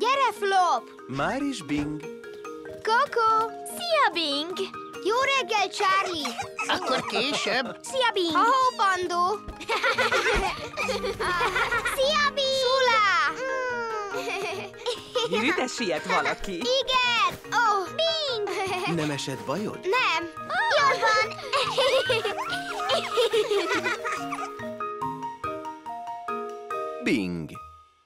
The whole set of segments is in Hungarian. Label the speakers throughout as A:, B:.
A: Gyere, Flop!
B: Már is Bing.
A: Koko!
C: Szia, Bing!
A: Jó reggel, Charlie!
D: Akkor később.
C: Szia, Bing!
A: Ha-ho, Pandó! Szia, Bing! Szulá!
E: Ide siet valaki.
A: Igen! Oh, Bing!
B: Nem esett bajod?
A: Nem! Jól van!
B: Bing.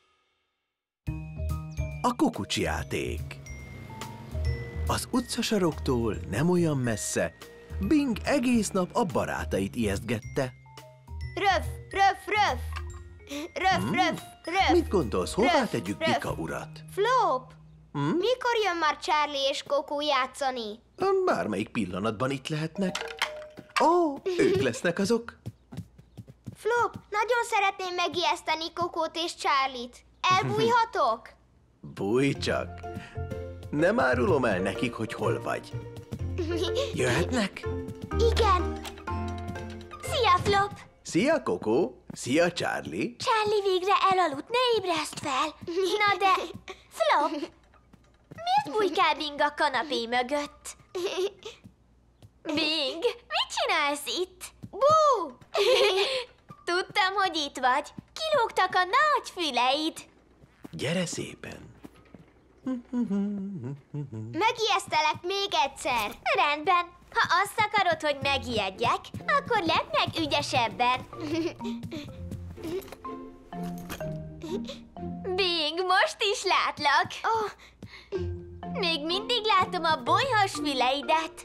B: A kukucsi játék. Az utcasaroktól nem olyan messze, Bing egész nap a barátait ijesztgette.
A: Röf, röf, röf! Röf, röf, röf!
B: Mit gondolsz, hová
A: Röf,
B: tegyük
A: röf.
B: Bika urat?
A: Flop! Mikor jön már Charlie és Koko játszani?
B: Bármelyik pillanatban itt lehetnek. Ó, ők lesznek azok.
A: Flop, nagyon szeretném megijeszteni Kokót és Charlie-t. Elbújhatok?
B: Bújj csak! Nem árulom el nekik, hogy hol vagy. Jöhetnek?
A: Igen.
C: Szia, Flop!
B: Szia, Koko! Szia, Charlie!
C: Charlie végre elaludt, ne ébreszt fel! Na de, Flop, miért bujkál Bing a kanapé mögött? Bing, mit csinálsz itt?
A: Bú!
C: Tudtam, hogy itt vagy. Kilógtak a nagy füleid.
B: Gyere szépen!
A: Megijesztelek még egyszer.
C: Rendben, ha azt akarod, hogy megijedjek, akkor ledd meg ügyesebben. Bing, most is látlak.
A: Oh,
C: Még mindig látom a bolyhos füleidet.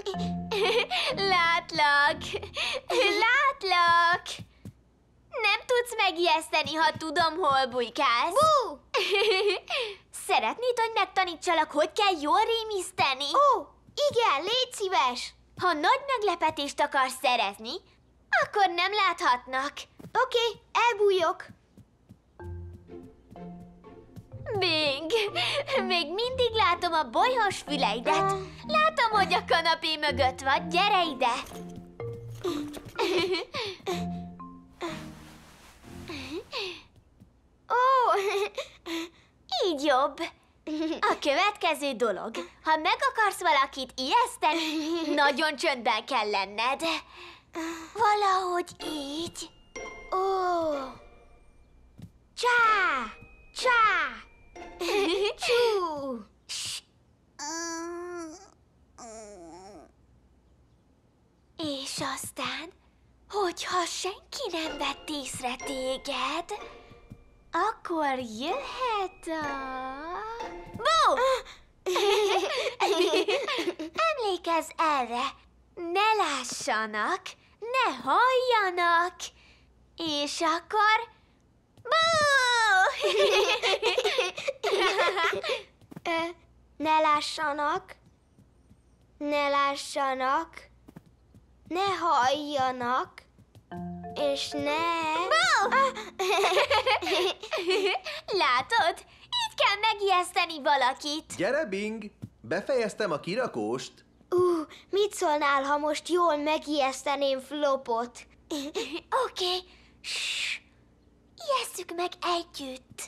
C: Látlak. Látlak. Nem tudsz megijeszteni, ha tudom, hol bujkálsz.
A: bú!
C: Szeretnéd, hogy megtanítsalak, hogy kell jól rémiszteni?
A: Ó, igen, légy szíves.
C: Ha nagy meglepetést akarsz szerezni, akkor nem láthatnak.
A: Oké, elbújok.
C: Bing, még mindig látom a bolyhos füleidet. Látom, hogy a kanapé mögött vagy. Gyere ide!
A: Ó,
C: Így jobb. A következő dolog, ha meg akarsz valakit ijeszteni, nagyon csöndben kell lenned. Valahogy így.
A: ó. Csá! Csá! Csú!
C: És aztán, hogyha senki nem vett észre téged, akkor jöhet a... Bú! Emlékezz erre! Ne lássanak, ne halljanak, és akkor... Bú!
A: Ne lássanak, ne lássanak, ne halljanak, és ne...
C: Látod? Így kell megijeszteni valakit.
B: Gyere, Bing! Befejeztem a kirakóst.
A: Mit szólnál, ha most jól megijeszteném Flopot?
C: Oké. Ssss. Ijesszük meg együtt.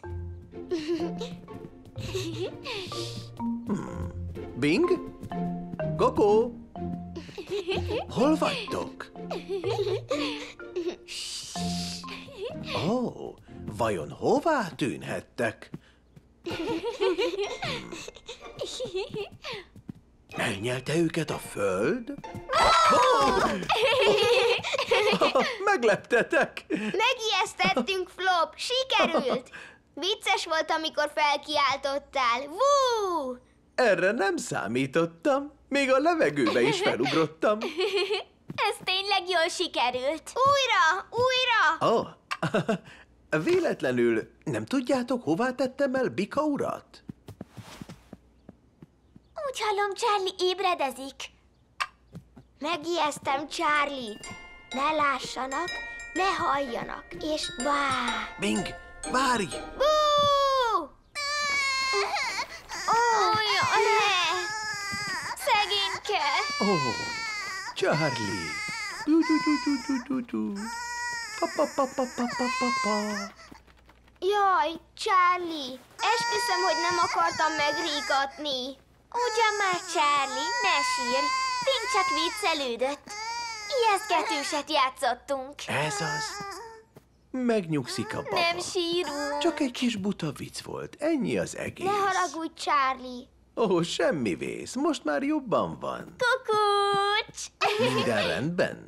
B: Bing? Koko? Hol vagytok? Ó, vajon hová tűnhettek? Elnyelte őket a föld? Megleptetek!
A: Megijesztettünk, Flop! Sikerült! Vicces volt, amikor felkiáltottál. Vú!
B: Erre nem számítottam. Még a levegőbe is felugrottam.
C: Ez tényleg jól sikerült.
A: Újra! Újra!
B: Ó, véletlenül nem tudjátok, hová tettem el Bika urat?
C: Úgy hallom, Charlie ébredezik.
A: Megijesztem Charlie-t. Ne lássanak, ne halljanak, és vá!
B: Bing, várj!
A: Bú! Ó,
C: Szegényke.
B: Ó, Charlie! Du-du-du-du-du-du-du. Pa-pa-pa-pa-pa-pa-pa.
A: Jaj, Charlie, Esküszöm, hogy nem akartam megrígatni.
C: Ugyan már, Charlie, ne sírj. Bing csak viccelődött. Ijesztgetőset játszottunk.
B: Ez az. Megnyugszik a baba.
C: Nem sírunk.
B: Csak egy kis buta vicc volt. Ennyi az egész.
A: Ne haragudj, Charlie.
B: Ó, semmi vész. Most már jobban van.
C: Kukucs!
B: Minden rendben?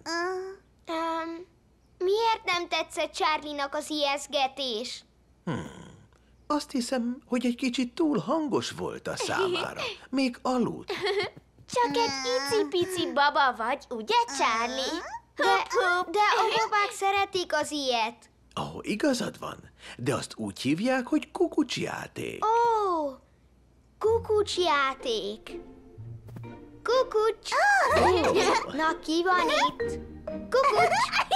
A: Miért nem tetszett Charlie-nak az ijesztgetés?
B: Azt hiszem, hogy egy kicsit túl hangos volt a számára. Még aludt.
C: Csak egy icipici baba vagy, ugye, Charlie?
A: De a babák szeretik az ilyet.
B: Ó, igazad van, de azt úgy hívják, hogy kukucsjáték.
A: Ó, kukucsjáték. Kukucs. Na, ki van itt? Kukucs.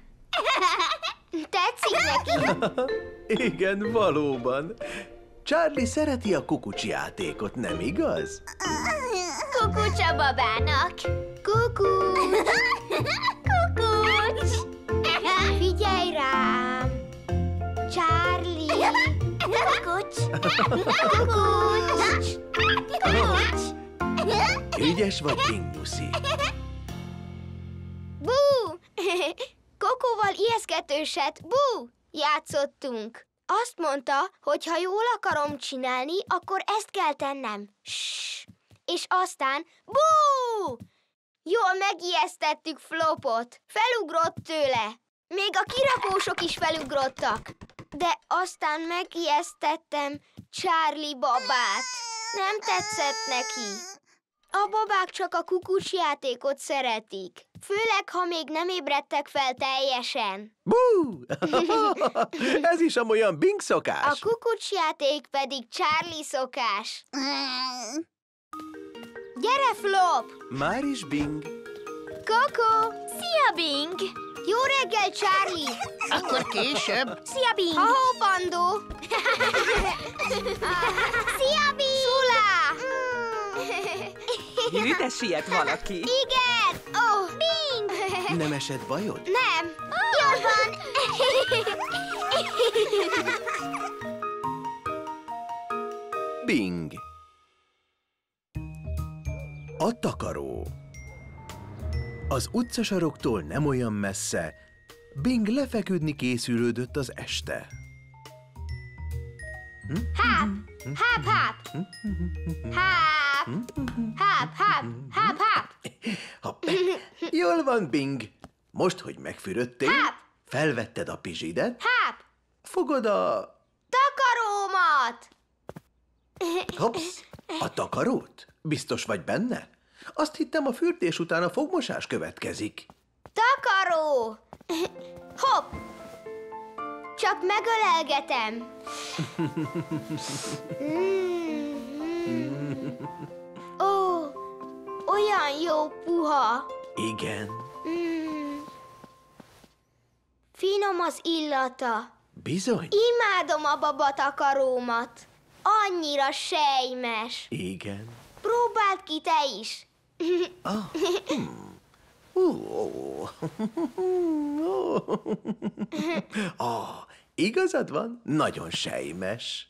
A: Tetszik neki?
B: Igen, valóban. Charlie szereti a kukucsjátékot, nem igaz?
C: Kukucs a babának.
A: Kukucs.
C: Kukucs!
A: Figyelj rám. Charlie.
C: Kukucs!
A: Kukucs.
C: Kukucs!
B: Ügyes vagy, Bing Nyuszi.
A: Bú! Kokóval ijesztgetőset, bú! Játszottunk. Azt mondta, hogy ha jól akarom csinálni, akkor ezt kell tennem. Ssss. És aztán bú! Jól megijesztettük Flopot. Felugrott tőle. Még a kirakósok is felugrottak. De aztán megijesztettem Charlie babát. Nem tetszett neki. A babák csak a kukucsjátékot szeretik. Főleg, ha még nem ébredtek fel teljesen.
B: Bú! Ez is amolyan Bing
A: A
B: szokás.
A: kukucsjáték pedig Charlie szokás. Gyere, Flop!
B: Már is Bing.
A: Koko!
C: Szia, Bing!
A: Jó reggel, Charlie!
D: Akkor később.
C: Szia, Bing!
A: Ha-ho, Pandó! Szia, Bing! Szulá!
D: Ide siet valaki.
A: Igen! Ó, Bing!
B: Nem esett bajod?
A: Nem! Jól van!
B: Bing. A takaró. Az utcasaroktól nem olyan messze, Bing lefeküdni készülődött az este.
A: Háp! Háp, háp! Háp! Háp, háp! Háp, háp!
B: Hopp. Jól van, Bing. Most, hogy megfürödtél,
A: Háp!
B: felvetted a pizsidet,
A: Háp!
B: fogod a...
A: Takarómat!
B: Hopsz, a takarót? Biztos vagy benne? Azt hittem, a fürdés után a fogmosás következik.
A: Takaró! Hopp! Csak megölelgetem. Ó, olyan jó puha.
B: Igen,
A: Finom az illata.
B: bizony,
A: Imádom a babatakarómat. Annyira sejmes.
B: igen.
A: Próbáld ki te is.
B: Igazad van, nagyon sejmes.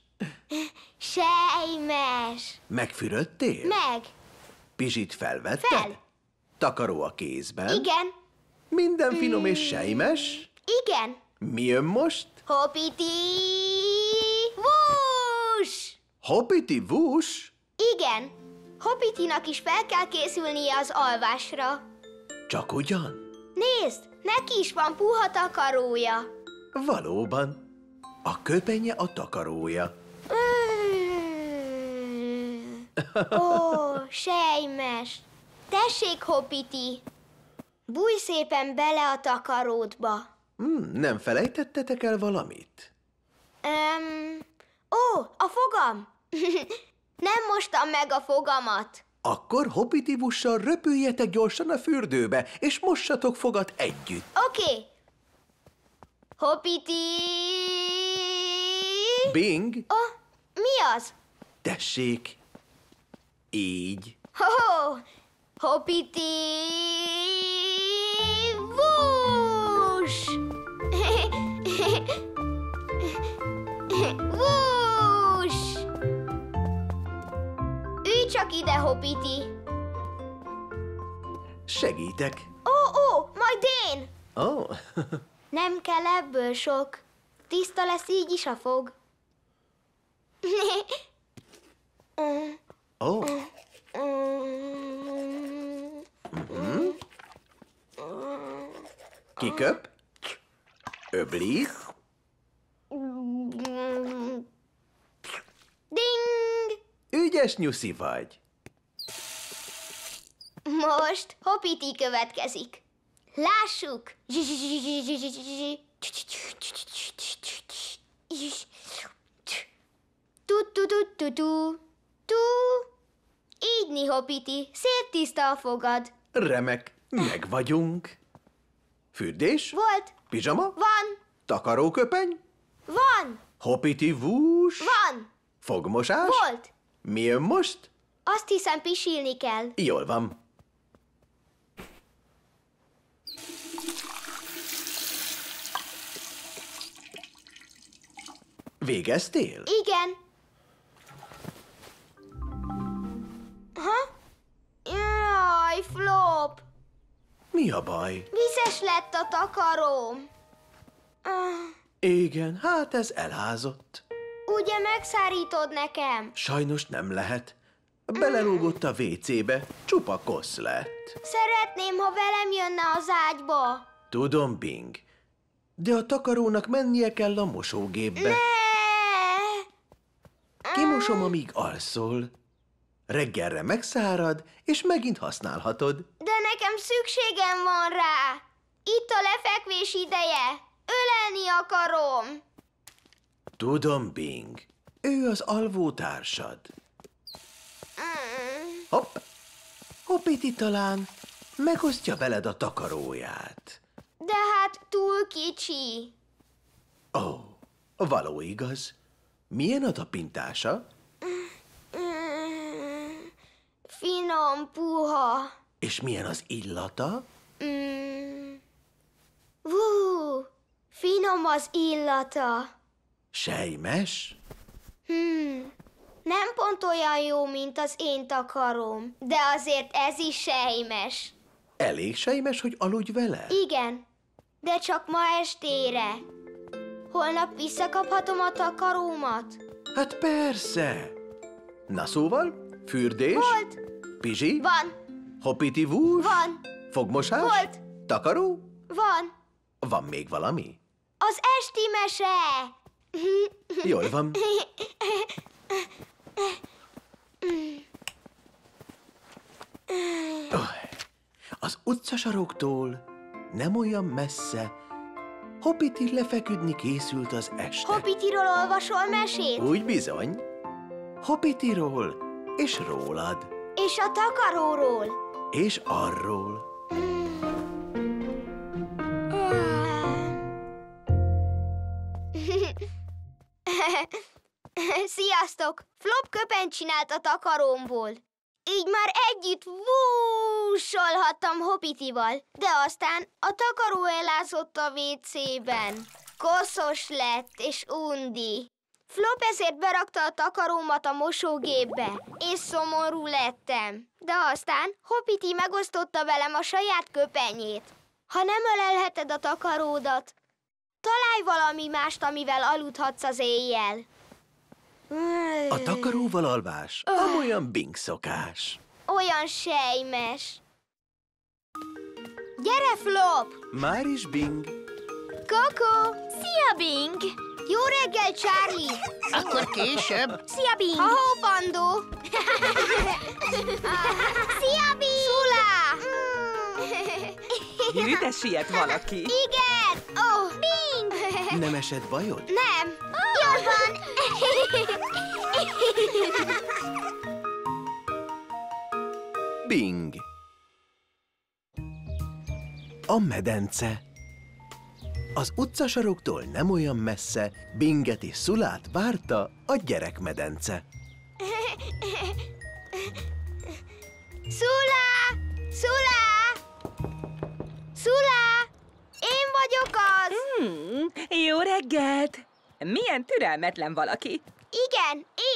A: Sejmes.
B: Megfürödtél?
A: Meg.
B: Pizsit felvetted?
A: Fel.
B: Takaró a kézben?
A: Igen.
B: Minden finom és sejmes?
A: Igen.
B: Mi jön most?
A: Hoppiti! Vús!
B: Hoppiti vús?
A: Igen. Hoppitinak is fel kell készülnie az alvásra.
B: Csak ugyan?
A: Nézd, neki is van puha takarója.
B: Valóban. A köpenye a takarója.
A: Ó, sejmes. Tessék, Hoppiti. Bújj szépen bele a takaródba.
B: Nem felejtettetek el valamit?
A: Ó, a fogam. Nem mostam meg a fogamat.
B: Akkor hoppitivussal röpüljetek gyorsan a fürdőbe, és mossatok fogat együtt.
A: Oké. Hoppiti!
B: Bing,
A: Mi az?
B: tessék. Így.
A: Ho-ho! Hoppiti! Vús! Vús! csak ide, Hoppity!
B: Segítek.
A: Ó, majd én!
B: Ó,
A: Nem kell ebből sok. Tiszta lesz így is a fog.
B: ó, kiköp, öblít,
A: Ding!
B: ügyes nyuszi vagy.
A: Most Hoppity következik. Lássuk! Tu. Így, Hoppity, szép tiszta a fogad.
B: Remek, meg vagyunk. Fürdés,
A: Volt,
B: pizsama,
A: van,
B: takaróköpeny,
A: van,
B: Hoppity vús,
A: van,
B: fogmosás.
A: volt.
B: Mi jön most?
A: Azt hiszem, pisilni kell.
B: Jól van. Végeztél?
A: Igen. Ha? Jaj, Flop!
B: Mi a baj?
A: Vizes lett a takaróm.
B: Igen, hát ez elházott.
A: Ugye megszárítod nekem?
B: Sajnos nem lehet. Belelógott a WC-be, csupa kosz lett.
A: Szeretném, ha velem jönne az ágyba.
B: Tudom, Bing, de a takarónak mennie kell a mosógépbe. Kimosom, amíg alszol. Reggelre megszárad, és megint használhatod.
A: De nekem szükségem van rá. Itt a lefekvés ideje. Ölelni akarom.
B: Tudom, Bing, ő az alvótársad. Hopp! Hoppity talán megosztja veled a takaróját.
A: De hát túl kicsi.
B: Ó, való igaz. Milyen a tapintása?
A: Finom, puha.
B: És milyen az illata?
A: Finom az illata.
B: Sejmes?
A: Nem pont olyan jó, mint az én takarom, de azért ez is sejmes.
B: Elég sejmes, hogy aludj vele?
A: Igen, de csak ma estére. Holnap visszakaphatom a takarómat?
B: Hát persze. Na szóval, fürdés?
A: Volt,
B: Pizsi?
A: van,
B: Hoppity vús?
A: van,
B: Fogmosás?
A: Volt.
B: Takaró?
A: van.
B: Van még valami?
A: Az esti mese!
B: Jól van. Az utcasaroktól nem olyan messze, Hoppity lefeküdni készült az este.
A: Hoppityról olvasol mesét?
B: Úgy bizony. Hoppityról és rólad,
A: És a takaróról?
B: és arról.
A: Sziasztok! Flop köpenyt csinált a takarómból. Így már együtt vúsolhattam Hoppity-val, de aztán a takaró elázott a WC-ben. Koszos lett és undi. Flop ezért berakta a takarómat a mosógépbe, és szomorú lettem. De aztán Hoppity megosztotta velem a saját köpenyét. Ha nem ölelheted a takaródat, találj valami mást, amivel aludhatsz az éjjel.
B: A takaróval alvás amolyan Bing szokás.
A: Olyan sejmes. Gyere, Flop!
B: Már is Bing.
A: Koko!
C: Szia, Bing!
A: Jó reggel, Charlie!
D: Akkor később.
C: Szia, Bing!
A: Ha-ho, Pandó! Szia, Bing! Szulá!
D: Ide siet valaki.
A: Igen! Oh, Bing!
B: Nem esett bajod?
A: Nem! Jól van!
B: Bing. A medence. Az utcasaroktól nem olyan messze Binget és Szulát várta a gyerekmedence.
A: Szulá! Szulá! Szulá! Én vagyok az!
E: Jó reggelt! Milyen türelmetlen valaki.
A: Igen,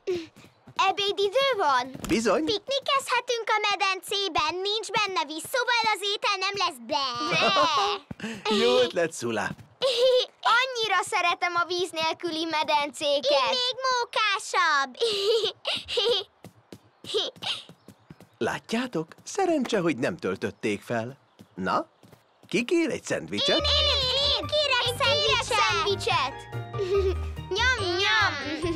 A: Ebédidő van?
B: Bizony.
A: Piknikezhetünk a medencében, nincs benne víz, szóval az étel nem lesz be.
B: Jó ötlet, Szula.
A: Annyira szeretem a víz nélküli medencéket. Így még mókásabb.
B: Látjátok? Szerencse, hogy nem töltötték fel. Na, ki kér egy szendvicset?
A: Én kérek szendvicset. Nyam, nyam.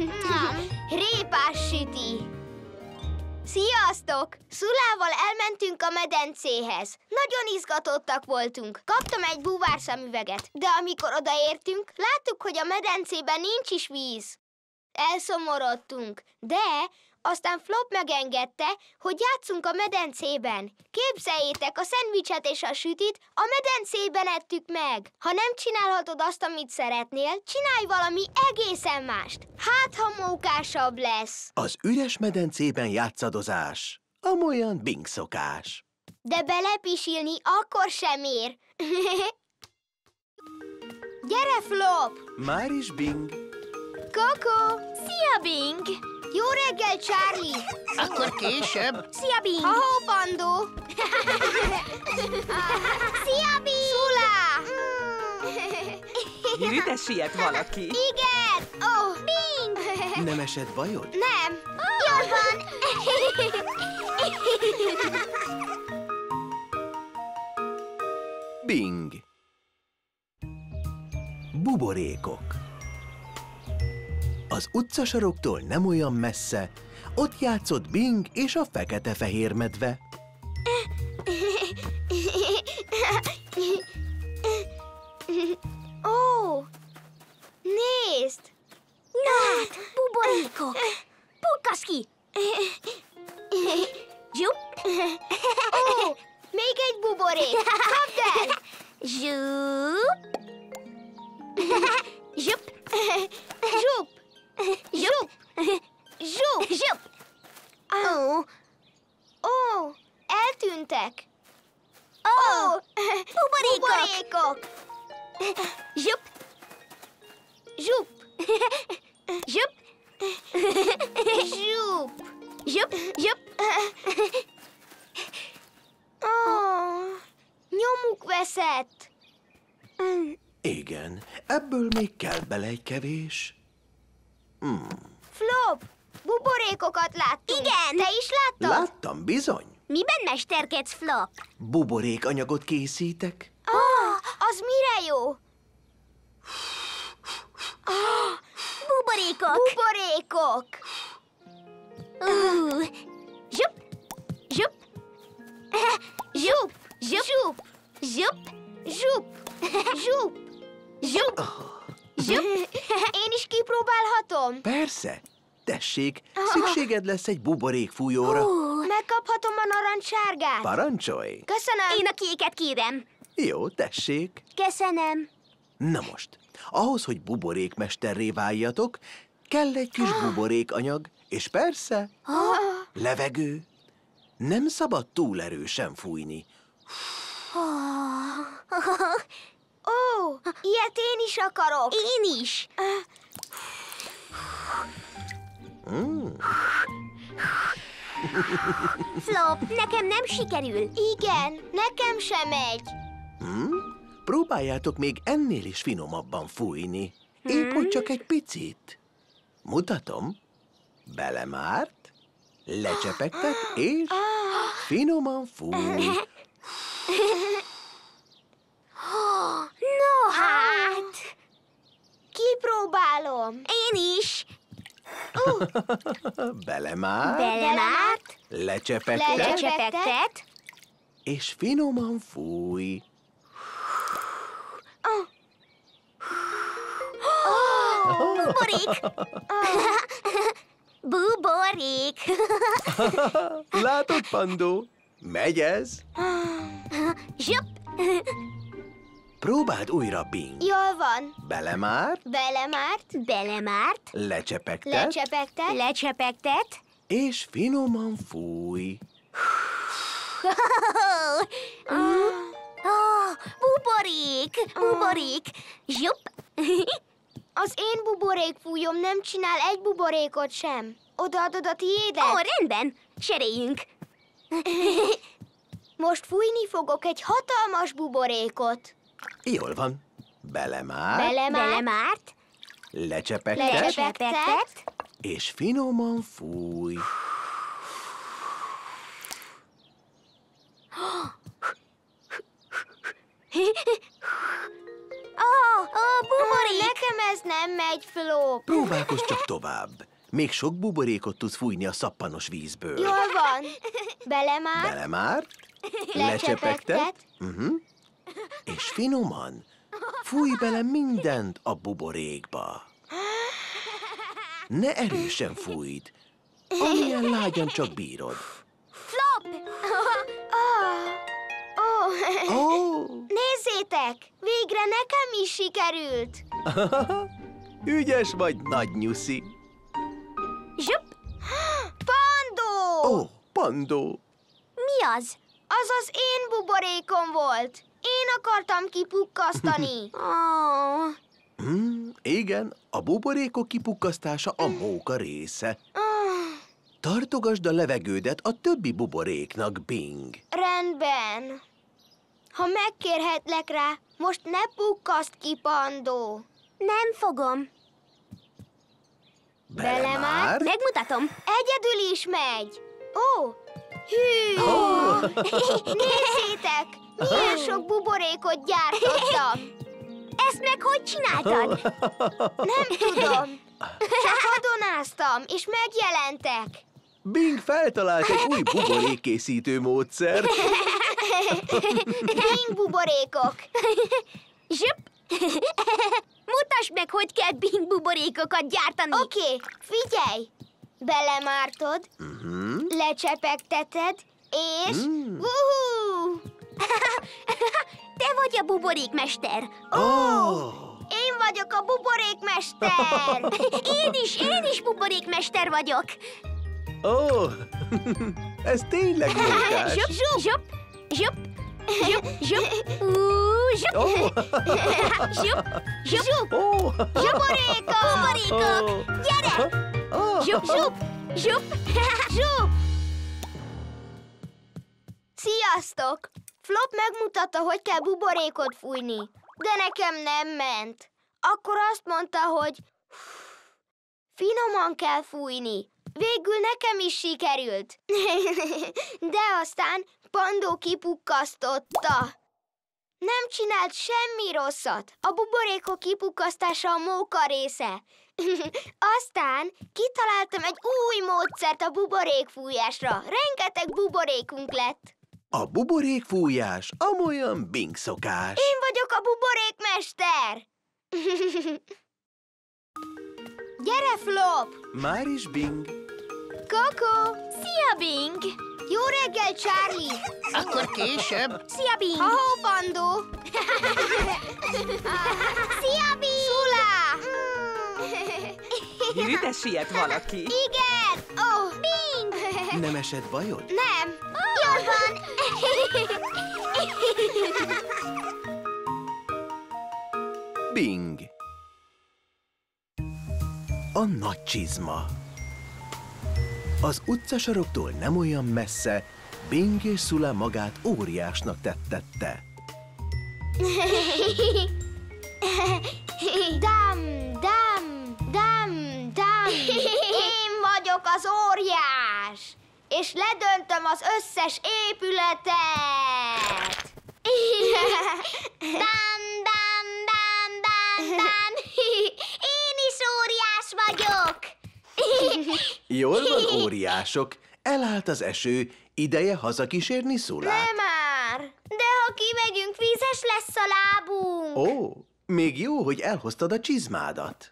A: Répás süti. Sziasztok! Szulával elmentünk a medencéhez. Nagyon izgatottak voltunk. Kaptam egy búvár szemüveget, de amikor odaértünk, láttuk, hogy a medencében nincs is víz. Elszomorodtunk, de aztán Flop megengedte, hogy játszunk a medencében. Képzeljétek, a szendvicset és a sütit a medencében ettük meg. Ha nem csinálhatod azt, amit szeretnél, csinálj valami egészen mást. Hát, ha mókásabb lesz.
B: Az üres medencében játszadozás. Amolyan Bing szokás.
A: De belepisilni akkor sem ér. Gyere, Flop!
B: Már is Bing.
A: Koko!
C: Szia, Bing!
A: Jó reggel, Charlie!
D: Akkor később.
C: Szia, Bing!
A: Ha-ho, Pandó! Szia, Bing! Szula!
E: Ide siet valaki.
A: Igen! Ó, Bing!
B: Nem esett bajod?
A: Nem! Jól van!
B: Bing. Buborékok. Az utcasaroktól nem olyan messze, ott játszott Bing és a fekete-fehér medve.
A: Ó! Nézd!
C: Lát, buborékok! Pukkass ki! Zsup!
A: Ó! Még egy buborék! Kapd el!
C: Zsup! Zsup!
A: Zsup! Zsup! Zsup!
C: Zsup!
A: Ó! Ó! Eltűntek!
C: Ó!
A: Buborékok!
C: Zsup!
A: Zsup!
C: Zsup!
A: Zsup!
C: Zsup! Zsup!
A: Ó! Nyomuk veszett!
B: Igen, ebből még kell bele egy kevés.
A: Flop! Buborékokat láttunk!
C: Igen!
A: Te is láttad?
B: Láttam, bizony.
C: Miben mesterkedsz, Flop?
B: Buborékanyagot készítek.
A: Az mire jó?
C: Buborékok!
A: Buborékok!
C: Zsup! Zsup!
A: Zsup!
C: Zsup!
A: Zsup!
C: Zsup!
A: Zsup!
C: Zsup! Zsup!
A: Én is kipróbálhatom?
B: Persze. Tessék, szükséged lesz egy buborékfújóra.
A: Megkaphatom a narancssárgát?
B: Parancsolj.
A: Köszönöm!
C: Én a kéket kérem.
B: Jó, tessék.
C: Köszönöm.
B: Na most, ahhoz, hogy buborékmesterré váljatok, kell egy kis buborékanyag, és persze, levegő. Nem szabad túl erősen fújni.
A: Ó, ilyet én is akarok!
C: Én is. Flop, nekem nem sikerül.
A: Igen, nekem sem megy.
B: Próbáljátok még ennél is finomabban fújni. Épp hogy csak egy picit. Mutatom. Belemárt, lecsepegtet, és finoman fúj.
C: No hát.
A: Kipróbálom.
C: Én is.
B: Belemárt,
C: Belemárt,
B: lecsepegtet,
C: lecsepegtet,
B: és finoman fúj.
C: buborék. Buborék.
B: Látod, Pandó? Megy ez?
C: Zsup.
B: Próbáld újra, Bing.
A: Jól van.
B: Belemárt,
A: Belemárt,
C: Belemárt,
B: lecsepegtet,
A: lecsepegtet,
C: lecsepegtet.
B: és finoman fúj.
C: Buborék, buborék. Zsup.
A: Az én buborékfújom nem csinál egy buborékot sem. odaadod a tiédet?
C: Ó, rendben, cseréljünk.
A: Most fújni fogok egy hatalmas buborékot.
B: Jól van. Belemárt,
C: Belemárt,
B: lecsepegtet,
C: lecsepegtet,
B: és finoman fúj.
C: buborék.
A: Nekem ez nem megy, Flop.
B: Próbálkozz csak tovább. Még sok buborékot tudsz fújni a szappanos vízből.
A: Jól van. Belemárt,
B: Belemárt,
A: lecsepegtet,
B: és finoman fújj bele mindent a buborékba. Ne erősen fújd, amilyen lágyan csak bírod.
A: Nézzétek, végre nekem is sikerült.
B: Ügyes vagy, nagy nyuszi.
C: Zsup,
A: Pandó!
B: Pandó.
C: mi az?
A: Az az én buborékom volt. Én akartam kipukkasztani.
B: Igen, a buborékok kipukkasztása a móka része. Tartogasd a levegődet a többi buboréknak, Bing.
A: Rendben. Ha megkérhetlek rá, most ne pukkaszt ki, Pandó.
C: Nem fogom.
B: Belemárt,
C: Megmutatom.
A: Egyedül is megy. Ó, hű! Nézzétek, milyen sok buborékot gyártottam.
C: Ezt meg hogy csináltad?
A: Nem tudom. Csak adonáztam, és megjelentek.
B: Bing feltalált egy új buborékkészítő módszert.
A: Bing buborékok.
C: Zsup. Mutasd meg, hogy kell Bing buborékokat gyártani.
A: Oké, figyelj! Belemártod, lecsepegteted, és... Wuhú!
C: Te vagy a buborékmester.
A: Én vagyok a buborékmester!
C: Én is buborékmester vagyok.
B: Ez tényleg mókás.
C: Zsup, zsup, zsup, zsup, zsup, zsup, zsup, zsup,
A: Buborékok!
C: buborékok, gyere! Zsup, zsup, zsup,
A: Zsup! Sziasztok! Flop megmutatta, hogy kell buborékot fújni, de nekem nem ment. Akkor azt mondta, hogy finoman kell fújni. Végül nekem is sikerült. De aztán Pandó kipukkasztotta. Nem csinált semmi rosszat. A buborékok kipukkasztása a móka része. Aztán kitaláltam egy új módszert a buborékfújásra. Rengeteg buborékunk lett.
B: A buborékfújás amolyan Bing szokás.
A: Én vagyok a buborékmester! Gyere, Flop!
B: Már is Bing.
A: Koko!
C: Szia, Bing!
A: Jó reggel, Charlie!
D: Akkor később.
C: Szia, Bing!
A: Ha-ho, Pandó! Szia, Bing! Szula!
E: Hű, de siet valaki.
A: Igen! Oh, Bing!
B: Nem esett bajod?
A: Nem! Jól van!
B: Bing. A nagy csizma. Az utcasaroktól nem olyan messze, Bing és Szula magát óriásnak tettette.
A: Dam, dam, dam, dam! Én vagyok az óriás! És ledöntöm az összes épületet! Dam, dam, dam, dam, dam! Én is óriás vagyok!
B: Jól van, óriások, elállt az eső, ideje hazakísérni Szulát.
A: Nem már! De ha kimegyünk, vízes lesz a lábunk!
B: Ó, még jó, hogy elhoztad a csizmádat.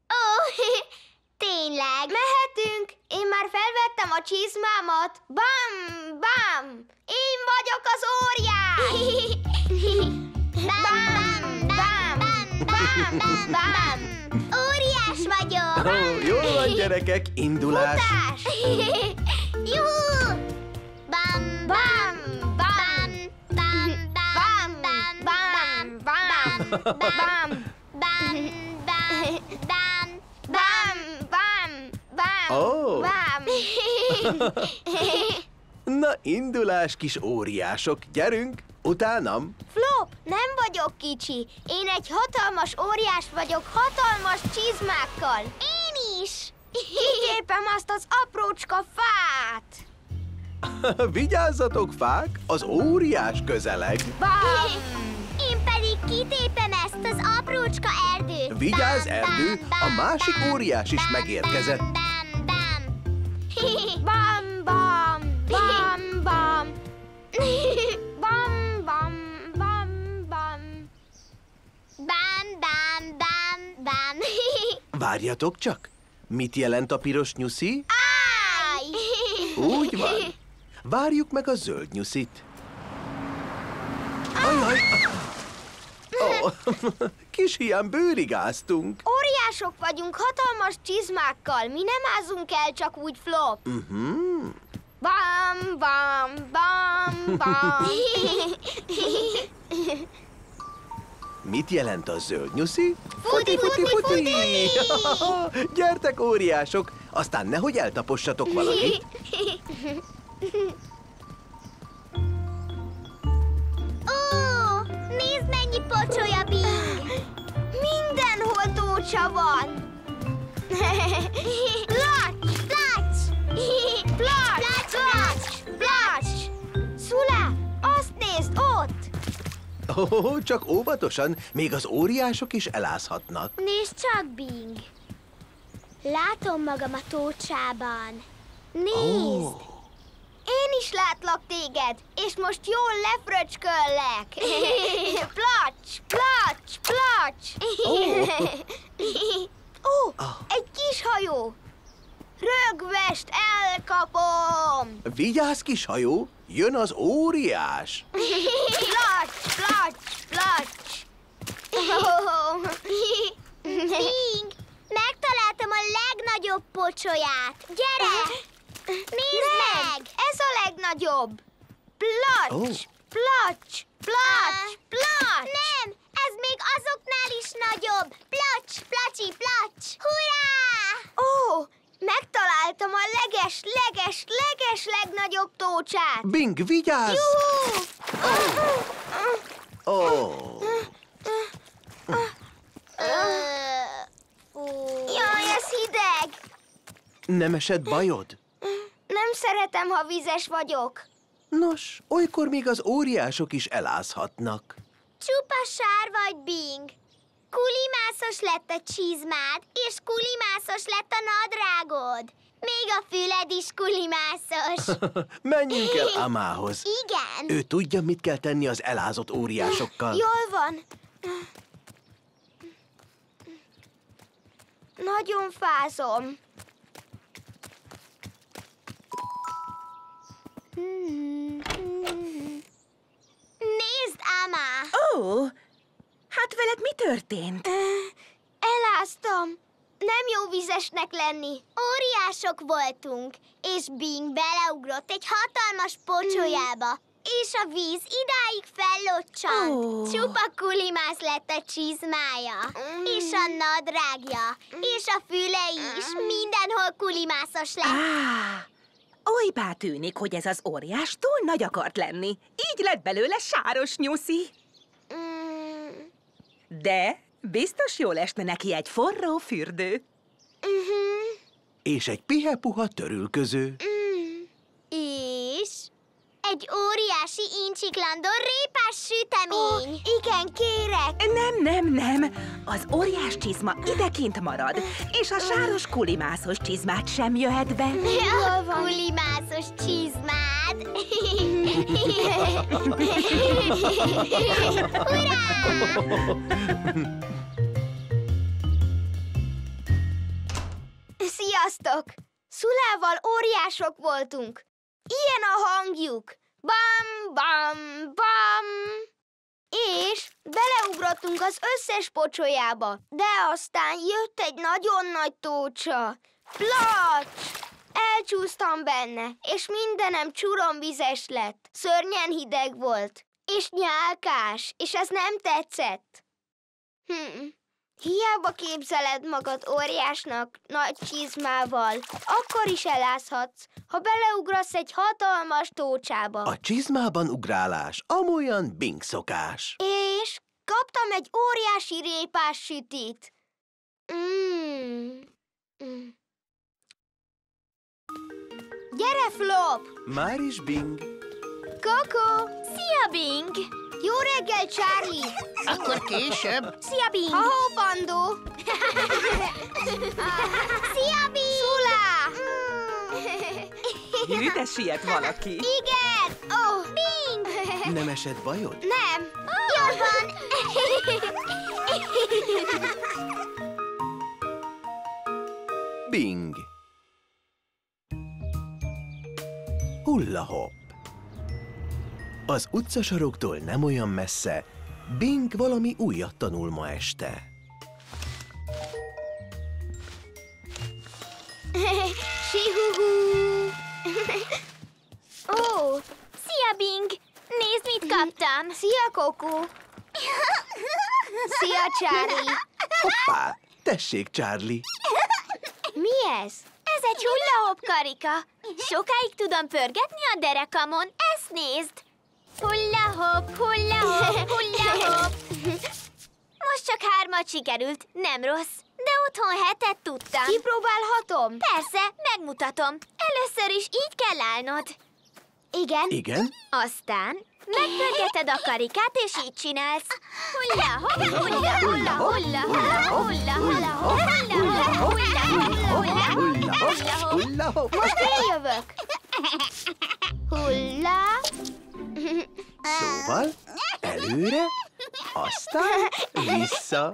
A: Tényleg? Mehetünk? Én már felvettem a csizmámat. Bam, bam! Én vagyok az óriás! Bam, bam, bam, bam, bam! Óriás vagyok!
B: Jól van, gyerekek, indulás!
A: Futás! Juhu! Bam, bam, bam, bam, bam, bam, bam, bam, bam, bam, bam, bam, bam, bam, bam,
B: Ó,
A: bam.
B: Na, indulás, kis óriások, gyerünk, utánam.
A: Flop, nem vagyok kicsi. Én egy hatalmas óriás vagyok, hatalmas csizmákkal. Én is. Kitépem azt az aprócska fát.
B: Vigyázzatok, fák, az óriás közeleg.
A: Bam!
C: Én pedig kitépem ezt az aprócska erdőt.
B: Vigyázz, erdő, a másik óriás is megérkezett.
C: Bam, bam.
A: Bam, bam, bam, bam. Bam, bam, bam, bam.
C: Bam, bam, bam, bam.
B: Várjatok csak, mit jelent a piros nyuszi?
A: Áj!
B: Úgy van. Várjuk meg a zöld nyuszit. Ajaj! Oh, kis hián bőrigáztunk.
A: Óriások vagyunk hatalmas csizmákkal. Mi nem ázunk el csak úgy, Flop. Bam, bam, bam, bam.
B: Mit jelent a zöld nyuszi?
A: Futi, futi, futi!
B: Gyertek, óriások, aztán nehogy eltapossatok valakit.
C: Ó, nézd, mennyi pocsolya, Bing!
A: Mindenhol tócsa van. Placs, placs! Placs, placs, placs! Szulá, azt nézd ott!
B: Ó, csak óvatosan, még az óriások is elázhatnak.
C: Nézd csak, Bing! Látom magam a tócsában. Nézd!
A: Én is látlak téged, és most jól lefröcsköllek. Placs, placs, placs! Ó, egy kis hajó! Rögvest elkapom!
B: Vigyázz, kis hajó, jön az óriás.
A: Placs, placs, placs!
C: Bing! Megtaláltam a legnagyobb pocsolyát! Gyere! Nézd meg!
A: Ez a legnagyobb! Placs,
B: Ó.
A: placs, placs, placs!
C: Nem! Ez még azoknál is nagyobb! Placs, placsi, placs! Hurrá!
A: Ó, megtaláltam a leges legnagyobb tócsát!
B: Bing, vigyázz! Ó,
A: Jaj, ez hideg!
B: nem esett bajod?
A: Nem szeretem, ha vizes vagyok.
B: Nos, olykor még az óriások is elázhatnak.
C: Csupa sár vagy, Bing! Kulimászos lett a csizmád, és kulimászos lett a nadrágod. Még a füled is kulimászos.
B: Menjünk el Amához.
C: Igen.
B: Ő tudja, mit kell tenni az elázott óriásokkal.
A: Jól van. Nagyon fázom.
C: Nézd, Ama!
E: Ó, hát veled mi történt?
A: Eláztam. Nem jó vizesnek lenni.
C: Óriások voltunk, és Bing beleugrott egy hatalmas pocsolyába, és a víz idáig fellocsant.
E: Ó.
C: Csupa kulimász lett a csizmája, és a nadrágja, és a füle is. Mindenhol kulimászos lett.
E: Olybá tűnik, hogy ez az óriás túl nagy akart lenni. Így lett belőle sáros nyuszi. De biztos jól esne neki egy forró fürdő.
B: És egy pihepuha törülköző.
C: És egy óriási incsiklandó répás sütemény.
A: Igen, kérek.
E: Nem. Az óriás csizma idekint marad, és a sáros kulimászos csizmát sem jöhet be.
C: A kulimászos csizmád.
A: Sziasztok! Szulával óriások voltunk. Ilyen a hangjuk. Bam, bam, bam. És beleugrottunk az összes pocsolyába. De aztán jött egy nagyon nagy tócsa. Placs! Elcsúsztam benne, és mindenem csuromvizes lett. Szörnyen hideg volt. És nyálkás, és ez nem tetszett. Hiába képzeled magad óriásnak nagy csizmával, akkor is elázhatsz, ha beleugrasz egy hatalmas tócsába.
B: A csizmában ugrálás amolyan Bing szokás.
A: És kaptam egy óriási répás sütit. Gyere, Flop!
B: Már is Bing.
A: Koko!
C: Szia, Bing!
A: Jó reggel, Charlie!
D: Akkor később.
C: Szia, Bing!
A: Ha-ho, Bandó!
C: Szia, Bing!
A: Szulá!
E: Ide siet valaki.
A: Igen! Oh.
C: Bing!
B: Nem esett bajod?
A: Nem!
C: Jól van!
B: Bing. Hulla-hopp. Az utcasaroktól nem olyan messze, Bing valami újat tanul ma este.
A: Sihuhu! Ó,
C: Szia, Bing! Nézd, mit kaptam!
A: szia, Koko! Szia, Charlie!
B: Hoppá! Tessék, Charlie!
A: Mi ez?
C: Ez egy hulla-hopp karika. Sokáig tudom pörgetni a derekamon. Ezt nézd! Hulla-hopp, hulla-hopp, hulla-hopp. Most csak 3 sikerült, nem rossz. De otthon 7 tudtam.
A: Kipróbálhatom?
C: Persze, megmutatom. Először is így kell állnod.
A: Igen.
B: Igen?
C: Aztán megpörgeted a karikát, és így csinálsz. Hulla-hopp, hulla-hopp, hulla-hopp, hulla-hopp, hulla-hopp, hulla-hopp.
B: Hulla-hopp!
A: Most én jövök. Hulla.
B: Szóval előre, aztán vissza.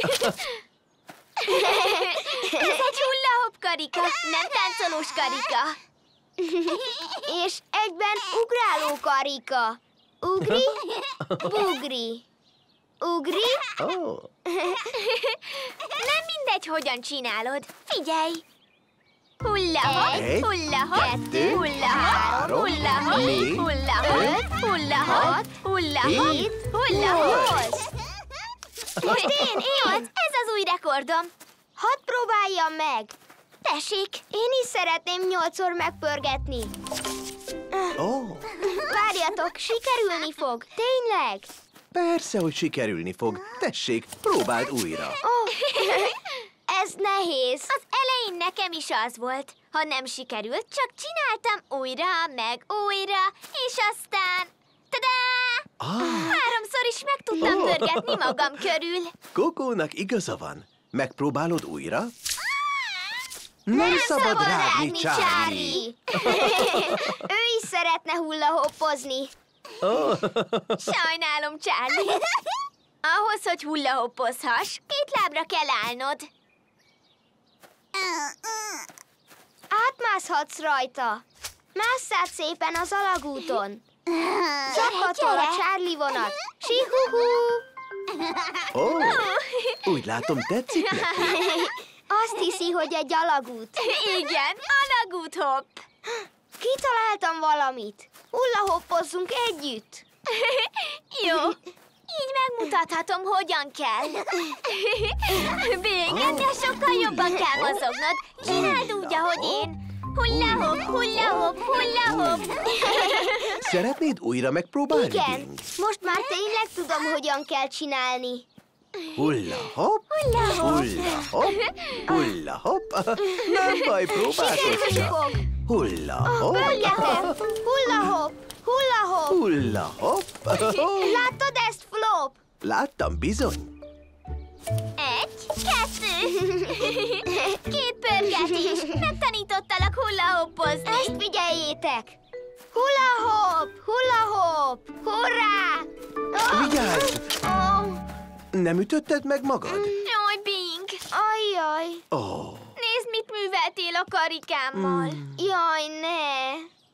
C: Ez egy hulla-hopp karika, nem táncolós karika.
A: És egyben ugráló karika. Ugri, bugri. Ugri,
B: Ó,
C: Nem mindegy, hogyan csinálod. Figyelj! Hulla-hopp,
B: Egy,
C: hulla-hopp,
B: kettő,
C: hulla-hopp,
B: három,
C: hulla-hopp,
B: négy,
C: hulla-hopp, hulla-hopp, hulla-hopp,
B: hét,
C: hulla-hopp. Most én, ez az új rekordom.
A: hadd próbáljam meg.
C: Tessék,
A: Én is szeretném 8-szor megpörgetni.
B: ó,
A: Várjatok, sikerülni fog. Tényleg?
B: persze, hogy sikerülni fog. Tessék, próbáld újra.
A: Oh, ez nehéz.
C: az elején nekem is az volt. Ha nem sikerült, csak csináltam újra, meg újra, és aztán... Tadá!
B: Ah,
C: 3-szor is meg tudtam pörgetni magam körül.
B: Kokónak igaza van. Megpróbálod újra? Nem szabad rágni, Charlie.
A: Ő is szeretne hullahoppozni.
C: Sajnálom, Charlie. Ahhoz, hogy hullahoppozhass, 2 lábra kell állnod.
A: Átmászhatsz rajta. Másszál szépen az alagúton. Csaphatol a Charlie vonat. Sihuhu!
B: Ó, úgy látom, tetszik neki.
A: Azt hiszi, hogy egy alagút.
C: Igen, alagúthopp.
A: Kitaláltam valamit. Hullahoppozzunk együtt.
C: Jó, így megmutathatom, hogyan kell. Bing, ennél sokkal jobban kell mozognod. Csináld úgy, ahogy én. Hulla-hopp, hulla-hopp, hulla-hopp.
B: Szeretnéd újra megpróbálni,
A: Igen,
B: Bing?
A: most már tényleg tudom, hogyan kell csinálni.
B: Hulla-hopp,
C: Hulla-hopp.
B: hulla-hopp, hulla-hopp. Nem baj, próbálkozz
A: Sikerülni
B: csak.
A: fog.
B: Hulla-hopp,
A: Pörgetem. Hullahop, hullahop.
B: hulla-hopp.
A: Láttad ezt, Flop?
B: Láttam bizony.
C: 1, 2. 2 pörgetés. Megtanítottalak hullahoppozni.
A: Ezt figyeljétek. Hullahop, hullahop, hurrá!
B: Vigyázz!
A: Oh,
B: Nem ütötted meg magad?
C: Jaj, Bing.
A: ajjaj,
B: Ó,
C: Nézd, mit műveltél a karikámmal.
A: jaj, ne.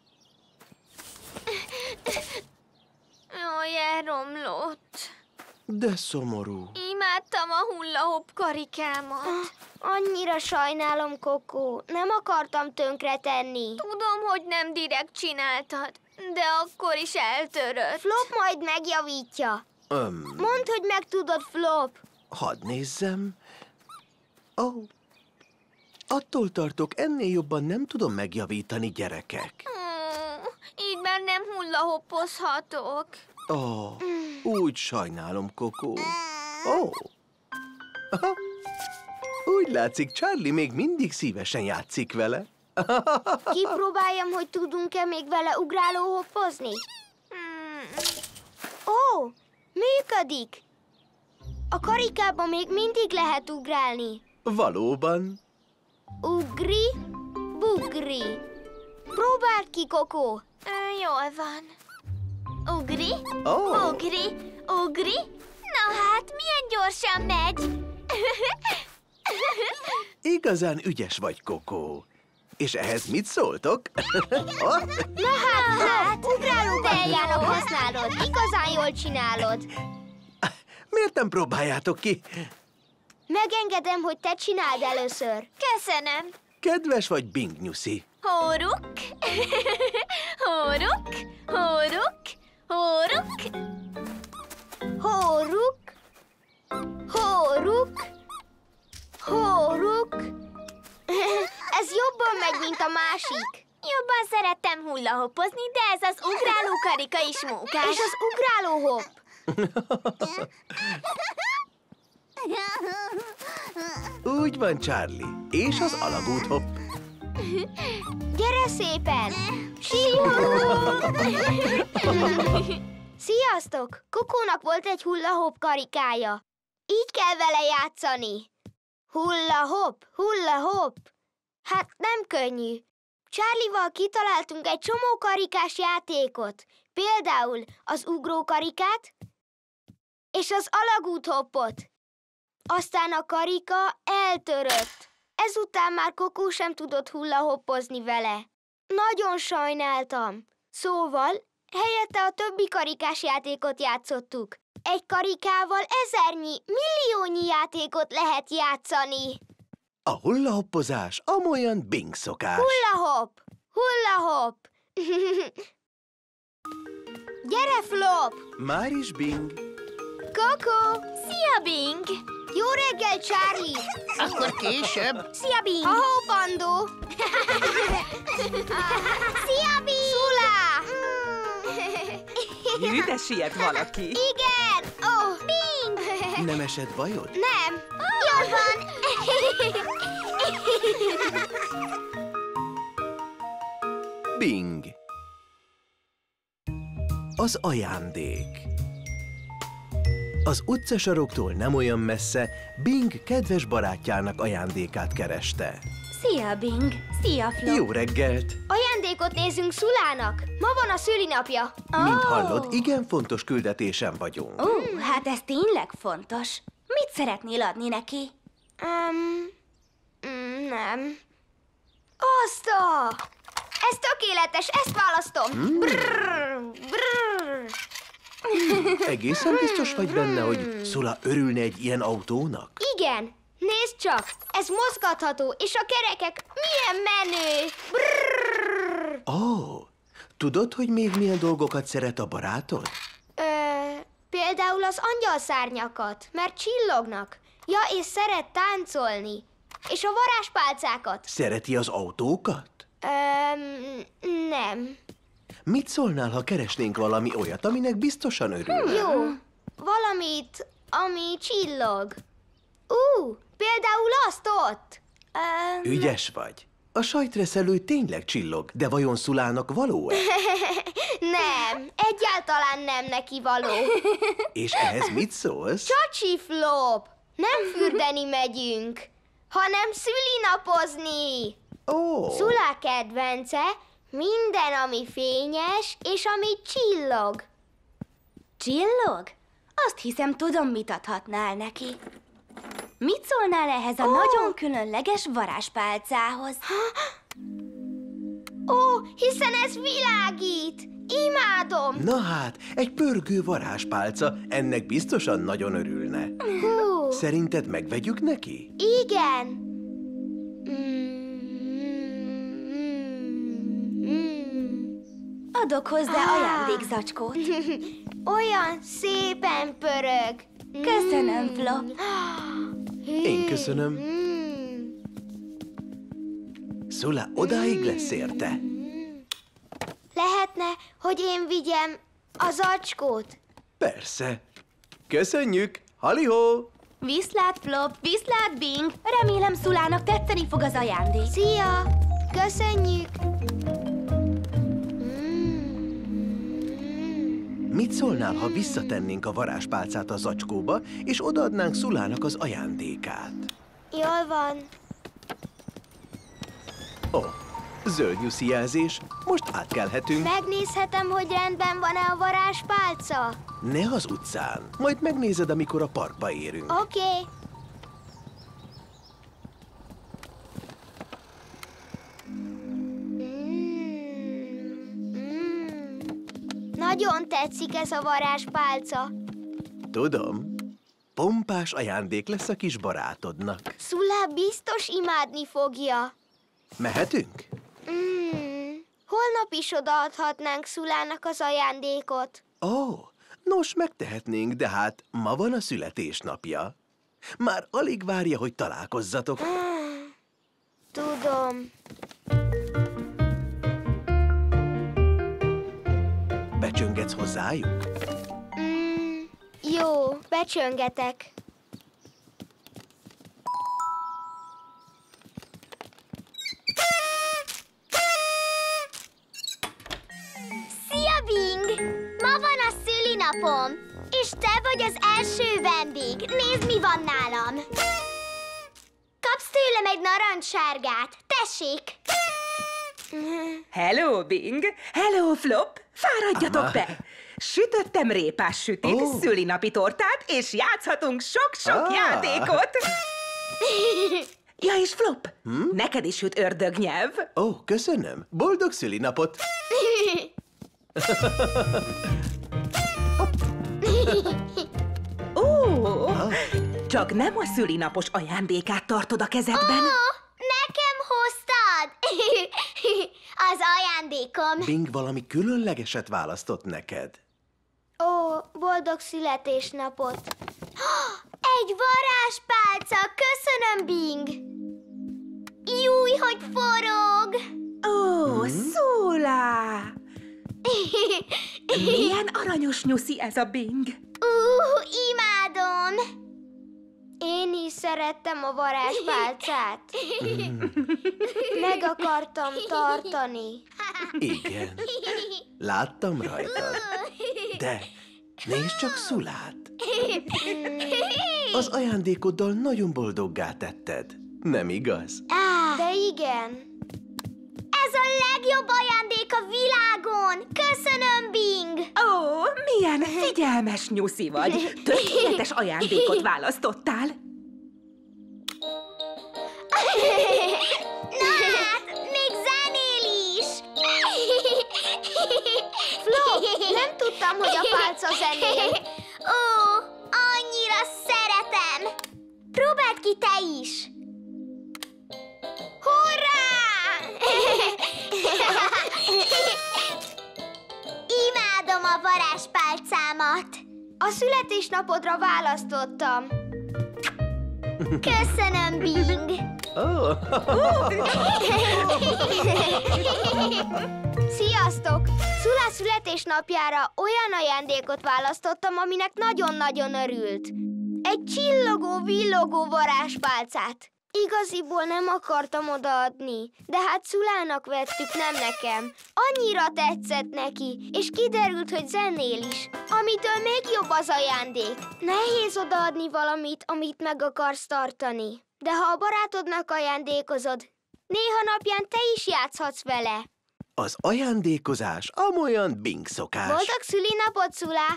C: Jaj, elromlott.
B: de szomorú.
C: Imádtam a hullahopp karikámat.
A: Annyira sajnálom, Koko. Nem akartam tönkretenni.
C: Tudom, hogy nem direkt csináltad, de akkor is eltörött.
A: Flop majd megjavítja.
B: Öm,
A: Mondd, hogy meg tudod, Flop.
B: hadd nézzem. Ó, attól tartok, ennél jobban nem tudom megjavítani, gyerekek.
C: Így már nem hullahoppozhatok.
B: Ó, úgy sajnálom, Kokó. Ó. Aha. Úgy látszik, Charlie még mindig szívesen játszik vele.
A: Kipróbáljam, hogy tudunk-e még vele ugrálóhoppozni? Ó, működik! A karikában még mindig lehet ugrálni.
B: Valóban.
A: Ugri, bugri. Próbáld ki, Kokó.
C: Jól van. Ugri,
B: Ó.
C: ugri, ugri. Na hát, milyen gyorsan megy.
B: Igazán ügyes vagy, Kokó. És ehhez mit szóltok? Oh,
A: Na hát, ugráló pályának használod. Igazán jól csinálod.
B: miért nem próbáljátok ki?
A: Megengedem, hogy te csináld először.
C: Köszönöm.
B: Kedves vagy, Bing Nyuszi?
C: Hóruk, hóruk, hóruk, hóruk.
A: Hóruk, hóruk, hóruk. Ez jobban megy, mint a másik.
C: Jobban szerettem hullahoppozni, de ez az ugráló karika is mókás.
A: És az ugráló hopp.
B: Úgy van, Charlie. És az alagúthopp.
A: Gyere szépen! Sziasztok! Kokónak volt egy hulla-hopp karikája. Így kell vele játszani. Hulla-hopp, hulla-hopp. Hát nem könnyű. Charlie-val kitaláltunk egy csomó karikás játékot. Például az ugrókarikát és az alagúthoppot. Aztán a karika eltörött. Ezután már Kokó sem tudott hullahoppozni vele. Nagyon sajnáltam. Szóval helyette a többi karikás játékot játszottuk. Egy karikával ezernyi, milliónyi játékot lehet játszani.
B: A hullahoppozás amolyan Bing szokás.
A: Hulla-hopp! Hulla-hopp! Gyere, Flop!
B: Már is Bing.
A: Kokó!
C: Szia, Bing!
A: Jó reggel, Charlie!
D: Akkor később.
C: Szia, Bing!
A: Ha-ho, Pandó! Szia, Bing! Szulá!
E: Hű, de siet valaki.
A: Igen! Oh, Bing!
B: Nem esett bajod?
A: Nem! Jól van!
B: Bing. Az ajándék. Az utcasaroktól nem olyan messze Bing kedves barátjának ajándékát kereste.
C: Szia, Bing! Szia, Flop!
B: Jó reggelt!
A: Ajándékot nézünk Szulának. Ma van a szülinapja.
B: Mint hallod, igen fontos küldetésen vagyunk.
C: Hát ez tényleg fontos. Mit szeretnél adni neki?
A: Nem. Azta! Ez tökéletes, ezt választom. Brrr, brrr.
B: Egészen biztos vagy benne, hogy Szula örülne egy ilyen autónak?
A: Igen, nézd csak, ez mozgatható, és a kerekek milyen menő. Brrr.
B: Ó, tudod, hogy még milyen dolgokat szeret a barátod?
A: Például az angyalszárnyakat, mert csillognak. Ja, és szeret táncolni. És a varázspálcákat.
B: Szereti az autókat?
A: Nem.
B: Mit szólnál, ha keresnénk valami olyat, aminek biztosan örül?
A: Jó, valamit, ami csillog. Például azt ott.
B: Ügyes vagy. A sajtreszelő tényleg csillog, de vajon Szulának való-e?
A: Nem, egyáltalán nem neki való.
B: És ehhez mit szólsz?
A: Csacsi, Flop, nem fürdeni megyünk, hanem szülinapozni.
B: Ó,
A: Szula kedvence minden, ami fényes, és ami csillog.
C: Csillog? Azt hiszem, tudom, mit adhatnál neki. Mit szólnál ehhez a nagyon különleges varázspálcához?
A: Hiszen ez világít. Imádom.
B: na hát, egy pörgő varázspálca, ennek biztosan nagyon örülne. Szerinted megvegyük neki?
A: Igen.
C: Adok hozzá ajándékzacskót.
A: Olyan szépen pörög.
C: Köszönöm, Flop.
B: Én köszönöm. Szula odáig lesz érte.
A: Lehetne, hogy én vigyem a zacskót?
B: Persze. Köszönjük! Halihó!
C: Viszlát, Flop, viszlát, Bing! Remélem Szulának tetszeni fog az ajándék.
A: Szia! Köszönjük!
B: Mit szólnál, ha visszatennénk a varázspálcát a zacskóba, és odaadnánk Szulának az ajándékát?
A: Jól van.
B: Ó, zöld nyuszi jelzés, most átkelhetünk.
A: Megnézhetem, hogy rendben van-e a varázspálca?
B: Ne az utcán, majd megnézed, amikor a parkba érünk.
A: Oké. Nagyon tetszik ez a varázspálca.
B: Tudom, pompás ajándék lesz a kis barátodnak.
A: Szula biztos imádni fogja.
B: Mehetünk?
A: Holnap is odaadhatnánk Szulának az ajándékot.
B: Ó, nos, megtehetnénk, de hát ma van a születésnapja. Már alig várja, hogy találkozzatok.
A: Tudom.
B: Becsöngetsz hozzájuk?
A: Jó, becsöngetek.
C: Szia, Bing! Ma van a szülinapom, és te vagy az első vendég. Nézd, mi van nálam! Kapsz tőlem egy narancssárgát. Tessék!
E: Hello, Bing! Hello, Flop! Fáradjatok be! Sütöttem répás sütit, szülinapi tortát, és játszhatunk sok-sok játékot! Ja, és Flop, neked is süt ördögnyelv.
B: Ó, köszönöm. Boldog szülinapot!
E: Ó, csak nem a szülinapos ajándékát tartod a kezedben.
C: Nekem hoztad! Az ajándékom.
B: Bing valami különlegeset választott neked.
A: Ó, boldog születésnapot.
C: Egy varázspálca. Köszönöm, Bing. Júj, hogy forog.
E: Ó, Szula! Milyen aranyos nyuszi ez a Bing.
C: Imádom.
A: Én is szerettem a varázspálcát. Meg akartam tartani.
B: Igen, láttam rajtad. De nézd csak Szulát. Az ajándékoddal nagyon boldoggá tetted. Nem igaz?
A: De igen.
C: Ez a legjobb ajándék a világon. Köszönöm, Bing.
E: Ó, milyen figyelmes nyuszi vagy. Tökéletes ajándékot választottál.
C: Na hát, még zenél is.
A: Flo, nem tudtam, hogy a pálca zenél.
C: Ó, annyira szeretem. Próbáld ki te is. Hurrá! Imádom a varázspálcámat.
A: A születésnapodra választottam.
C: Köszönöm, Bing.
A: Sziasztok! Szula születésnapjára olyan ajándékot választottam, aminek nagyon-nagyon örült. Egy csillogó-villogó varázspálcát. Igaziból nem akartam odaadni, de hát Szulának vettük, nem nekem. Annyira tetszett neki, és kiderült, hogy zenél is. Amitől még jobb az ajándék. Nehéz odaadni valamit, amit meg akarsz tartani. De ha a barátodnak ajándékozod, néha napján te is játszhatsz vele.
B: Az ajándékozás amolyan Bing szokás.
A: Boldog szülinapot, Szula!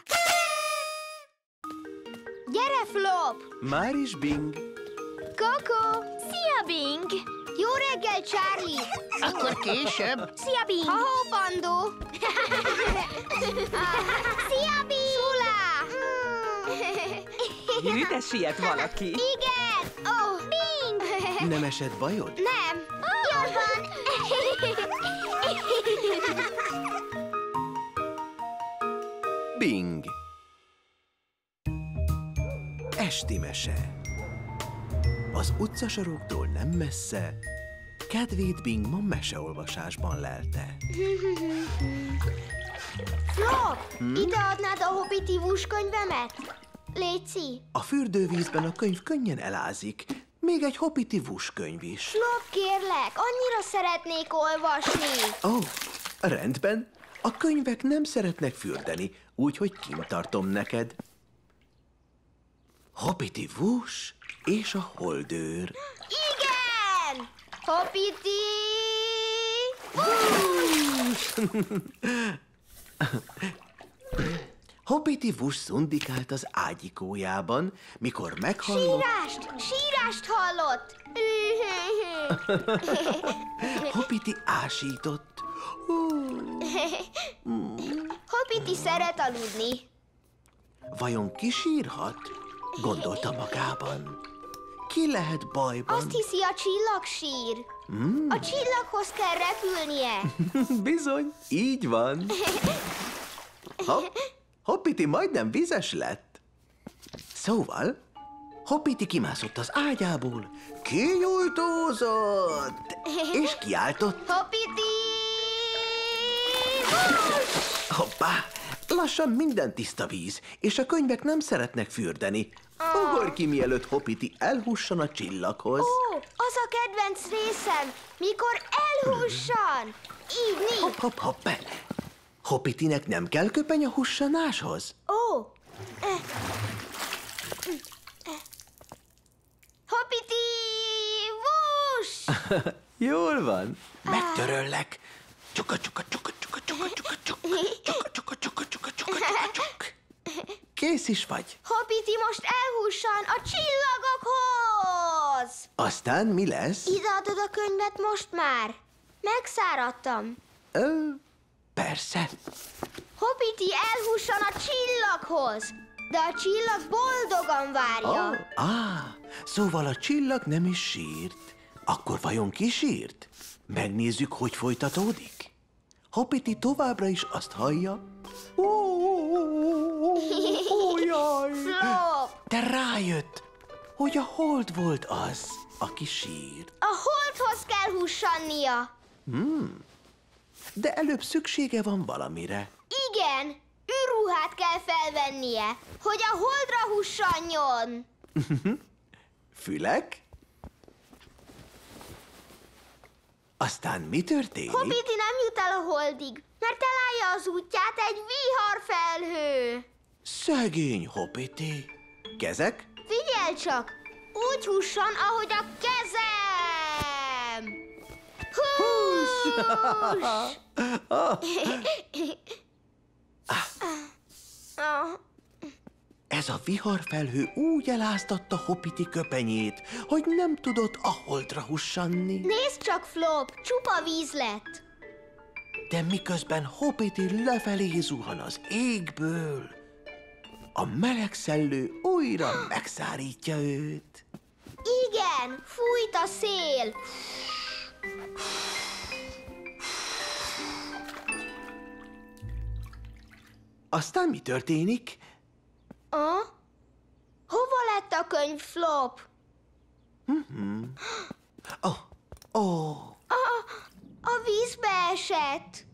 A: Gyere, Flop!
B: Már is Bing.
A: Koko!
C: Szia, Bing.
A: Jó reggel, Charlie!
D: Akkor később.
C: Szia, Bing.
A: Ha-ho, Pandó!
C: Szia, Bing.
A: Szula!
E: Hű, de siet valaki.
A: Igen! Oh.
C: Bing.
B: Nem esett bajod?
A: Nem!
C: Jól van.
B: Bing. Esti mese. Az utcasarokktól nem messze kedvét Bingman meseolvasásban lelte.
A: Flop, ide adnád a Hobbit könyvemet? Léci.
B: A fürdővízben a könyv könnyen elázik. Még egy Hobbiti könyv is.
A: Flop, kérlek, annyira szeretnék olvasni.
B: Ó, rendben. A könyvek nem szeretnek fürdeni, úgyhogy kint tartom neked. Hobbiti és a holdőr.
A: Igen! Hobbiti!
B: Hobbiti szundikált az ágyikójában, mikor meghallott...
A: Sírást hallott!
B: Hobbiti ásított.
A: Hobbiti szeret aludni.
B: Vajon kisírhat? Gondolta magában. Ki lehet bajban?
A: Azt hiszi, a csillag sír. A csillaghoz kell repülnie.
B: Bizony, így van. Hobbiti majdnem vizes lett. Szóval, Hobbiti kimászott az ágyából, kinyújtózott, és kiáltott.
A: Hobbiti!
B: Hoppá! Lassan minden tiszta víz, és a könyvek nem szeretnek fürdeni. Ugorj ki, mielőtt Hobbiti elhusson a csillaghoz.
A: Ó, az a kedvenc részem, mikor elhussan. Így nincs.
B: Hopp. Hobbitinek nem kell köpeny a hussanáshoz?
A: Ó. Hobbiti! Vuss!
B: Jól van. Megtöröllek. Csuka. Kész is vagy.
A: Hobbiti most elhussan a csillagokhoz!
B: Aztán mi lesz?
A: Ideadod a könyvet most már? Megszáradtam.
B: Persze.
A: Hobbiti elhussan a csillaghoz, de a csillag boldogan várja.
B: Szóval a csillag nem is sírt. Akkor vajon ki sírt? Megnézzük, hogy folytatódik. Hobbiti továbbra is azt hallja. Jaj!
A: Flop!
B: De rájött, hogy a hold volt az, aki sírt.
A: A holdhoz kell hussannia.
B: De előbb szüksége van valamire.
A: Igen, űrruhát kell felvennie, hogy a holdra hussanjon.
B: Fülek? Aztán mi történik?
A: Hobbiti nem jut el a holdig, mert elállja az útját egy viharfelhő.
B: Szegény Hobbiti. Kezek?
A: Figyelj csak, úgy husson, ahogy a kezem. Hús!
B: Ez a viharfelhő úgy eláztatta Hobbiti köpenyét, hogy nem tudott a holdra hussanni.
A: Nézd csak, Flop, csupa víz lett.
B: De miközben Hobbiti lefelé zuhan az égből, a meleg szellő újra megszárítja őt.
A: Igen, fújt a szél.
B: Aztán mi történik?
A: Hova lett a könyv, Flop? A vízbe esett.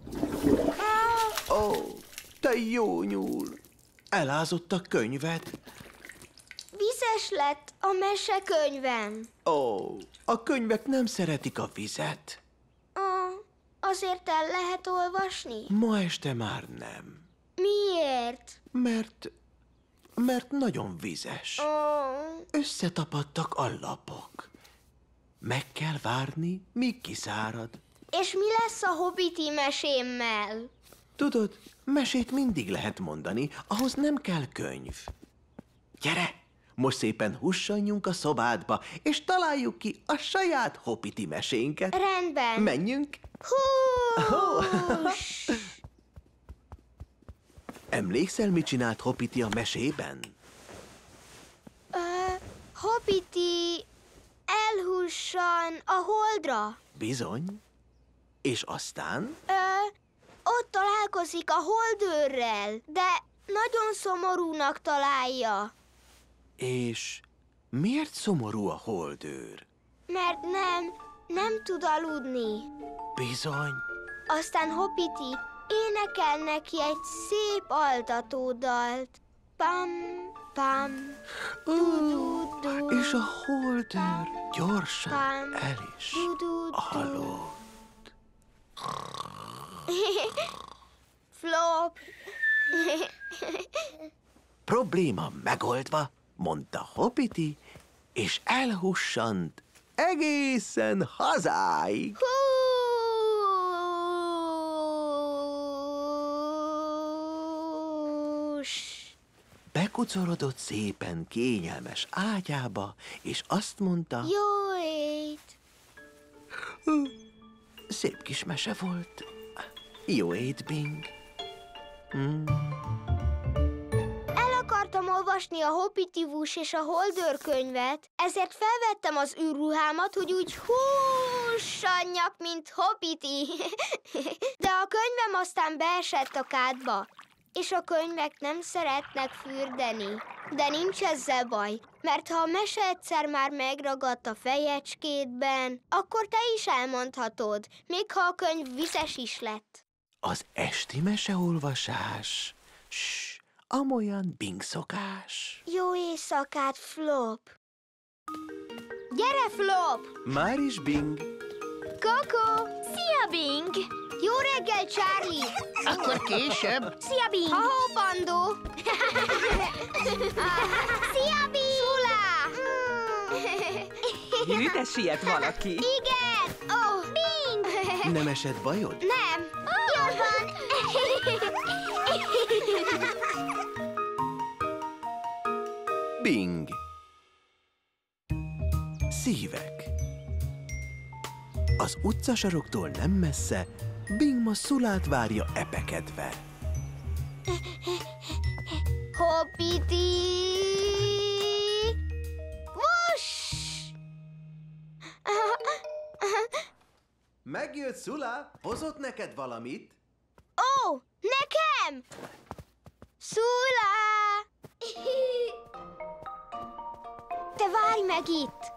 B: Te jó nyúl! Elázott a könyvet.
A: Vizes lett a mesekönyvem.
B: A könyvek nem szeretik a vizet.
A: Azért el lehet olvasni?
B: Ma este már nem.
A: Miért?
B: Mert nagyon vizes. Összetapadtak a lapok. Meg kell várni, míg kiszárad.
A: És mi lesz a Hobbiti mesémmel?
B: Tudod, mesét mindig lehet mondani, ahhoz nem kell könyv. Gyere, most szépen hussanjunk a szobádba, és találjuk ki a saját Hobbiti mesénket.
A: Rendben.
B: Menjünk.
A: Hús!
B: Emlékszel, mit csinált Hobbiti a mesében?
A: Hobbiti elhussan a holdra.
B: Bizony. És aztán?
A: Ott találkozik a holdőrrel, de nagyon szomorúnak találja.
B: És miért szomorú a holdőr?
A: Mert Nem tud aludni.
B: Bizony.
A: Aztán Hoppity énekel neki egy szép altatódalt. Pam, pam, du-du-du.
B: És a holdőr gyorsan
A: Pam,
B: el is
A: du-du-du.
B: aludt.
A: Flop.
B: Probléma megoldva, mondta Hoppity, és elhussant egészen hazáig.
A: Hús.
B: Bekucorodott szépen kényelmes ágyába, és azt mondta,
A: Jó ét.
B: szép kis mese volt. Jó ét, Bing.
A: El akartam olvasni a Hoppity-vús és a Holdőr könyvet, ezért felvettem az űrruhámat, hogy úgy hússanjak, mint Hoppity. De a könyvem aztán beesett a kádba, és a könyvek nem szeretnek fürdeni. De nincs ezzel baj, mert ha a mese egyszer már megragadt a fejecskédben, akkor te is elmondhatod, még ha a könyv vizes is lett.
B: Az esti meseolvasás, amolyan Bing szokás.
A: Jó éjszakát, Flop! Gyere, Flop!
B: Már is Bing.
A: Koko!
C: Szia, Bing!
A: Jó reggel, Charlie!
D: Akkor később.
C: Szia, Bing!
A: Ha-ho, Pandó!
C: Szia, Bing!
A: Szulá!
E: Hű, de siet valaki.
A: Igen! Oh.
C: Bing!
B: Nem esett bajod?
A: Nem!
C: Jól van!
B: Bing. Szívek. Az utcasaroktól nem messze Bing ma Szulát várja epekedve.
A: Hoppity! Vuss!
B: Megjött Szula? Hozott neked valamit?
A: Ó, nekem! Szulá! Te várj meg itt!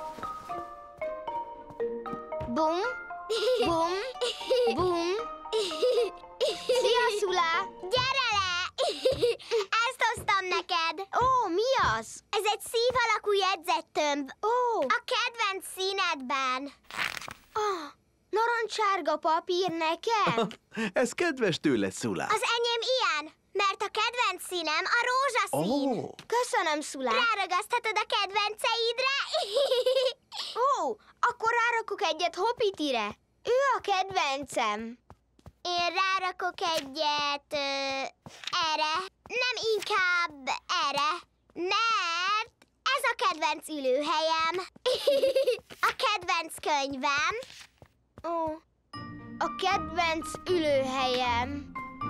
A: Bum, bum, bum. Szia, Szulá!
C: Gyere le! Ezt hoztam neked!
A: Ó, mi az?
C: Ez egy szív alakú jegyzettömb.
A: Ó,
C: A kedvenc színedben.
A: narancsárga papír nekem?
B: Ez kedves tőled, Szula.
C: Az enyém ilyen, mert a kedvenc színem a rózsaszín.
B: Ó,
A: Köszönöm, Szulá.
C: Ráragaszthatod a kedvenceidre?
A: Ó, akkor rárakok egyet Hoppitire. Ő a kedvencem.
C: Én rárakok egyet erre. Nem, inkább erre. Mert ez a kedvenc ülőhelyem. A kedvenc könyvem.
A: Ó, a kedvenc ülőhelyem.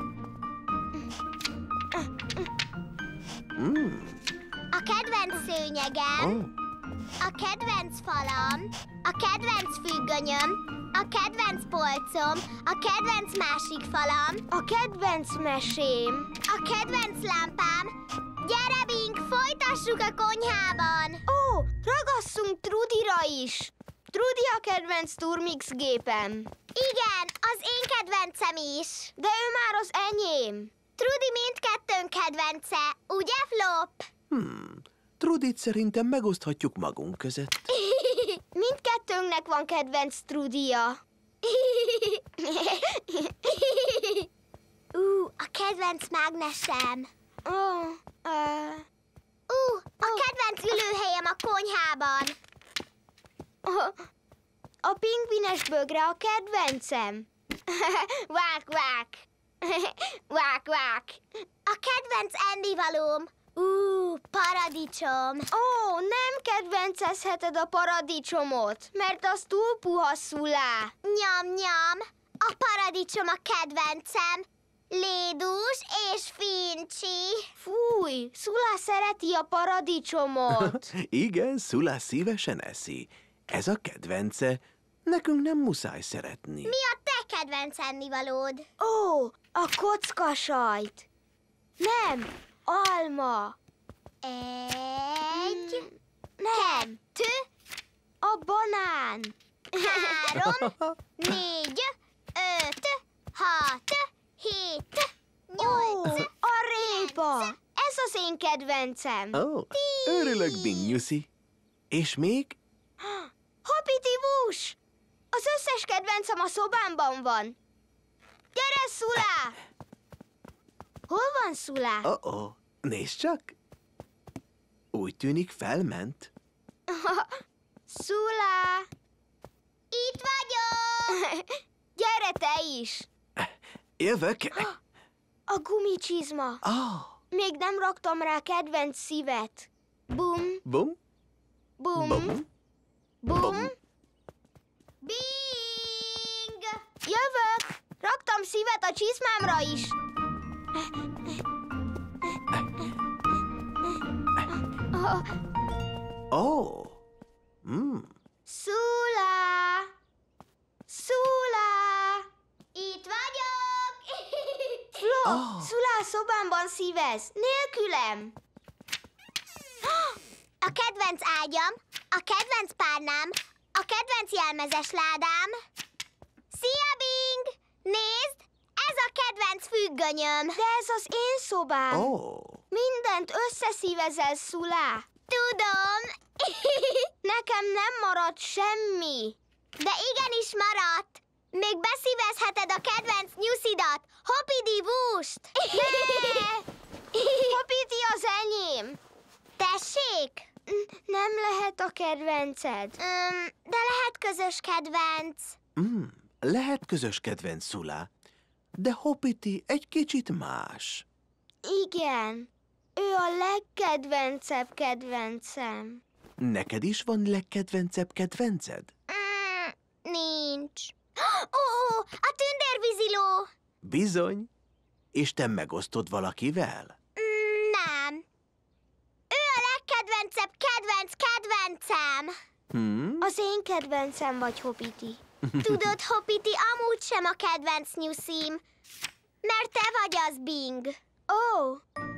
C: A kedvenc szőnyegem. A kedvenc falam, a kedvenc függönyöm, a kedvenc polcom, a kedvenc másik falam,
A: A kedvenc mesém.
C: a kedvenc lámpám. Gyere, Bing, folytassuk a konyhában!
A: Ó, ragasszunk Trudira is. Trudi a kedvenc Turmix gépem.
C: Igen, az én kedvencem is.
A: De ő már az enyém.
C: Trudi mindkettőnk kedvence, ugye, Flop?
B: Trudit szerintem megoszthatjuk magunk között.
A: Mindkettőnknek van kedvenc Trudia.
C: A kedvenc mágnesem.
A: Ó,
C: A kedvenc ülőhelyem a konyhában.
A: a pingvines bögre a kedvencem. Vák, vák. Vák, vák.
C: A kedvenc ennivalóm. Paradicsom.
A: Ó, nem kedvencezheted a paradicsomot, mert az túl puha, Szulá.
C: Nyam, nyam. A paradicsom a kedvencem. Lédús és fincsi.
A: Fúj, Szulá szereti a paradicsomot.
B: Igen, Szula szívesen eszi. Ez a kedvence. Nekünk nem muszáj szeretni.
C: Mi a te kedvenc ennivalód?
A: Ó, a kockasajt. Nem, alma.
C: Egy,
A: Nem,
C: kettő,
A: a banán.
C: 3, 4, 5, 6, 7, 8.
A: A répa! Ez az én kedvencem.
B: Ó, örülök, Bing nyuszi. És még?
A: Hoppity Whoosh! Az összes kedvencem a szobámban van. Gyere, Szulá! Hol van Szulá?
B: Oh, nézd csak. Úgy tűnik, felment.
A: Szulá!
C: Itt vagyok!
A: Gyere te is!
B: Jövök.
A: A gumicsizma. Még nem raktam rá kedvenc szívet. Bum,
B: Bum,
A: bum,
B: bum,
A: bum.
C: Bing!
A: Jövök! Raktam szívet a csizmámra is.
B: Ó.
A: Szulá! Szulá!
C: Itt vagyok!
A: Flo, Szulá a szobámban szívez, nélkülem.
C: A kedvenc ágyam, a kedvenc párnám, a kedvenc jelmezes ládám. Szia, Bing! Nézd, ez a kedvenc függönyöm.
A: De ez az én szobám. Mindent összeszívezel, Szulá.
C: Tudom.
A: Nekem nem maradt semmi.
C: De igenis maradt. Még beszívezheted a kedvenc nyuszidat, Hoppity Whoost.
A: Hoppity az enyém.
C: Tessék?
A: Nem lehet a kedvenced.
C: De lehet közös kedvenc.
B: Lehet közös kedvenc, Szulá, de Hoppity egy kicsit más.
A: Igen, ő a legkedvencebb kedvencem.
B: Neked is van legkedvencebb kedvenced?
C: Nincs. Ó, a tündérvíziló.
B: Bizony. És te megosztod valakivel?
C: Nem. Ő a legkedvencebb kedvencem.
A: Az én kedvencem vagy, Hoppity.
C: Tudod, Hoppity, amúgy sem a kedvenc nyuszim, mert te vagy az, Bing.
A: Ó!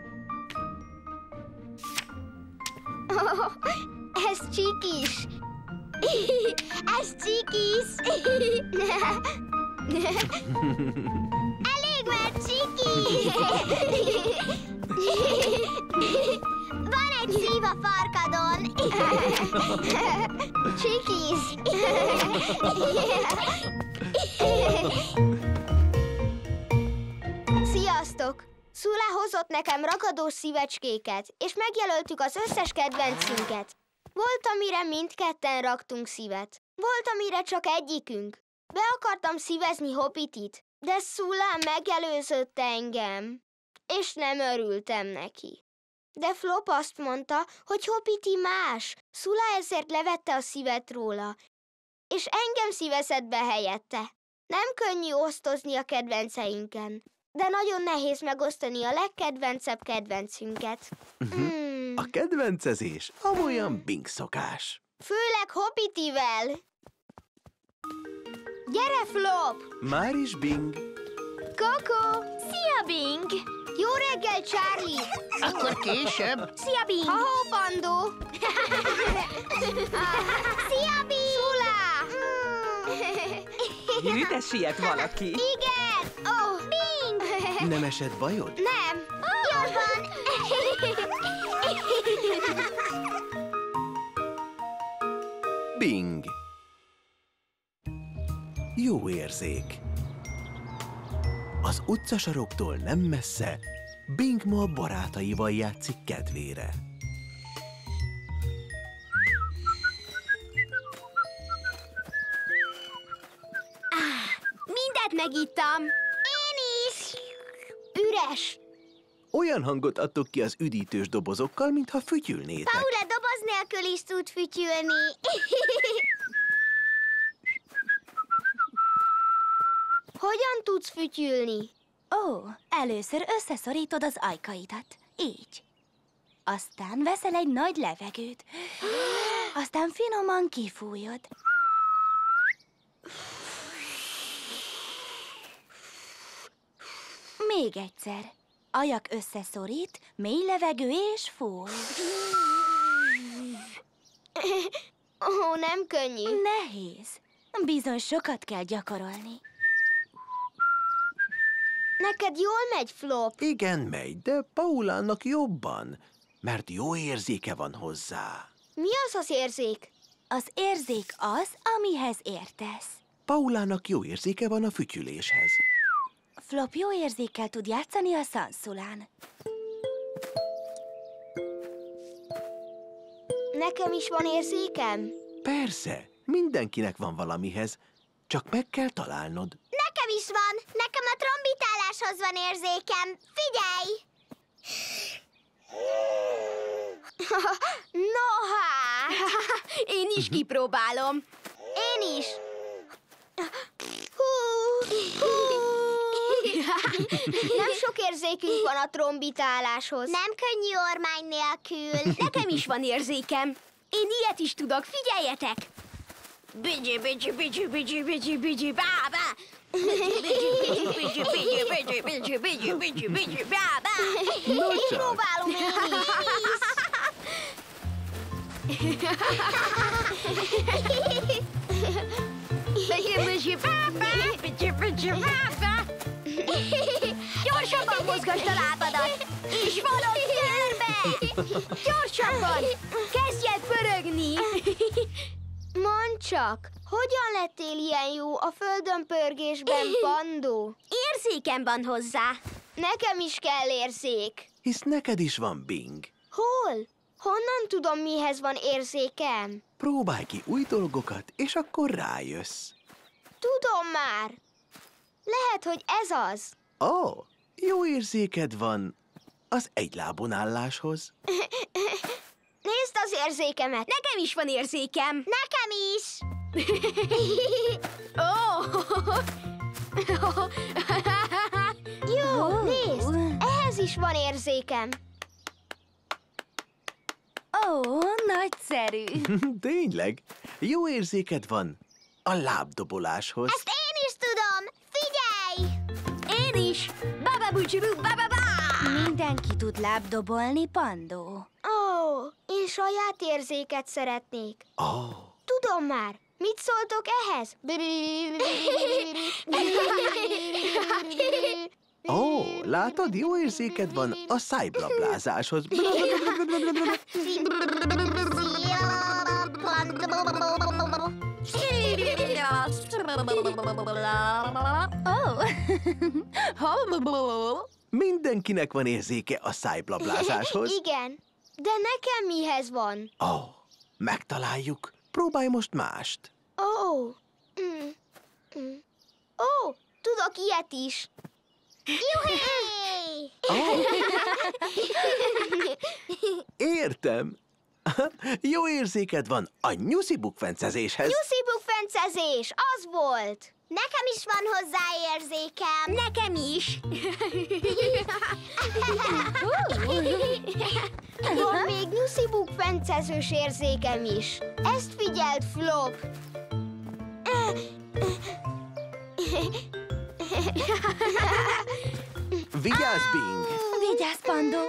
A: Ez Csikis.
C: Ez Csikis. Elég már, Csiki. Van egy szív a farkadon.
A: Csikis. Sziasztok! Szulá hozott nekem ragadós szívecskéket, és megjelöltük az összes kedvencünket. Volt, amire mindketten raktunk szívet. Volt, amire csak egyikünk. Be akartam szívezni Hoppityt, de Szulá megelőzött engem, és nem örültem neki. De Flop azt mondta, hogy Hoppity más. Szulá ezért levette a szívet róla, és engem szívezett be helyette. Nem könnyű osztozni a kedvenceinken, de nagyon nehéz megosztani a legkedvencebb kedvencünket.
B: A kedvencezés amolyan Bing szokás.
A: Főleg Hoppityvel. Gyere, Flop!
B: Már is Bing.
A: Koko!
C: Szia, Bing!
A: Jó reggel, Charlie!
D: Akkor később.
C: Szia, Bing!
A: Ha-ho, Pandó!
C: Szia, Bing!
A: Szulá!
E: Ide siet valaki.
C: Igen!
A: Oh,
C: Bing!
B: Nem esett bajod?
A: nem!
C: Jól van!
B: Bing. Jó érzék. Az utcasaroktól nem messze Bing ma a barátaival játszik kedvére.
C: Mindent megittam. Én is.
A: Üres!
B: Olyan hangot adtok ki az üdítős dobozokkal, mintha fütyülnétek.
C: Paula doboz nélkül is tud fütyülni.
A: Hogyan tudsz fütyülni?
F: Ó, először összeszorítod az ajkaidat. Így. Aztán veszel egy nagy levegőt. Aztán finoman kifújod. Még egyszer. Ajak összeszorít, mély levegő és fúj.
A: Ó, nem könnyű.
F: Nehéz. Bizony sokat kell gyakorolni.
A: Neked jól megy, Flop?
B: Igen, megy, de Paulának jobban, mert jó érzéke van hozzá.
A: Mi az az érzék?
F: Az érzék az, amihez értesz.
B: Paulának jó érzéke van a fütyüléshez.
F: Flop jó érzékkel tud játszani a szanszulán.
A: Nekem is van érzékem?
B: Persze, mindenkinek van valamihez, csak meg kell találnod.
C: Nekem is van. Nekem a trombitáláshoz van érzékem. Figyelj!
A: No hát!
F: Én is kipróbálom.
A: Én is! Nem sok érzékünk van a trombitáláshoz.
C: Nem könnyű ormány nélkül.
F: Nekem is van érzékem. Én ilyet is tudok, figyeljetek! Bicsi, bicsi, bicsi, bicsi, bicsi, bicsi, bá, bá! Bicsi, bicsi, bicsi, bicsi, bicsi, bicsi, bicsi, bicsi, bicsi, bá, bá!
B: No csak.
A: Próbálom én
F: Bicsi, bicsi, bá, bá! Bicsi, bicsi, bá, bá! Gyorsabban mozgasd a lábadat! És valami körbe! Gyorsabban! Kezdj el pörögni!
A: Mondd csak, hogyan lettél ilyen jó a földön pörgésben, Pandó?
C: Érzékem van hozzá.
A: Nekem is kell érzék.
B: Hisz neked is van, Bing.
A: Hol? Honnan tudom, mihez van érzékem?
B: Próbálj ki új dolgokat, és akkor rájössz.
A: Tudom már. Lehet, hogy ez az.
B: Ó, jó érzéked van az egylábon álláshoz.
A: Nézd az érzékemet.
F: Nekem is van érzékem!
C: Nekem is.
A: Jó, nézd. Ehhez is van érzékem.
F: Ó, nagyszerű!
B: Tényleg, jó érzéked van a lábdoboláshoz.
C: Ezt én is tudom. Figyelj!
F: Én is! Bababucsibu, bababá! Mindenki tud lábdobolni, Pandó.
A: Ó, én saját érzéket szeretnék.
B: Ó,
A: Tudom már. Mit szóltok ehhez?
B: ó, látod, jó érzéked van a szájblablázáshoz. Mindenkinek van érzéke a szájblablázáshoz.
A: Igen, de nekem mihez van?
B: Ó, megtaláljuk. Próbálj most mást.
A: Ó, Ó, tudok ilyet is.
C: Juhé!
B: Értem. Jó érzéked van a nyuszibukfencezéshez.
A: Nyuszibukfencezés, az volt.
C: Nekem is van hozzá érzékem.
F: Nekem is!
A: Van még nyuszibukfencezős érzékem is. Ezt figyeld, Flop.
B: Vigyázz, Bing!
F: Vigyázz, Pandó!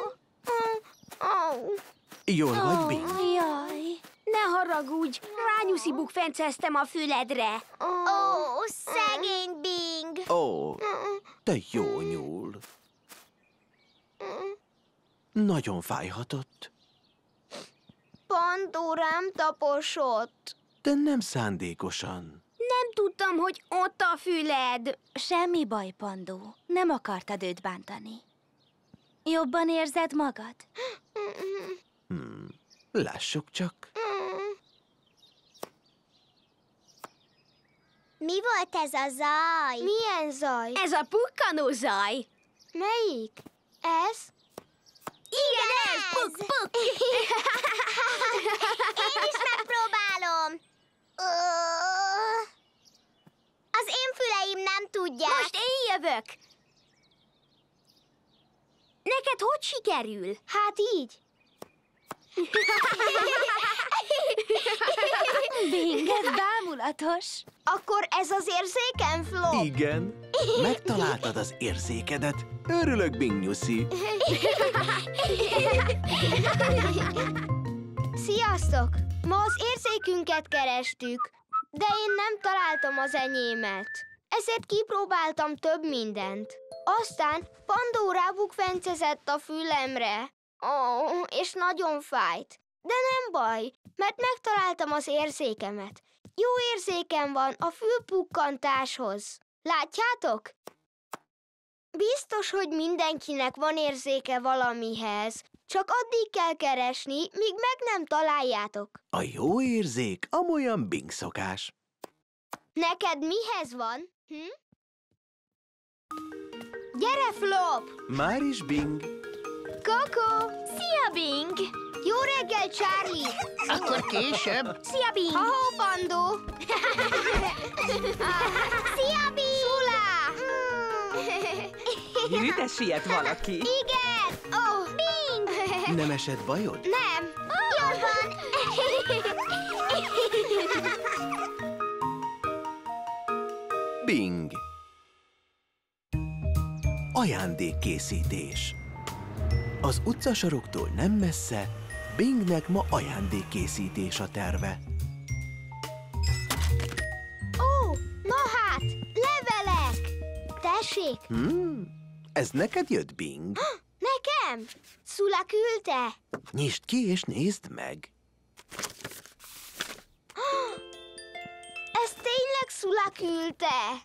B: Jól vagy, Bing?
F: Jaj! Ne haragudj! Rányuszibukfenceztem a füledre!
C: Ó, szegény Bing.
B: Ó, te jó nyúl. Nagyon fájhatott,
A: Pandó rám taposott.
B: de nem szándékosan.
F: Nem tudtam, hogy ott a füled. Semmi baj, Pandó. Nem akartad őt bántani. Jobban érzed magad?
B: Lássuk csak.
C: Mi volt ez a zaj?
A: Milyen zaj?
F: Ez a pukkanó zaj.
A: Melyik? Ez?
F: Igen, ez! Puk, puk!
C: Én is megpróbálom. Az én füleim nem tudják.
F: Most én jövök. Neked hogy sikerül?
A: Hát így.
F: Bing, ez bámulatos.
A: Akkor ez az érzékem, Flop?
B: Igen, megtaláltad az érzékedet. Örülök, Bing Nyuszi.
A: Sziasztok! Ma az érzékünket kerestük. De én nem találtam az enyémet. Ezért kipróbáltam több mindent. Aztán Pandó rábukfencezett a fülemre. És nagyon fájt. De nem baj, mert megtaláltam az érzékemet. Jó érzékem van a fülpukkantáshoz. Látjátok? Biztos, hogy mindenkinek van érzéke valamihez. Csak addig kell keresni, míg meg nem találjátok.
B: A jó érzék amolyan Bing szokás.
A: Neked mihez van? Gyere, Flop!
B: Már is Bing.
A: Koko!
C: Szia, Bing!
A: Jó reggel, Charlie!
D: Akkor később.
C: Szia, Bing!
A: Ha-ho, Pandó! Szia, Bing! Szulá!
E: Ide siet valaki.
A: Igen! Bing!
B: Nem esett bajod?
A: Nem! Jól van!
B: Bing. Ajándékkészítés. Az utcasaroktól nem messze Bingnek ma ajándékkészítés a terve.
A: Na hát, levelek! Tessék!
B: Ez neked jött, Bing?
A: Nekem? Szula küldte?
B: Nyisd ki és nézd meg.
A: Ez tényleg Szula küldte?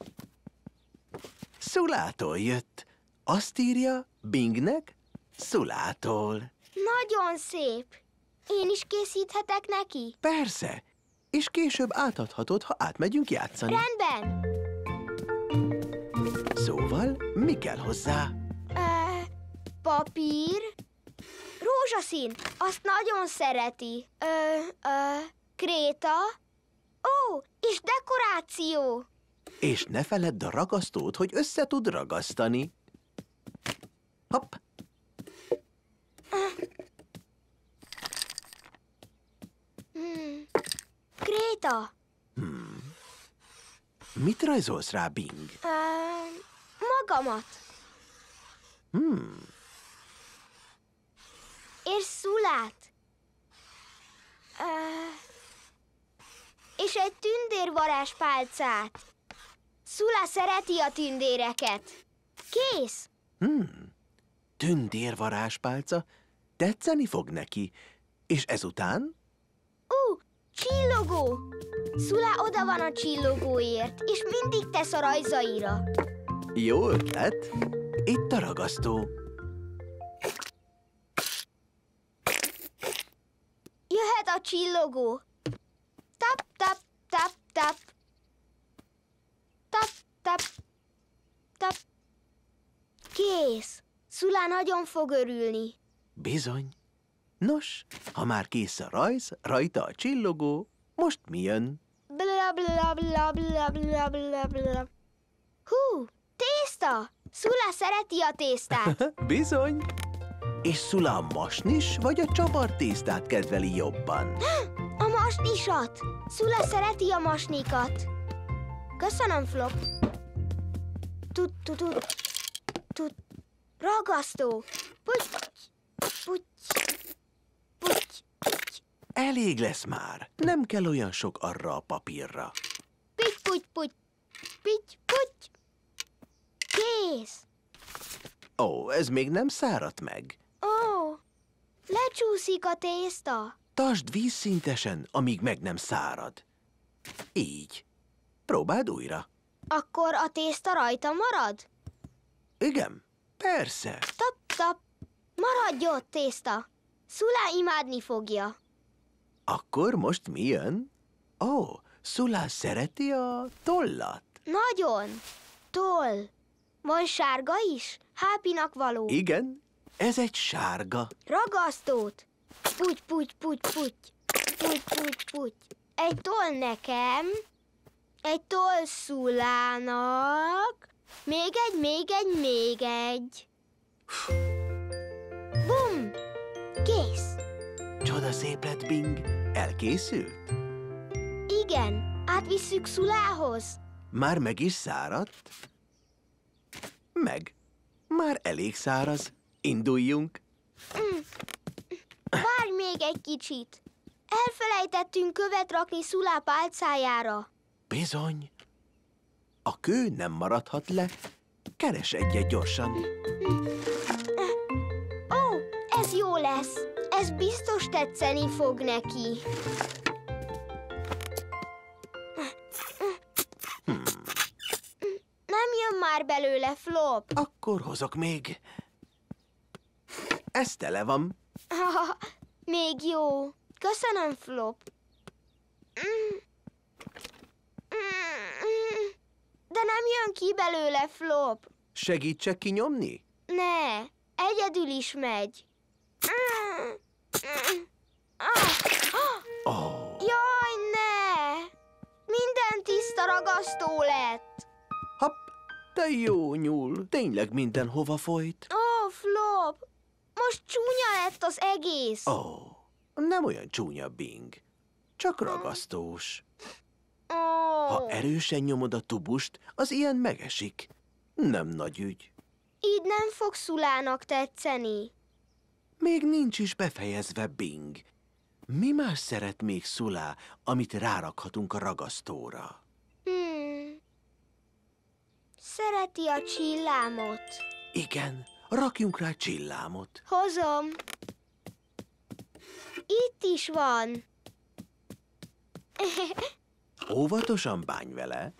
B: Szulától jött. Azt írja Bingnek Szulától.
A: Nagyon szép. Én is készíthetek neki?
B: Persze, és később átadhatod, ha átmegyünk játszani.
A: Rendben.
B: Szóval mi kell hozzá?
A: Papír. Rózsaszín. Azt nagyon szereti. Kréta. És dekoráció.
B: És ne feledd a ragasztót, hogy össze tud ragasztani. Hopp!
A: Kréta.
B: Mit rajzolsz rá, Bing?
A: Magamat. És Szulát. És egy tündérvarázspálcát. Szula szereti a tündéreket. Kész.
B: Tündérvarázspálca? Tetszeni fog neki. És ezután?
A: Csillogó. Szula oda van a csillogóért, és mindig tesz a rajzaira.
B: Jó ötlet. Itt a ragasztó.
A: Jöhet a csillogó. Tap, tap, tap, tap. Tap, tap, tap. Kész. Szula nagyon fog örülni.
B: Bizony. Nos, ha már kész a rajz, rajta a csillogó, most mi jön?
A: Bla, bla, bla, bla, bla, bla, bla. Tészta! Szula szereti a tésztát.
B: Bizony. És Szula a masnis vagy a csavartésztát kedveli jobban?
A: A masnisat! Szula szereti a masnikat. Köszönöm, Flop. Tut. Ragasztó. Puty, puty, puty.
B: Elég lesz már. Nem kell olyan sok arra a papírra.
A: Pitty, puty, puty. Pitty, puty. Kész.
B: Ez még nem száradt meg.
A: Lecsúszik a tészta.
B: Tartsd vízszintesen, amíg meg nem szárad. Így. Próbáld újra.
A: Akkor a tészta rajta marad?
B: Igen, persze.
A: Tap, tap. Maradj ott, tészta. Szula imádni fogja.
B: Akkor most mi jön? Szula szereti a tollat.
A: Nagyon. Toll. Van sárga is? Hápinak való.
B: Igen, ez egy sárga.
A: Ragasztót. Puty, puty, puty, puty. Puty, puty, puty. Egy toll nekem. Egy toll Szulának. Még egy. Bum! Kész.
B: Csoda szép lett, Bing. Elkészült?
A: Igen, átvisszük Szulához.
B: Már meg is száradt? Meg. Már elég száraz. Induljunk.
A: Várj még egy kicsit. Elfelejtettünk követ rakni Szulá pálcájára.
B: Bizony. A kő nem maradhat le. Keres egyet gyorsan.
A: Ó, ez jó lesz. Ez biztos tetszeni fog neki. Nem jön már belőle, Flop.
B: Akkor hozok még. Ez tele van.
A: Még jó. Köszönöm, Flop. De nem jön ki belőle, Flop.
B: Segítsek kinyomni?
A: Ne, egyedül is megy.
B: Oh.
A: Jaj, ne! Minden tiszta ragasztó lett.
B: Hopp, te jó nyúl. Tényleg mindenhova folyt.
A: Ó, Flop, most csúnya lett az egész.
B: Ó, nem olyan csúnya, Bing. Csak ragasztós. Ha erősen nyomod a tubust, az ilyen megesik. Nem nagy ügy.
A: Így nem fog Szulának tetszeni.
B: Még nincs is befejezve, Bing. Mi más szeret még Szulá, amit rárakhatunk a ragasztóra?
A: Szereti a csillámot.
B: Igen, rakjunk rá csillámot.
A: Hozom. Itt is van.
B: Óvatosan bánj vele.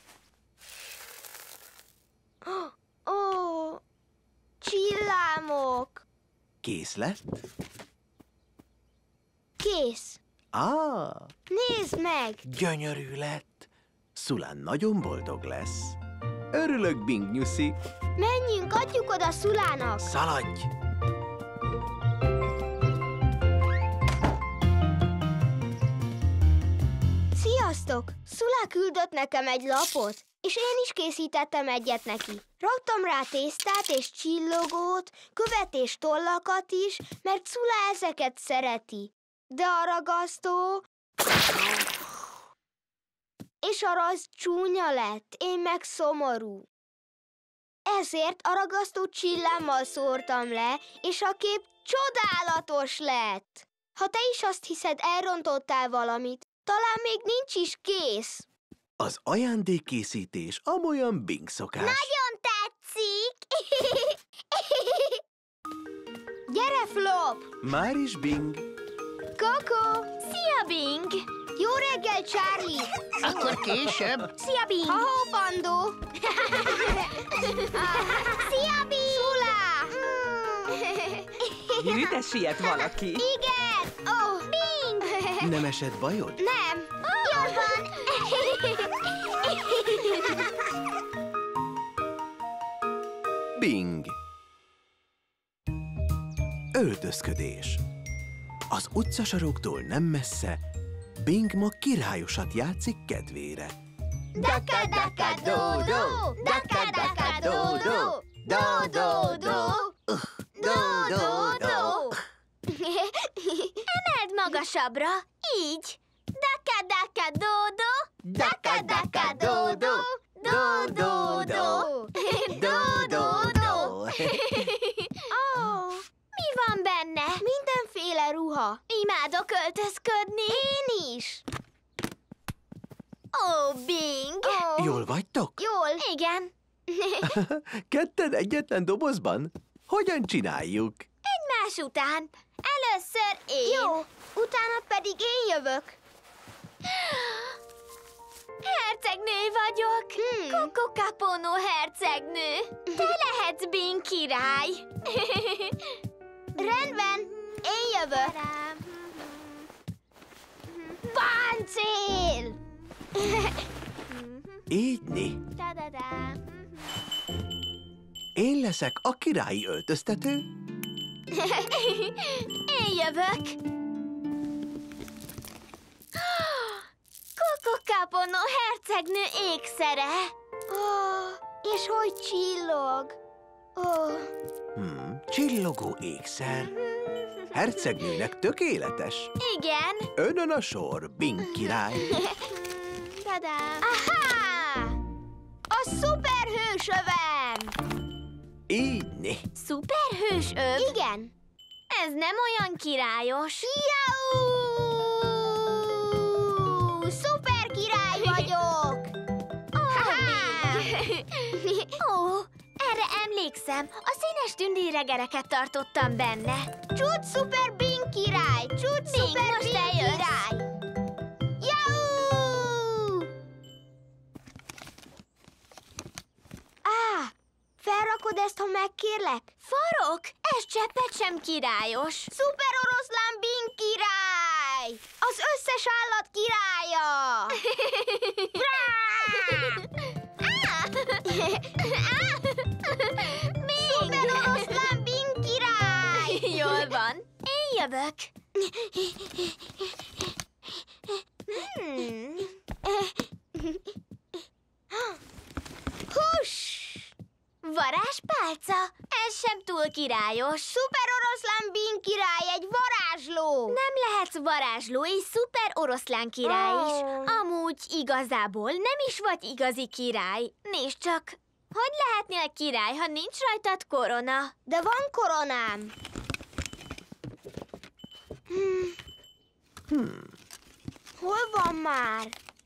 A: Ó, csillámok.
B: Kész lett?
A: Kész. Nézd meg!
B: Gyönyörű lett. Szulán nagyon boldog lesz. Örülök, Bing nyuszi.
A: Menjünk, adjuk oda Szulának.
B: Szaladj!
A: Sziasztok! Szulá küldött nekem egy lapot, és én is készítettem egyet neki. Raktam rá tésztát és csillogót, követ és tollakat is, mert Szulá ezeket szereti. De a ragasztó... És a rajz csúnya lett, én meg szomorú. Ezért a ragasztót csillámmal szórtam le, és a kép csodálatos lett. Ha te is azt hiszed, elrontottál valamit, talán még nincs is kész.
B: Az ajándékkészítés amolyan Bing szokás.
A: Nagyon tetszik! Gyere, Flop!
B: Már is Bing.
A: Koko!
C: Szia, Bing!
A: Jó reggel, Charlie!
D: Akkor később.
C: Szia, Bing!
A: Ha-ho, Pandó! Szia, Bing! Szulá!
E: Ide siet valaki.
A: Igen! Ó, Bing!
B: Nem esett bajod?
A: Nem! Jól van!
B: Bing. Öltözködés. Az utcasarokktól nem messze Bing ma királyosat játszik kedvére.
A: Daka-daka-do-do! Daka-daka-do-do! Do-do-do! Do-do-do!
C: Emeld magasabbra, így. Daka-daka-do-do!
A: Daka-daka-do-do! Do-do-do! Do-do-do! Ó,
C: Mi van benne?
A: mindenféle ruha.
C: Imádok öltözködni.
A: Én is.
C: Ó, Bing!
A: Ó,
B: Jól vagytok?
A: jól.
C: Igen,
B: Ketten egyetlen dobozban? Hogyan csináljuk?
C: egymás után. Először én.
A: Jó, utána pedig én jövök.
C: Hercegnő vagyok. Coco Capono hercegnő. Te lehetsz Bing király.
A: Rendben, én jövök. Páncél!
B: Így.
C: Da-da-da.
B: Én leszek a királyi öltöztető.
C: Én jövök. Coco Capono hercegnő ékszere.
A: Ó, és hogy csillog. Ó,
B: Csillogó ékszer. Hercegnőnek tökéletes.
C: Igen.
B: Önön a sor, Bing király.
C: Da-da.
A: ahá! A szuperhősövem!
B: Így.
C: Szuperhős öv?
A: Igen.
C: Ez nem olyan királyos.
A: Jau!
C: emlékszem, a színes tündérregereket tartottam benne.
A: Csúcs Szuper Bing király! Csúcs
C: Bing,
A: Szuper
C: most
A: Bing
C: eljössz.
A: király! Jau! Felrakod ezt, ha megkérlek?
C: Farok, ez cseppet sem királyos.
A: Szuper oroszlán Bing király! Az összes állat királya! Szuper oroszlán Bing király!
C: Jól van, én jövök.
A: Huss!
C: Varázspálca? Ez sem túl királyos.
A: Szuper oroszlán Bing király egy varázsló!
C: Nem lehetsz varázsló és szuper oroszlán király is. Amúgy igazából nem is vagy igazi király. Nézd csak, hogy lehetnél király, ha nincs rajtad korona?
A: De van koronám! Hol van már?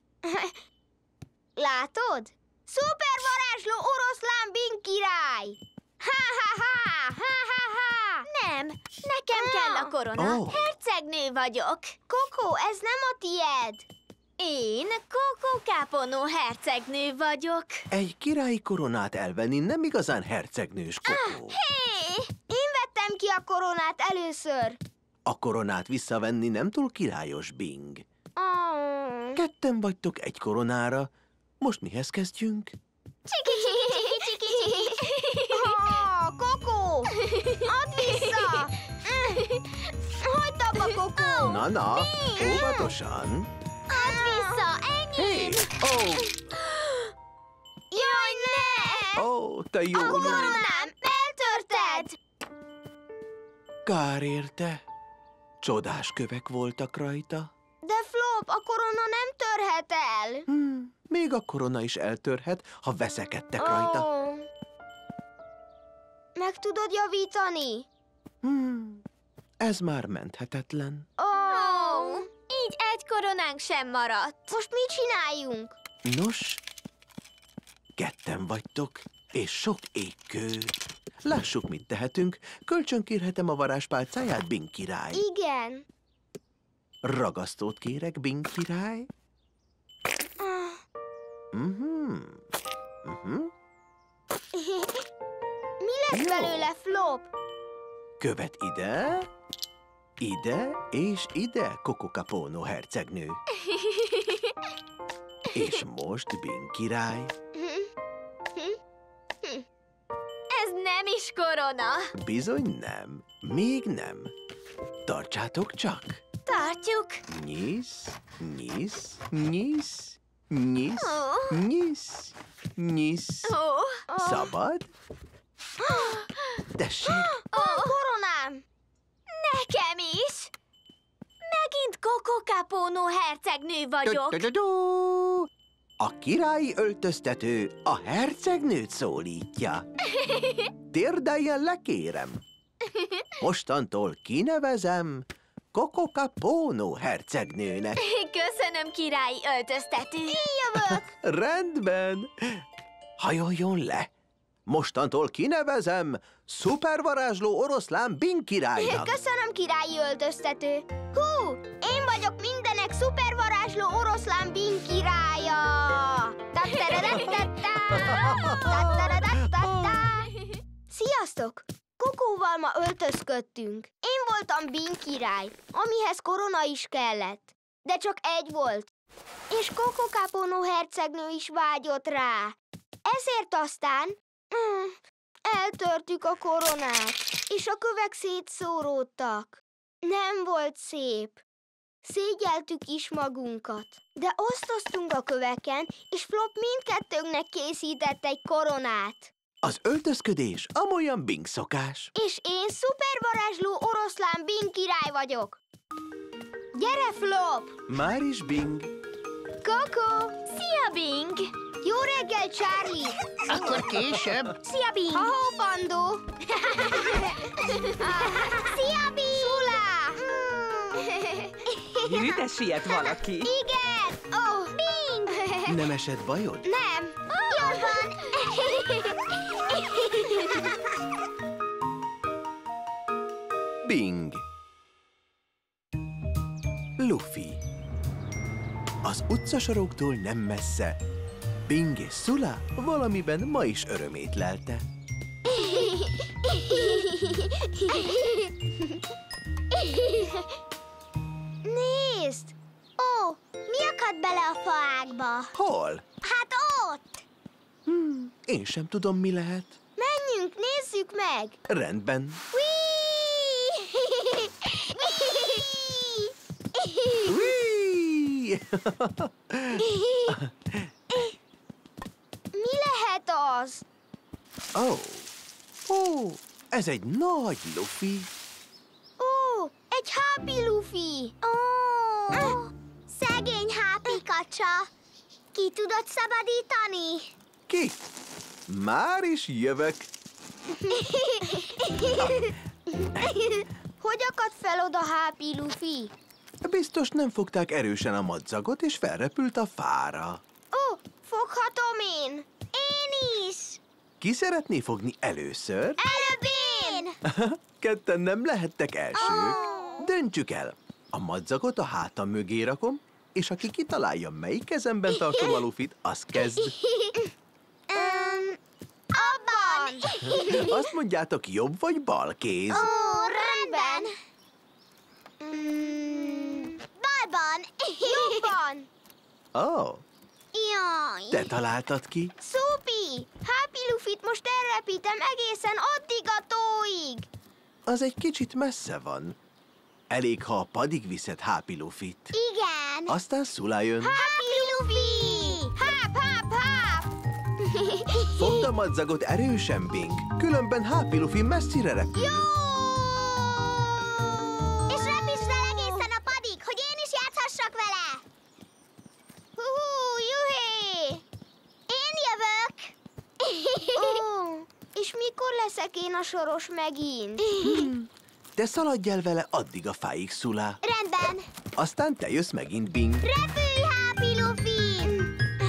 A: Látod? Szuper varázsló oroszlán Bing király! Ha!
C: Nem, nekem kell a korona.
B: Ó.
C: Hercegnő vagyok.
A: Kokó, ez nem a tied!
C: Én Coco Capono hercegnő vagyok.
B: Egy királyi koronát elvenni nem igazán hercegnős, Kokó.
C: Hé!
A: Én vettem ki a koronát először.
B: A koronát visszavenni nem túl királyos, Bing.
A: Oh.
B: Ketten vagytok egy koronára. Most mihez kezdjünk?
C: Csiki.
A: Kokó! Add vissza! Hagyd abba, Kokó!
B: Na, óvatosan.
C: Add vissza, ennyi!
B: Hé! Ó,
A: Jaj, ne!
B: ó, te jó
A: A
B: nő.
A: koronám! Eltörted!
B: Kár érte. Csodás kövek voltak rajta.
A: De Flop, a korona nem törhet el.
B: Még a korona is eltörhet, ha veszekedtek rajta.
A: Ó. Meg tudod javítani?
B: Ez már menthetetlen.
A: Ó.
C: Így egy koronánk sem maradt.
A: Most mit csináljunk?
B: Nos, ketten vagytok, és sok égkő. Lássuk, mit tehetünk. Kölcsönkérhetem a varázspálcáját, Bing király.
A: Igen.
B: Ragasztót kérek, Bing király.
A: Mi lesz belőle, Flop?
B: Követ ide, ide és ide, Coco Capono hercegnő. És most, Bing király,
C: Ez nem is korona.
B: bizony nem, még nem. Tartsátok csak.
C: Tartjuk.
B: Nyisz, nyisz, nyisz, nyisz,
C: Ó.
B: nyisz, nyisz.
C: Ó,
B: Szabad? Tessék,
A: A koronám!
C: nekem is. Megint Coco Capono hercegnő vagyok.
B: Du-du-du-du. A királyi öltöztető a hercegnőt szólítja. Térdeljen le, kérem. Mostantól kinevezem Coco Capono hercegnőnek.
C: Köszönöm, királyi öltöztető.
B: Rendben. Hajoljon le. Mostantól kinevezem szupervarázsló oroszlán Bing királynak.
A: Köszönöm, királyi öltöztető. Hú, én vagyok mindenek szupervarázsló oroszlán Bing királya. Tattarattattá. Tattarattattá. Sziasztok! Kokóval ma öltözködtünk. Én voltam Bing király, amihez korona is kellett. De csak egy volt. És Coco Capono hercegnő is vágyott rá. Ezért aztán eltörtük a koronát, és a kövek szétszóródtak. Nem volt szép. Szégyeltük is magunkat. De osztoztunk a köveken, és Flop mindkettőnknek készített egy koronát.
B: Az öltözködés amolyan Bing szokás.
A: És én szupervarázsló oroszlán Bing király vagyok. Gyere, Flop!
B: Már is Bing.
A: Coco!
C: Szia, Bing!
A: Jó reggel, Charlie!
D: Akkor később.
C: Szia, Bing!
A: Ha-ho, Pandó! Szia, Bing! Szulá!
E: Ide siet valaki.
A: Igen! Ó, Bing!
B: Nem esett bajod?
A: Nem! Jól van!
B: Bing. Luffy. Az utcasarokktól nem messze Bing és Szula valamiben ma is örömét lelte.
C: Nézd! Ó, mi akadt bele a faágba?
B: Hol?
C: Hát ott!
B: Én sem tudom, mi lehet.
A: Menjünk, nézzük meg!
B: Rendben. Whee!
A: Mi lehet az?
B: Ó, ez egy nagy Luffy.
A: Ó, egy Happy Luffy!
C: Ó, szegény hápikacsa! Ki tudod szabadítani?
B: Ki? Már is jövök.
A: Hogy akadt fel oda Happy Luffy?
B: Biztos nem fogták erősen a madzagot, és felrepült a fára.
A: Ó, foghatom én!
C: Én is!
B: Ki szeretné fogni először?
C: Előbb én!
B: Ketten nem lehettek elsők. Döntsük el. A madzagot a hátam mögé rakom, és aki kitalálja, melyik kezemben tartom a Luffyt, az kezd.
C: Abban!
B: Azt mondjátok, jobb vagy bal kéz?
C: Ó, rendben! Balban!
A: Jobban!
B: Ó,
C: Jaj!
B: te találtad ki?
A: Szupi! Happy Luffyt most elrepítem egészen addig a tóig!
B: Az egy kicsit messze van. Elég, ha a padig viszed Happy Luffyt.
C: Igen!
B: Aztán Szula jön.
C: Happy Luffy!
A: Háp, háp, háp!
B: Fogd a madzagot erősen, Bing, különben Happy Luffy messzire repül.
C: És repítsd el egészen a padig, hogy én is játszhassak vele!
A: Hú, juhé!
C: Én jövök!
A: Ó, és mikor leszek én a soros megint?
B: Te szaladj el vele addig a fáig, Szula.
C: Rendben!
B: Aztán te jössz megint, Bing.
C: Repülj, Happy Luffy!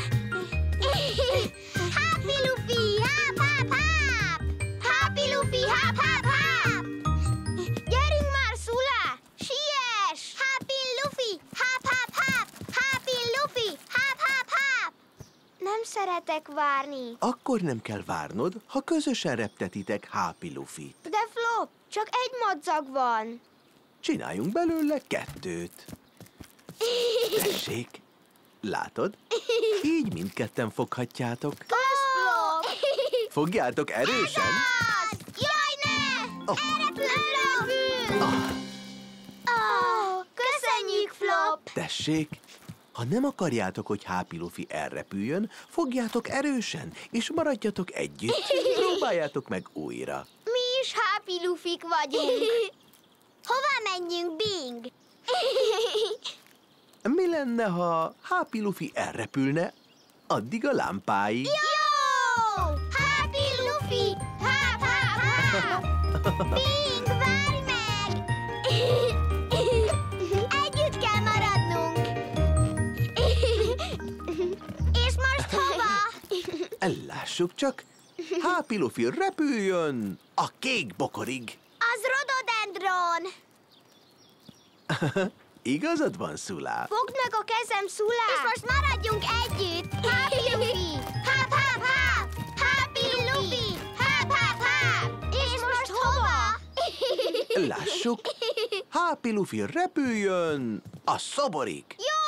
C: Happy Luffy! Háp, háp, háp! Happy Luffy! Háp, háp, háp!
A: Gyerünk már, Szula! Siess!
C: Happy Luffy! Háp, háp, háp! Happy Luffy! Háp, háp, háp!
A: Nem szeretek várni.
B: Akkor nem kell várnod, ha közösen reptetitek Happy Luffyt.
A: De Flop, csak egy madzag van.
B: Csináljunk belőle 2. Tessék, látod? Így mindketten foghatjátok.
A: Kösz, Flop!
B: Fogjátok erősen?
C: Az! Jaj, ne!
B: Oh.
C: Elrepül!
A: Ó, köszönjük, Flop!
B: Tessék, ha nem akarjátok, hogy Happy Luffy elrepüljön, fogjátok erősen, és maradjatok együtt. Próbáljátok meg újra.
A: Mi is Happy Luffyk vagyunk.
C: Hova menjünk, Bing?
B: Mi lenne, ha Happy Luffy elrepülne addig a lámpáig?
C: Jó! Happy Luffy! Háp, háp, háp! Bing, várj meg! Együtt kell maradnunk! És most hova?
B: Lássuk csak, Happy Luffy repüljön a kék bokorig.
C: Az rododendron!
B: Igazad van, Szula.
A: Fogd meg a kezem, Szula!
C: És most maradjunk együtt! Happy Luffy! Háp, háp, háp! Happy Luffy! Háp, háp, háp! És most hova?
B: Lássuk, Happy Luffy repüljön a szoborig.
C: Jó!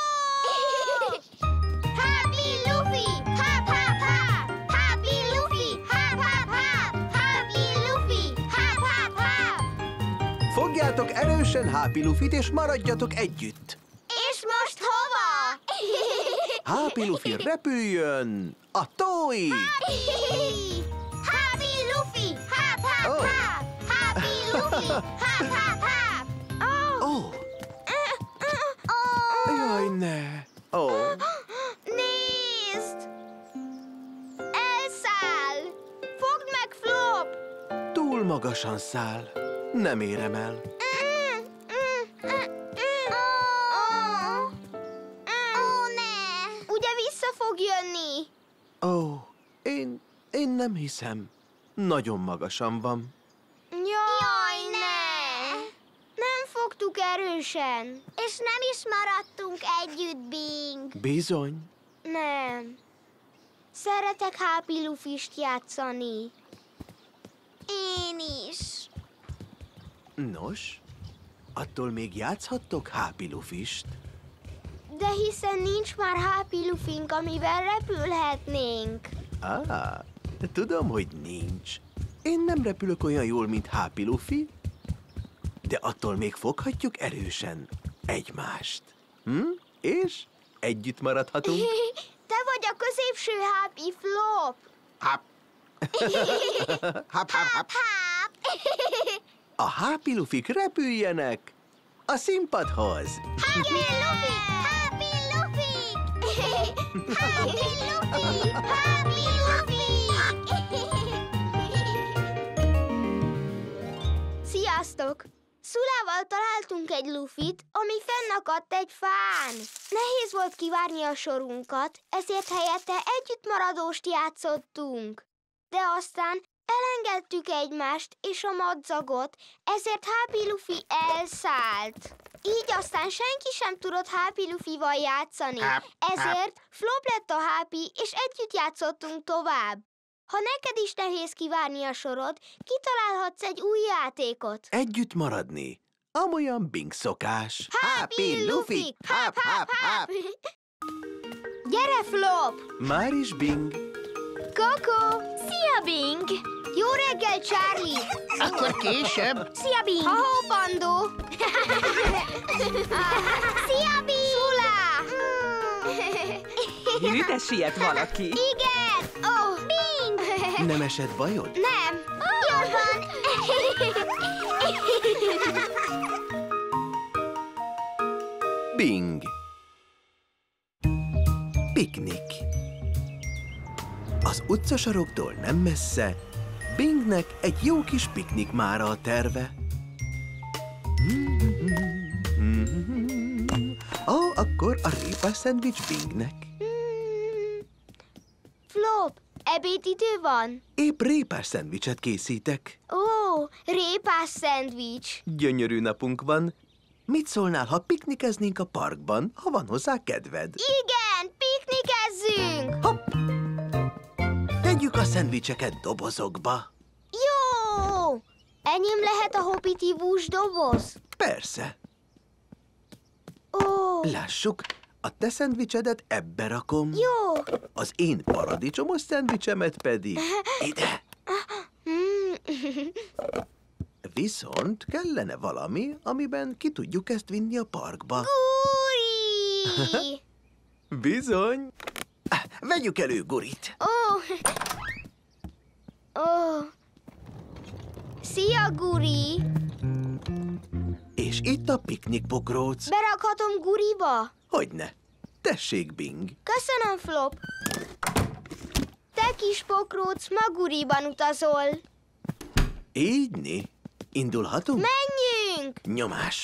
C: Happy Luffy! Háp, háp, háp! Happy Luffy! Háp, háp, háp! Happy Luffy! Háp, háp, háp!
B: Fogjátok erősen Happy Luffyt, és maradjatok együtt.
C: És most hova?
B: Happy Luffy repüljön a tóig.
C: Happy Luffy! Háp, háp,
B: Oh.
C: háp! Happy Luffy! Háp, háp, háp!
B: Ó,
C: Ó!
B: jaj, ne. Ó,
A: Nézd! Elszáll! Fogd meg, Flop!
B: túl magasan száll. Nem érem el.
C: Ó, ne!
A: Ugye vissza fog jönni?
B: Ó, én nem hiszem. Nagyon magasan van.
A: Jaj,
C: ne!
A: erősen.
C: És nem is maradtunk együtt, Bing.
B: Bizony.
A: Nem. Szeretek Happy Lufist játszani.
C: Én is.
B: Nos, attól még játszhattok Happy Lufist?
A: De hiszen nincs már Happy Lufink, amivel repülhetnénk.
B: Tudom, hogy nincs. Én nem repülök olyan jól, mint Happy Luffy, de attól még foghatjuk erősen egymást. És együtt maradhatunk.
A: Te vagy a középső Happy Flop.
B: Hap. Hap, hap, hap. A Happy Lufik repüljenek a színpadhoz.
C: Happy Luffy! Happy Luffy! Happy Luffy! Happy Luffy!
A: Sziasztok! Szulával találtunk egy lufit, ami fennakadt egy fán. Nehéz volt kivárni a sorunkat, ezért helyette együttmaradóst játszottunk. De aztán elengedtük egymást és a madzagot, ezért Happy Luffy elszállt. Így aztán senki sem tudott Happy Luffyval játszani. Ezért Flop lett a Happy, és együtt játszottunk tovább. Ha neked is nehéz kivárni a sorod, kitalálhatsz egy új játékot.
B: Együtt maradni. Amolyan Bing szokás.
A: Happy Luffy! Háp, háp, háp! Gyere, Flop!
B: Már is Bing.
A: Koko!
C: Szia, Bing!
A: Jó reggel, Charlie!
D: Akkor később.
C: Szia, Bing!
A: Ha-ho, Pandó!
C: Szia, Bing!
A: Szulá!
E: Ide siet valaki.
A: Igen! Oh,
C: Bing!
B: Nem esett bajod?
A: nem!
C: Jól van!
B: Bing. Piknik. Az utcasaroktól nem messze Bingnek egy jó kis piknik mára a terve. Akkor a répás szendvics Bingnek.
A: Flop, ebédidő van?
B: Épp répás szendvicset készítek.
A: Ó, répás szendvics.
B: Gyönyörű napunk van. Mit szólnál, ha piknikeznénk a parkban, ha van hozzá kedved?
A: Igen, piknikezzünk!
B: Hopp! Tegyük a szendvicseket dobozokba.
A: Jó! Enyém lehet a hopitivús doboz?
B: Persze.
A: Ó,
B: Lássuk, a te szendvicsedet ebbe rakom.
A: jó!
B: Az én paradicsomos szendvicsemet pedig ide. Viszont kellene valami, amiben ki tudjuk ezt vinni a parkba.
A: Guri!
B: Bizony. Vegyük elő Gurit.
A: Ó! Ó! Szia, Guri!
B: És itt a piknikpokróc.
A: Berakhatom Guriba?
B: Hogyne. Tessék, Bing.
A: Köszönöm, Flop. Te kis pokróc, ma Guriban utazol.
B: Ígyni. Indulhatunk?
A: Menjünk!
B: Nyomás.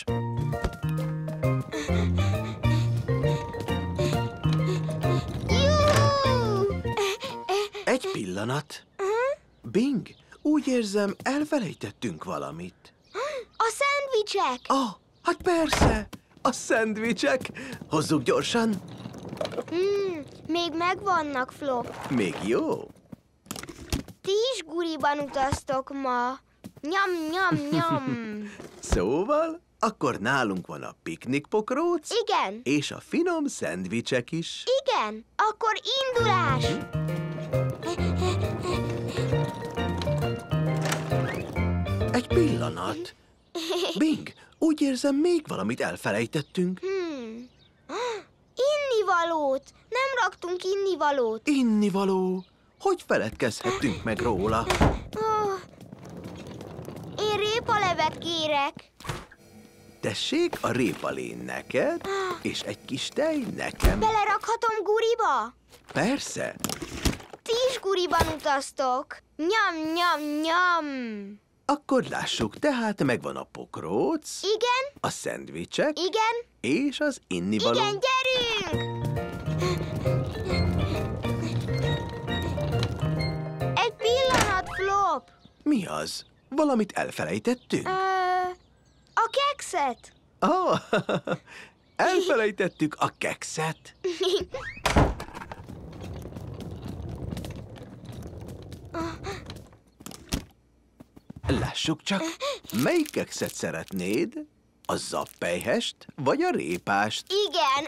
A: Jú!
B: Egy pillanat. Bing, úgy érzem, elfelejtettünk valamit.
A: A szendvicsek!
B: Hát persze, a szendvicsek. Hozzuk gyorsan.
A: Még megvannak, Flop.
B: Még jó.
A: Ti is Guriban utaztok ma. Nyam, nyam, nyam.
B: Szóval, akkor nálunk van a piknikpokróc,
A: Igen,
B: és a finom szendvicsek is.
A: igen. Akkor indulás!
B: Egy pillanat. Bing, úgy érzem, még valamit elfelejtettünk.
A: Innivalót! Nem raktunk innivalót.
B: Innivaló. Hogy feledkezhettünk meg róla?
A: Oh. Én répalevet kérek.
B: Tessék, a répalén neked, és egy kis tej nekem.
A: Belerakhatom Guriba?
B: Persze.
A: Ti is Guriban utaztok. Nyam, nyam, nyam.
B: Akkor lássuk, tehát megvan a pokróc,
A: Igen,
B: a szendvicsek
A: igen,
B: és az innivaló.
A: igen, gyerünk! Egy pillanat, Flop.
B: Mi az? Valamit elfelejtettünk?
A: A kekszet.
B: Ah, elfelejtettük a kekszet. Lássuk csak, melyik kekszet szeretnéd? A zappelyhest vagy a répást?
A: Igen.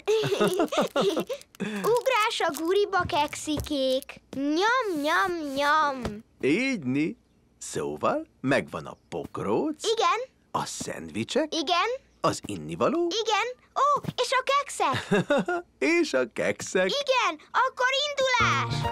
A: Ugrás a guriba, kekszikék. Nyam, nyam, nyam.
B: Így. Szóval megvan a pokróc,
A: Igen,
B: a szendvicsek,
A: igen,
B: az innivaló
A: igen. Ó, és a kekszek.
B: és a kekszek.
A: Igen, akkor indulás.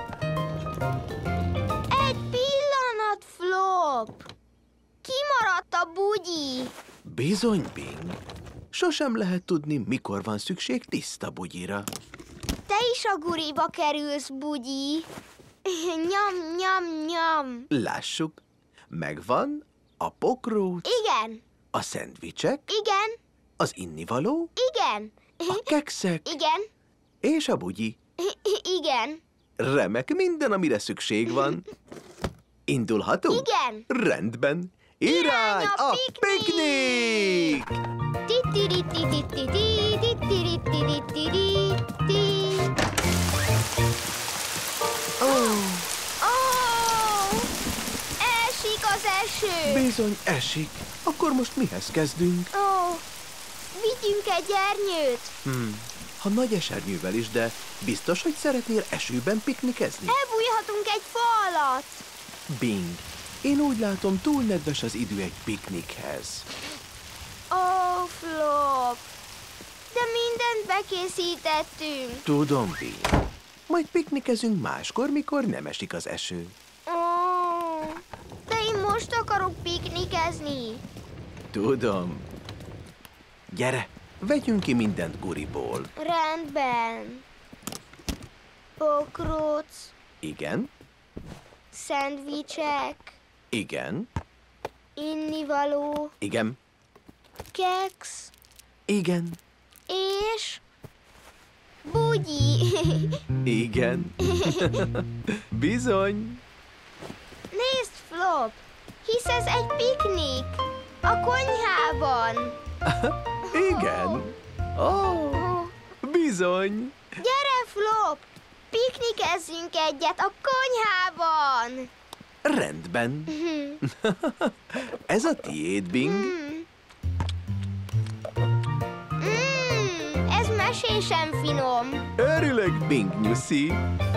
A: Egy pillanat, Flop. Kimaradt a bugyi.
B: Bizony, Bing. Sosem lehet tudni, mikor van szükség tiszta bugyira.
A: Te is a guriba kerülsz, bugyi. Nyam, nyam, nyam.
B: Lássuk, megvan a pokróc,
A: Igen,
B: a szendvicsek,
A: igen,
B: az innivaló,
A: igen.
B: a kekszek
A: Igen,
B: és a bugyi.
A: igen,
B: Remek minden, amire szükség van. Indulhatunk?
A: igen.
B: Rendben. Irány a piknik!
A: Tittirittitittiti, tittirittitittiti. Ó, esik az eső.
B: Bizony esik. Akkor most mihez kezdünk?
A: Ó, vigyünk egy ernyőt.
B: Ha nagy esernyővel is, de biztos, hogy szeretnél esőben piknikezni?
A: Elbújhatunk egy fa alatt.
B: Bing, én úgy látom, túl nedves az idő egy piknikhez.
A: Ó, Flop. De mindent bekészítettünk.
B: Tudom, Bing. Majd piknikezünk máskor, mikor nem esik az eső.
A: Ó, de én most akarok piknikezni.
B: Tudom. Gyere, vegyünk ki mindent guriból.
A: Rendben. Pokróc,
B: Igen,
A: szendvicsek,
B: igen,
A: innivaló,
B: igen,
A: keksz
B: igen,
A: és bugyi.
B: igen. Bizony.
A: Nézd, Flop, hisz ez egy piknik a konyhában.
B: Igen. Ó, bizony.
A: Gyere, Flop, piknikezzünk egyet a konyhában.
B: Rendben. Ez a tiéd, Bing.
A: Ez mesésen finom.
B: Örülök, Bing nyuszi.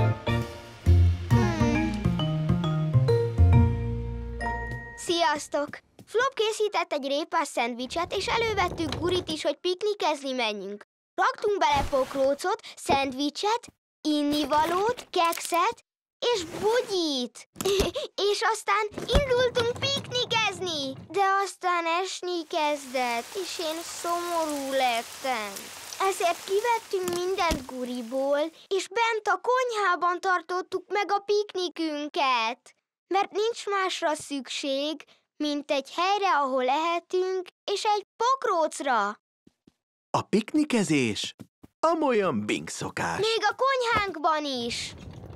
A: Sziasztok! Flop készített egy répás szendvicset, és elővettük Gurit is, hogy piknikezni menjünk. Raktunk bele pokrócot, szendvicset, innivalót, kekszet és bugyit. És aztán indultunk piknikezni. De aztán esni kezdett, és én szomorú lettem. Ezért kivettünk mindent Guriból, és bent a konyhában tartottuk meg a piknikünket. Mert nincs másra szükség, mint egy helyre, ahol lehetünk, és egy pokrócra.
B: A piknikezés amolyan Bing szokás.
A: Még a konyhánkban is.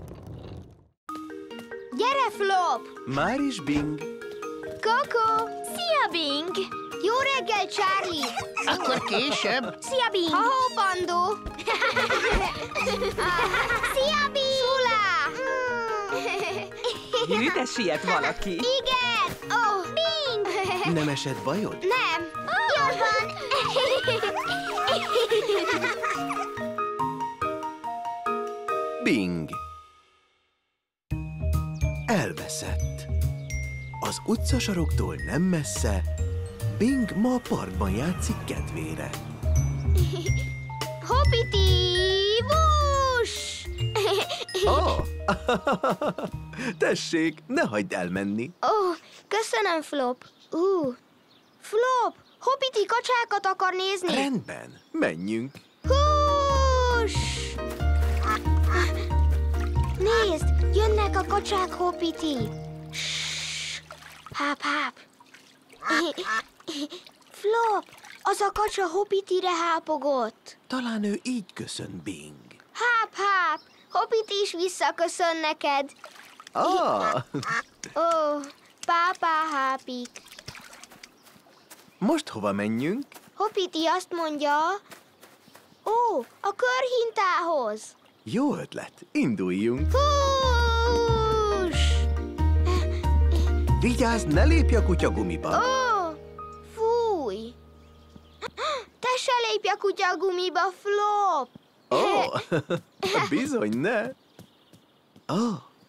A: Gyere, Flop!
B: Már is Bing.
A: Koko!
C: Szia, Bing!
A: Jó reggel, Charlie!
D: Akkor később.
C: Szia, Bing!
A: Ha-ho, Pandó! Szia, Bing! Szulá!
E: Ide siet valaki.
A: Igen! Ó, Bing!
B: Nem esett bajod?
A: Nem! Jól van!
B: Bing. Elveszett. Az utcasaroktól nem messze, Bing ma a parkban játszik kedvére.
A: Hoppiti! Bús!
B: Oh. Tessék, ne hagyd elmenni.
A: Ó, köszönöm, Flop. Flop, Hoppiti kacsákat akar nézni.
B: Rendben, menjünk.
A: Hús! Nézd, jönnek a kacsák, Hoppiti. Háp. Flop, az a kacsa Hoppitire hápogott.
B: Talán ő így köszön, Bing.
A: Háp, Hoppiti is visszaköszön neked.
B: Ah,
A: Ó, pápá hápik.
B: most hova menjünk?
A: Hoppity azt mondja... Ó, a körhintához!
B: Jó ötlet, induljunk.
A: Hús!
B: Vigyázz, ne lépj a kutyagumiba.
A: Ó, fúj! Te se lépj a kutyagumiba, Flop!
B: Ó, bizony, ne. Ó,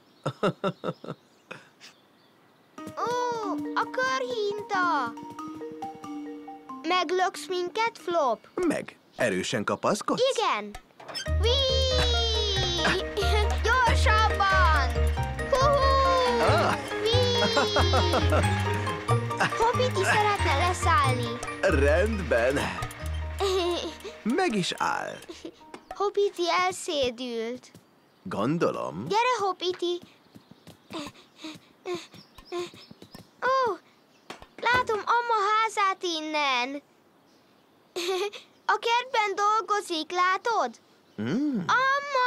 A: Ó, a körhinta! Meglöksz minket, Flop?
B: meg. Erősen kapaszkodsz?
A: Igen! Whee! Gyorsabban! Hú-hú!
B: Ah.
A: Whee! Hoppity szeretne leszállni.
B: Rendben. Meg is áll.
A: Hoppity elszédült.
B: Gondolom.
A: Gyere, Hoppity! Ó, látom Amma házát innen. A kertben dolgozik, látod? Amma!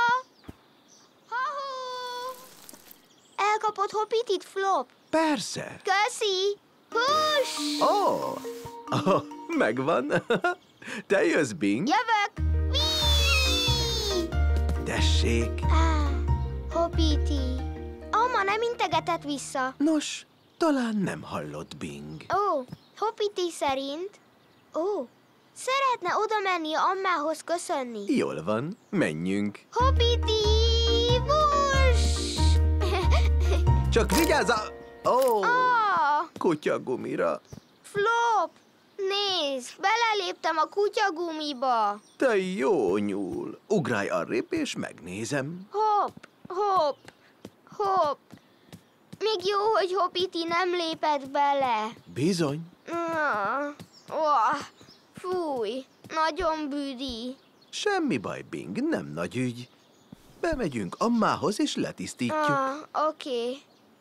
A: Ha-hó! Elkapott Hoppityt, Flop.
B: Persze.
A: Köszi! Hús!
B: Ó, megvan. Te jössz, Bing?
A: Jövök! Whee!
B: Tessék.
A: Hoppity. Amma nem integetett vissza.
B: Nos, talán nem hallott, Bing.
A: Ó, Hoppity szerint... Ó, szeretne oda menni Ammához köszönni.
B: Jól van, menjünk.
A: Hoppity! Vus!
B: Csak vigyázz a... Ó,
A: Ah,
B: kutyagumira.
A: Flop! Nézd, beleléptem a kutyagumiba.
B: Te jó nyúl. Ugrálj arrébb, és megnézem.
A: Hopp, hopp, hopp. Még jó, hogy Hoppity nem lépett bele.
B: Bizony.
A: Fúj, nagyon büdi.
B: Semmi baj, Bing, nem nagy ügy. Bemegyünk Ammához, és letisztítjuk.
A: Oké.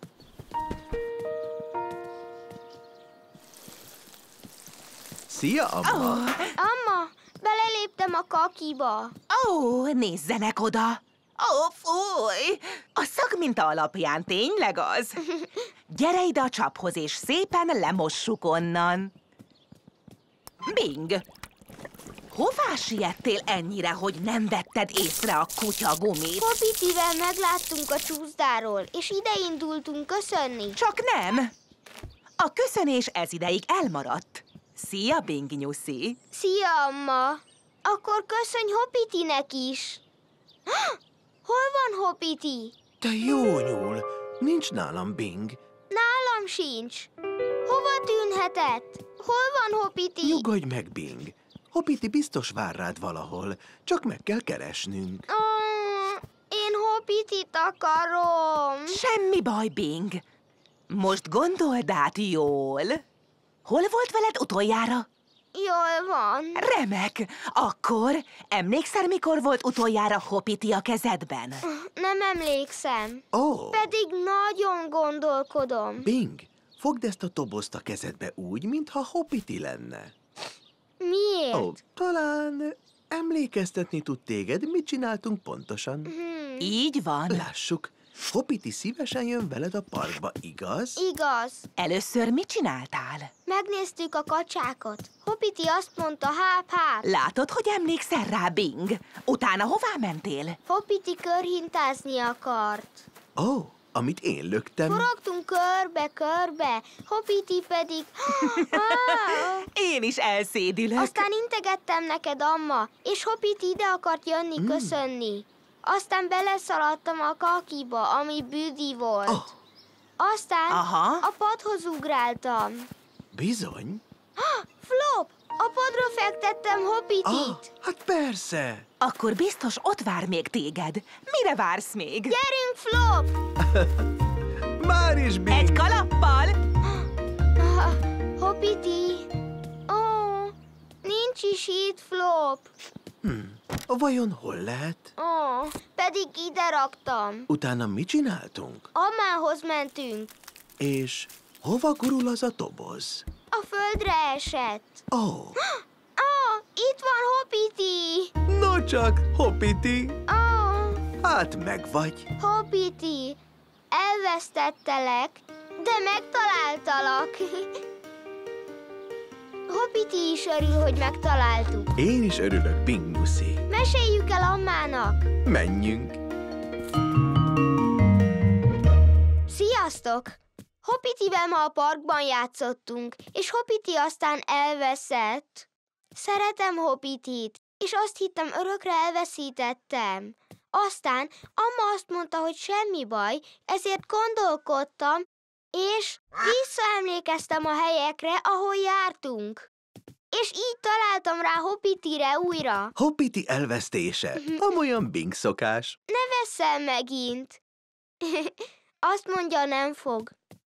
B: Szia, Amma.
A: Amma, beleléptem a kakiba.
E: Ó, nézzenek oda! Ó, fúj! A szagminta alapján tényleg az. Gyere ide a csaphoz, és szépen lemossuk onnan. Bing! Hová siettél ennyire, hogy nem vetted észre a kutyagumit?
A: Hoppityvel megláttunk a csúszdáról, és ide indultunk köszönni.
E: Csak nem! A köszönés ez ideig elmaradt. Szia, Bing nyuszi!
A: Szia, Amma. Akkor köszönj Hoppitynek is. Hol van Hoppity?
B: Te jó nyúl. Nincs nálam, Bing.
A: Nálam sincs. Hova tűnhetett? Hol van Hoppity?
B: Nyugodj meg, Bing. Hoppity biztos vár rád valahol. Csak meg kell keresnünk.
A: Én Hoppityt akarom.
E: Semmi baj, Bing. Most gondold át jól. Hol volt veled utoljára?
A: Jól van.
E: Remek! Akkor emlékszel, mikor volt utoljára Hoppity a kezedben?
A: Nem emlékszem.
B: Ó,
A: Pedig nagyon gondolkodom.
B: Bing, fogd ezt a tobozt a kezedbe úgy, mintha Hoppity lenne.
A: Miért?
B: Ó, talán emlékeztetni tud téged, mit csináltunk pontosan.
E: Így van.
B: Lássuk, Hoppity szívesen jön veled a parkba, igaz?
A: Igaz.
E: Először mit csináltál?
A: Megnéztük a kacsákat. Hoppity azt mondta, háp-háp.
E: Látod, hogy emlékszel rá, Bing? Utána hová mentél?
A: Hoppity körhintázni akart.
B: Ó, amit én löktem.
A: Forogtunk körbe-körbe, Hoppity pedig...
E: Én is elszédülök.
A: Aztán integettem neked, Amma, és Hoppity ide akart jönni köszönni. Aztán beleszaladtam a kakiba, ami büdi volt.
B: Oh.
A: Aztán
E: Aha.
A: a padhoz ugráltam.
B: Bizony.
A: Flop! A padra fektettem Hoppityt.
B: Hát persze.
E: Akkor biztos ott vár még téged. Mire vársz még?
A: Gyerünk, Flop!
B: Már is, Bing.
E: Egy kalappal?
A: Hoppity! Ó, nincs is itt, Flop.
B: Vajon hol lehet?
A: Ó, pedig ide raktam.
B: Utána mit csináltunk?
A: Ammához mentünk.
B: És hova gurul az a toboz?
A: A földre esett.
B: Ó,
A: Itt van Hoppity!
B: no csak, Hoppity.
A: Ó,
B: Hát megvagy.
A: Hoppity, elvesztettelek, de megtaláltalak. Hoppity is örül, hogy megtaláltuk.
B: Én is örülök, Binguszi.
A: Meséljük el Ammának.
B: Menjünk.
A: Sziasztok! Hoppitivel ma a parkban játszottunk, és Hoppity aztán elveszett. Szeretem Hoppitit, és azt hittem, örökre elveszítettem. Aztán Amma azt mondta, hogy semmi baj, ezért gondolkodtam, és visszaemlékeztem a helyekre, ahol jártunk. És így találtam rá Hoppitire újra.
B: Hoppity elvesztése. Amolyan Bing szokás.
A: Ne vesszel megint. Azt mondja, nem fog.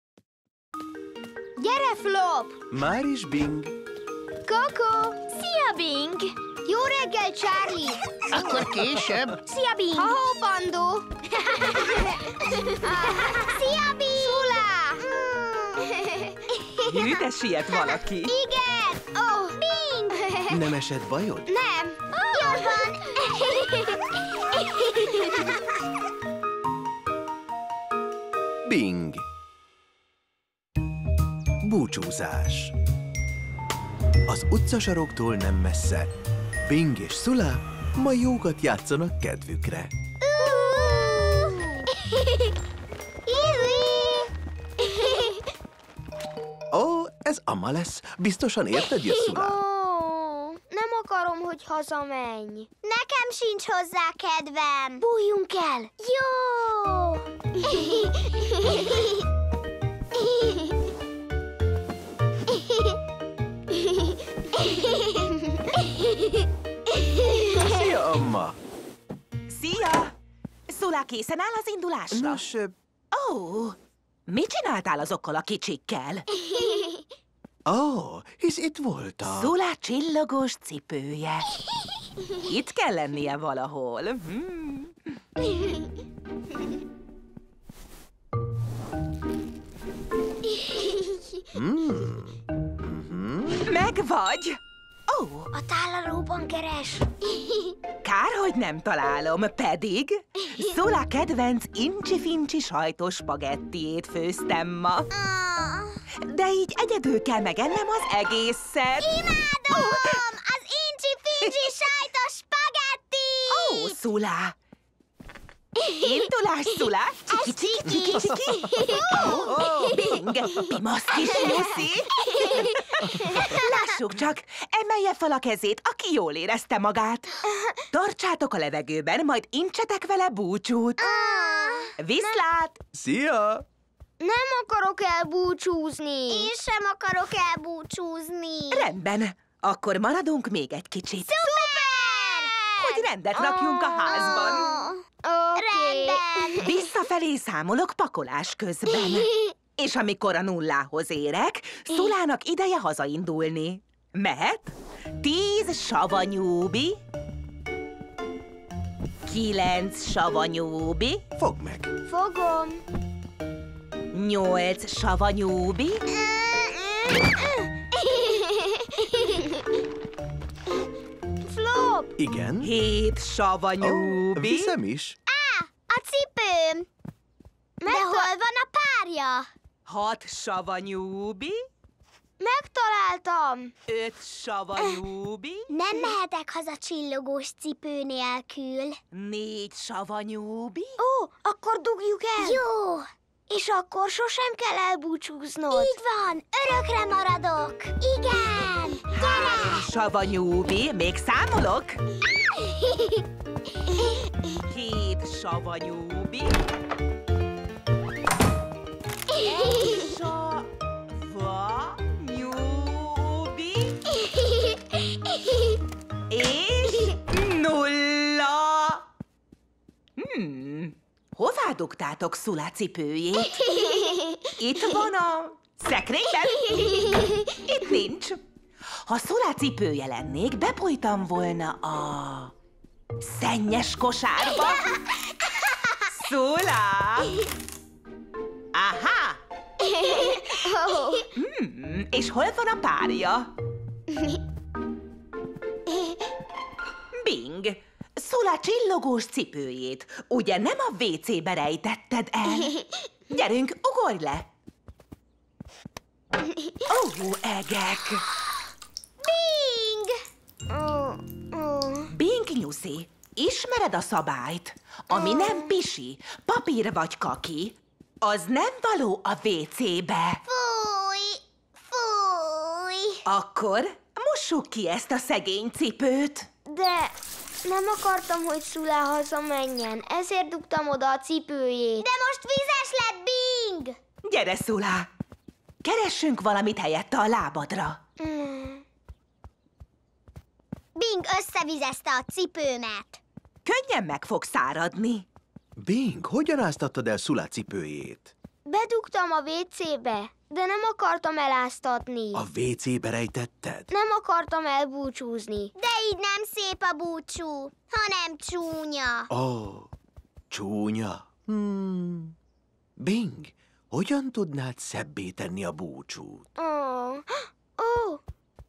A: Gyere, Flop!
B: Már is Bing.
A: Koko!
C: Szia, Bing!
A: Jó reggel, Charlie!
D: Akkor később.
C: Szia, Bing!
A: Ha-ho, Bandó! Szia, Bing! Szulá!
E: Hű, de siet valaki.
A: Igen! Oh, Bing!
B: Nem esett bajod?
A: Nem! Jól van!
B: Bing. Búcsúzás. Az utcasaroktól nem messze Bing és Szula ma jókat játszanak kedvükre. Ó, ez Amma lesz. Biztosan érted, jössz, Szula?
A: Ó, nem akarom, hogy hazamenj.
C: Nekem sincs hozzá kedvem.
A: Bújjunk el!
C: Jó!
B: Szia, Amma!
E: Szia! Szula készen áll az indulásra?
B: Nos,
E: Ó, mit csináltál azokkal a kicsikkel?
B: hisz itt voltam.
E: Szula csillogós cipője. Itt kell lennie valahol. Megvagy! Ó,
A: A tálalóban keres.
E: kár, hogy nem találom, pedig Szula kedvenc incsi-fincsi sajtos spagettiét főztem ma. De így egyedül kell megennem az egészet.
C: Imádom! Az incsi-fincsi sajtos spagetti!
E: Ó, Szula! Indulás, Szula! Csiki-csiki-csiki-csiki! Ó, Bing! Pimasz kis nyuszi! Lássuk csak, emelje fel a kezét, aki jól érezte magát. Tartsátok a levegőben, majd incsetek vele búcsút. Viszlát!
B: Szia!
A: Nem akarok elbúcsúzni.
C: Én sem akarok elbúcsúzni.
E: Rendben, akkor maradunk még egy kicsit.
C: Szuper!
E: Hogy rendet rakjunk a házban.
A: Oké.
C: Rendben.
E: Visszafelé számolok pakolás közben. És amikor a nullához érek, Szulának ideje hazaindulni. Mehet? 10 savanyúbi, 9 savanyúbi,
B: Fogd meg!
A: Fogom.
E: 8 savanyúbi,
A: Flop!
B: Igen?
E: 7 savanyúbi,
B: Viszem is.
C: A cipőm. De hol van a párja?
E: 6 savanyúbi,
A: Megtaláltam.
E: 5 savanyúbi,
C: Nem mehetek haza csillogós cipő nélkül.
E: 4 savanyúbi,
A: Ó, akkor dugjuk el.
C: Jó,
A: És akkor sosem kell elbúcsúznod.
C: így van, örökre maradok. Igen, gyere!
E: savanyúbi, még számolok? 7 savanyúbi, savanyúbi, és 0. Hová dugtátok Szula cipőjét? Itt van a szekrényben? Itt nincs. Ha Szula cipője lennék, bebújtam volna a szennyes kosárba. Szula! Aha! És hol van a párja? Bing! Szula csillogós cipőjét ugye nem a WC-be rejtetted el? Gyerünk, ugorj le! Ó, egek! Pixi, ismered a szabályt? Ami nem pisi, papír vagy kaki, az nem való a WC-be.
C: Fúj! Fúj!
E: Akkor mossuk ki ezt a szegény cipőt.
A: De nem akartam, hogy Szulá hazamenjen, ezért dugtam oda a cipőjét.
C: De most vizes lett, Bing!
E: Gyere, Szulá! Keressünk valamit helyette a lábadra.
C: Bing összevizezte a cipőmet.
E: Könnyen meg fog száradni.
B: Bing, hogyan áztattad el Szulá cipőjét?
A: Bedugtam a WC-be, de nem akartam eláztatni.
B: A WC-be rejtetted?
A: Nem akartam elbúcsúzni.
C: De így nem szép a búcsú, hanem csúnya.
B: Ó, csúnya. Bing, hogyan tudnád szebbé tenni a búcsút?
A: Ó.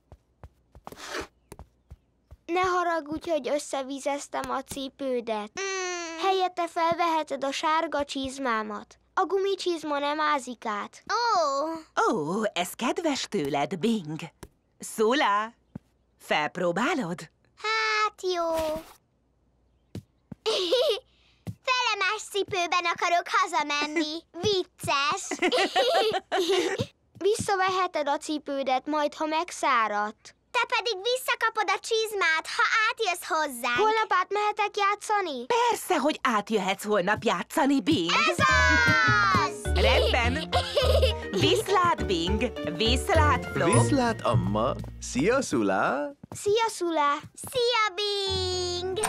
A: Ne haragudj, hogy összevizeztem a cipődet. Helyette felveheted a sárga csizmámat. A gumicsizma nem ázik át.
E: Ó, ez kedves tőled, Bing. Szulá, felpróbálod?
C: Hát jó. Felemás cipőben akarok hazamenni. Vicces.
A: Visszaveheted a cipődet, majd ha megszáradt.
C: Te pedig visszakapod a csizmát, ha átjössz hozzánk.
A: Holnap átmehetek játszani?
E: Persze, hogy átjöhetsz holnap játszani, Bing.
C: Ez az!
E: Rendben. Viszlát, Bing. Viszlát, Flo.
B: Viszlát, Amma. Szia, Szulá.
A: Szia, Szulá.
C: Szia, Bing!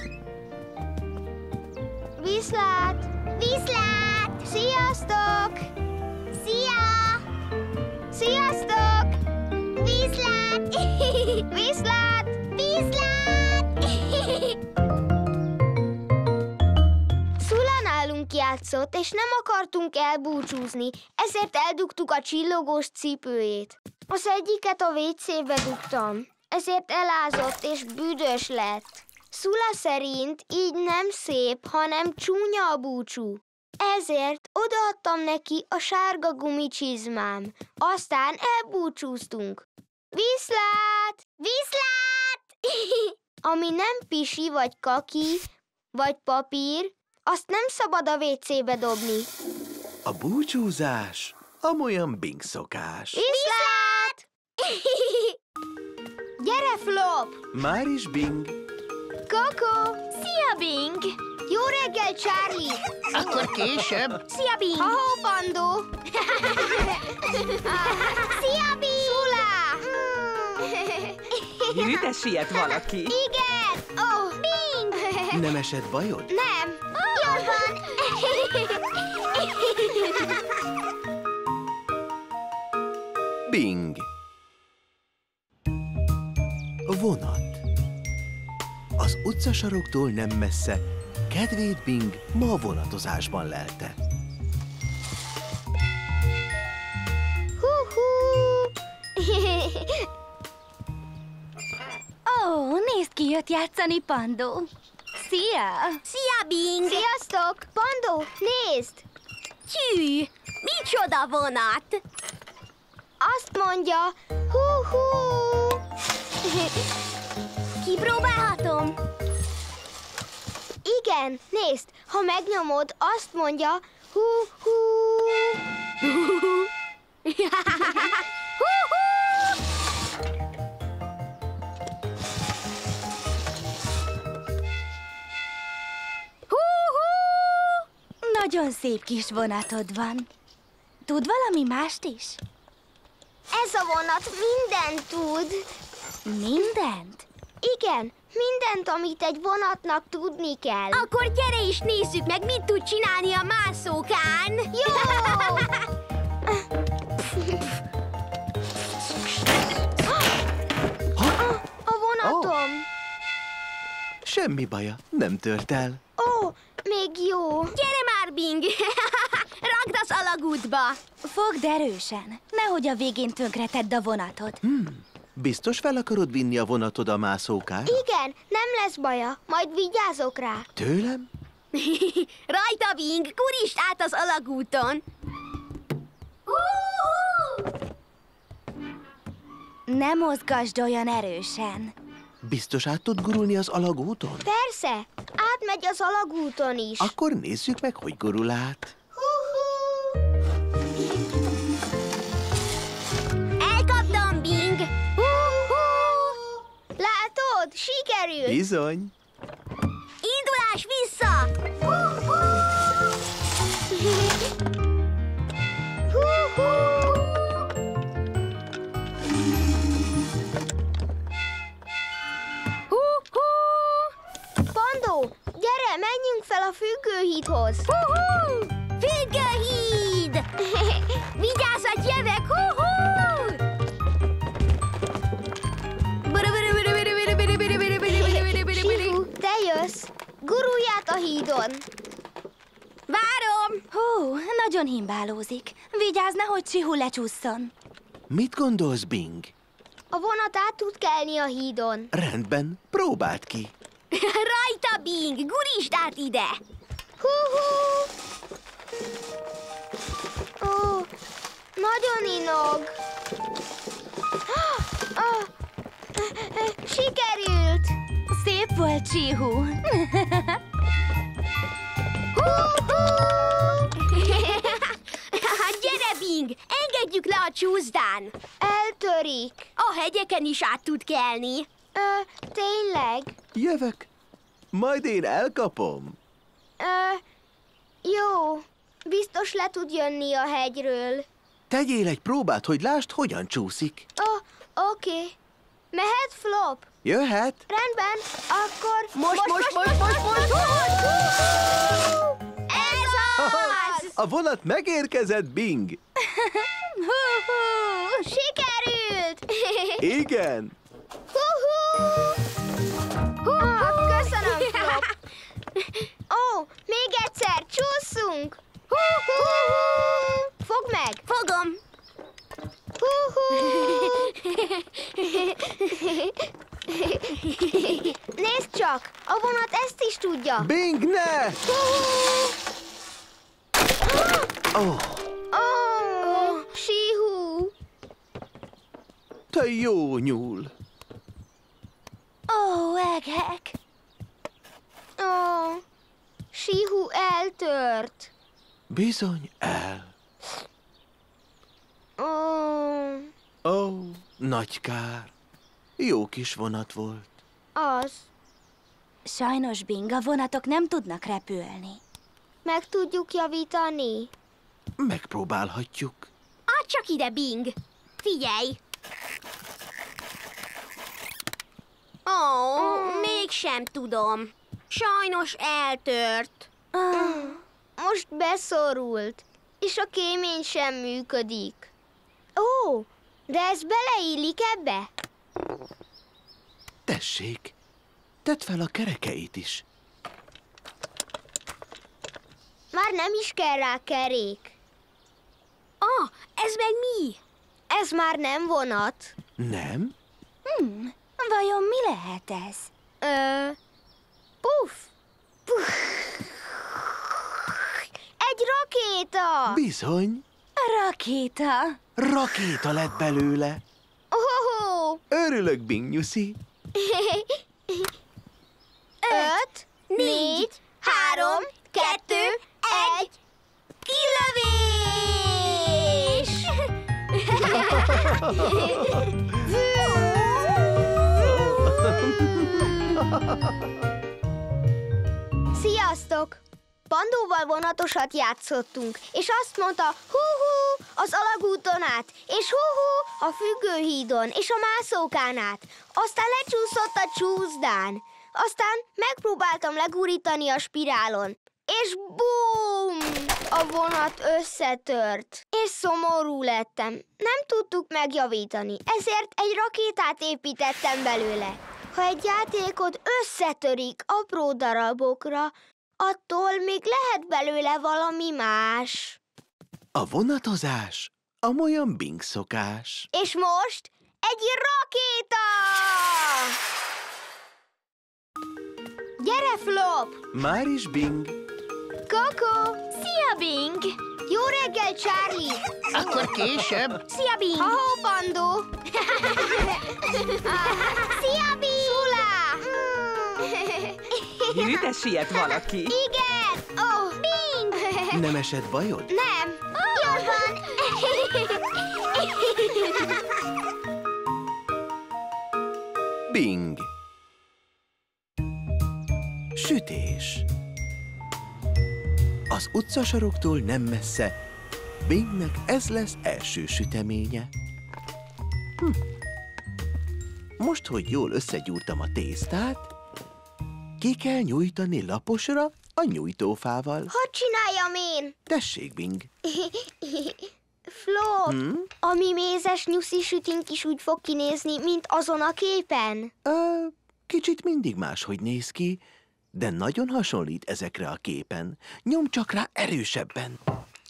A: Viszlát.
C: Viszlát!
A: Sziasztok!
C: Szia!
A: Sziasztok!
C: Viszlát!
A: Viszlát!
C: Viszlát!
A: Szula nálunk játszott, és nem akartunk elbúcsúzni, ezért eldugtuk a csillogós cipőjét. Az egyiket a WC-be dugtam, ezért elázott és büdös lett. Szula szerint így nem szép, hanem csúnya a búcsú. Ezért odaadtam neki a sárga gumicsizmám. Aztán elbúcsúztunk. Viszlát!
C: Viszlát!
A: Ami nem pisi, vagy kaki, vagy papír, azt nem szabad a WC-be dobni.
B: A búcsúzás amolyan Bing szokás.
A: Viszlát! Gyere, Flop!
B: Már is Bing.
A: Koko!
C: Szia, Bing!
A: Jó reggel, Charlie!
D: Akkor később.
C: Szia, Bing!
A: Ha-ho, Pandó!
C: Szia, Bing!
A: Szulá!
E: Ide siet valaki.
A: Igen! Oh.
C: Bing!
B: Nem esett bajod?
A: Nem!
C: Jól van!
B: Bing. Vonat. Az utcasaroktól nem messze kedvét Bing ma a vonatozásban lelte.
C: Ó, nézd ki, jött játszani Pandó. Szia! Szia, Bing!
A: Sziasztok! Pandó, nézd!
C: Tyű! Micsoda vonat!
A: Azt mondja, hú-hú!
C: Kipróbálhatom?
A: Igen, nézd, ha megnyomod, azt mondja, hú-hú!
C: Nagyon szép kis vonatod van. Tud valami mást is?
A: Ez a vonat mindent tud.
C: Mindent?
A: Igen, mindent, amit egy vonatnak tudni kell.
C: Akkor gyere is nézzük meg, mit tud csinálni a mászókán.
A: Jó! A vonatom.
B: Semmi baja, nem tört el.
A: Ó, még jó.
C: Gyere már, Bing! Ragd az alagútba! Fogd erősen, nehogy a végén tönkreted a vonatod.
B: Biztos fel akarod vinni a vonatod a mászókára?
A: Igen, nem lesz baja, majd vigyázok rá.
B: Tőlem?
C: Rajta, Bing! Kurisd át az alagúton! Ne mozgasd olyan erősen.
B: Biztos át tud gurulni az alagúton?
A: Persze, átmegy az alagúton is.
B: Akkor nézzük meg, hogy gurul át.
F: Elkaptam, Bing!
A: Látod? Sikerült!
B: Bizony.
F: Indulás vissza!
A: Pandó, gyere, menjünk fel a függőhídhoz.
F: Függőhíd! Vigyázz, jövök!
A: Síhu, te jössz. Gurulj át a hídon.
F: Várom!
C: Hú, nagyon himbálózik. Vigyázz, nehogy Csihu lecsúszson.
B: Mit gondolsz, Bing?
A: A vonat át tud kelni a hídon.
B: Rendben, próbáld ki.
F: Rajta, Bing! Gurítsd át ide!
A: Ó, nagyon inog. Sikerült!
C: Szép volt, Csihu.
F: Gyere, Bing! Engedjük le a csúszdán!
A: Eltörik.
F: A hegyeken is át tud kelni.
A: Tényleg?
B: Jövök. Majd én elkapom.
A: Jó. Biztos le tud jönni a hegyről.
B: Tegyél egy próbát, hogy lásd, hogyan csúszik.
A: Oké. Mehet, Flop?
B: Jöhet.
A: Rendben, akkor...
F: Most! Ez az!
B: A vonat megérkezett, Bing.
A: Sikerült!
B: Igen.
A: Köszönöm, Flop. Ó, még egyszer, csúszunk! Fogd meg!
F: Fogom!
A: Nézd csak! A vonat ezt is tudja!
B: Bing, ne!
A: Síhu!
B: Te jó nyúl.
C: Ó, eghek.
A: Síhu eltört.
B: Bizony el. Ó, nagy kár. Jó kis vonat volt.
A: Az.
C: Sajnos, Bing, a vonatok nem tudnak repülni.
A: Meg tudjuk javítani?
B: Megpróbálhatjuk.
F: Add csak ide, Bing! Figyelj! Mégsem tudom. Sajnos eltört.
A: Most beszorult, és a kémény sem működik. De ez beleillik ebbe?
B: Tessék, tedd fel a kerekeit is.
A: Már nem is kell rá kerék.
F: Ez meg mi?
A: Ez már nem vonat.
B: Nem?
C: Vajon mi lehet ez?
A: Puff! Egy rakéta!
B: Bizony,
C: Rakéta.
B: rakéta lett belőle. Örülök, Bing nyuszi.
A: 5, 4, 3, 2, 1, kilövés! Sziasztok! Pandóval vonatosat játszottunk, és azt mondta, hú-hú, az alagúton át, és hú-hú, a függőhídon, és a mászókán át. Aztán lecsúszott a csúszdán. Aztán megpróbáltam legurítani a spirálon, és bum! A vonat összetört, és szomorú lettem. Nem tudtuk megjavítani, ezért egy rakétát építettem belőle. Ha egy játékot összetörik apró darabokra, attól még lehet belőle valami más.
B: A vonatozás amolyan Bing szokás.
A: És most egy rakéta! Gyere, Flop!
B: Már is Bing.
A: Koko!
C: Szia, Bing!
A: Jó reggel, Charlie!
D: Akkor később.
F: Szia, Bing!
A: Ha-ho, Pandó! Szia, Bing! Szulá!
E: Hű, de siet valaki.
A: Igen! Oh, Bing!
B: Nem esett bajod?
A: Nem! Jól van!
B: Bing. Sütés. Az utcasaroktól nem messze Bingnek ez lesz első süteménye. Most, hogy jól összegyúrtam a tésztát, ki kell nyújtani laposra a nyújtófával.
A: Hadd csináljam én!
B: Tessék, Bing.
A: Flop, a mi mézes nyuszi sütink is úgy fog kinézni, mint azon a képen.
B: Kicsit mindig máshogy néz ki, de nagyon hasonlít ezekre a képen. Nyomd csak rá erősebben.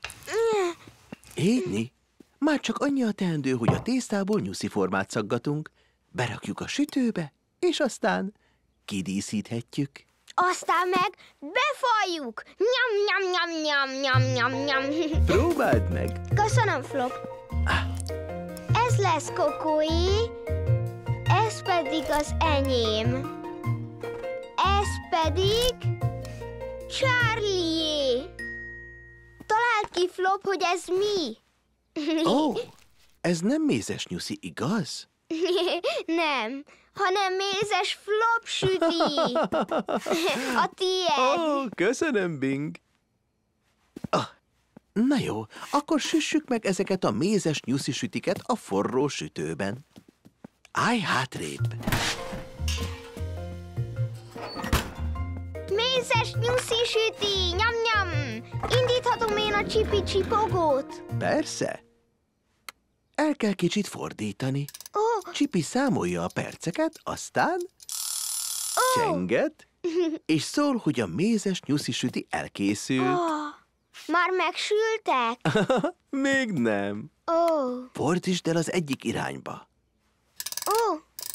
B: Édni, már csak annyi a teendő, hogy a tésztából nyuszi formát szaggatunk, berakjuk a sütőbe, és aztán kidíszíthetjük.
A: Aztán meg befaljuk! Nyam, nyam, nyam, nyam, nyam, nyam, nyam.
B: Próbáld meg!
A: Köszönöm, Flop. Ez lesz Kokóé, ez pedig az enyém. Ez pedig Charlie-é. Találd ki, Flop, hogy ez mi?
B: Ó, ez nem mézes nyuszi, igaz?
A: Nem, hanem mézes Flop süti. A tiéd.
B: Ó, köszönöm, Bing. Na jó, akkor süssük meg ezeket a mézes nyuszi sütiket a forró sütőben. Állj hátrébb!
A: Mézes nyuszi süti, nyam, nyam. Indíthatom én a csipi-csipogót?
B: Persze. El kell kicsit fordítani.
A: Ó,
B: Csipi számolja a perceket, aztán csenget, és szól, hogy a mézes nyuszi süti elkészült.
A: már megsültek?
B: Még nem.
A: Ó,
B: Fordítsd el az egyik irányba.
A: ó.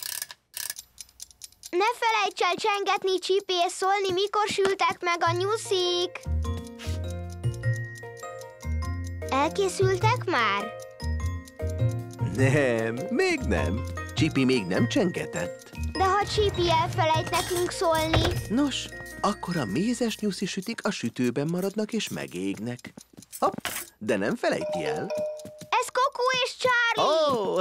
A: Ne felejts el csengetni, Csipi, és szólni, mikor sültek meg a nyuszik. Elkészültek már?
B: Nem, még nem. Csipi még nem csengetett.
A: De ha Csipi elfelejt nekünk szólni...
B: Nos, akkor a mézes nyuszi sütik a sütőben maradnak és megégnek. Hopp, de nem felejti el.
A: Ez Kokó és Charlie!
B: Ó!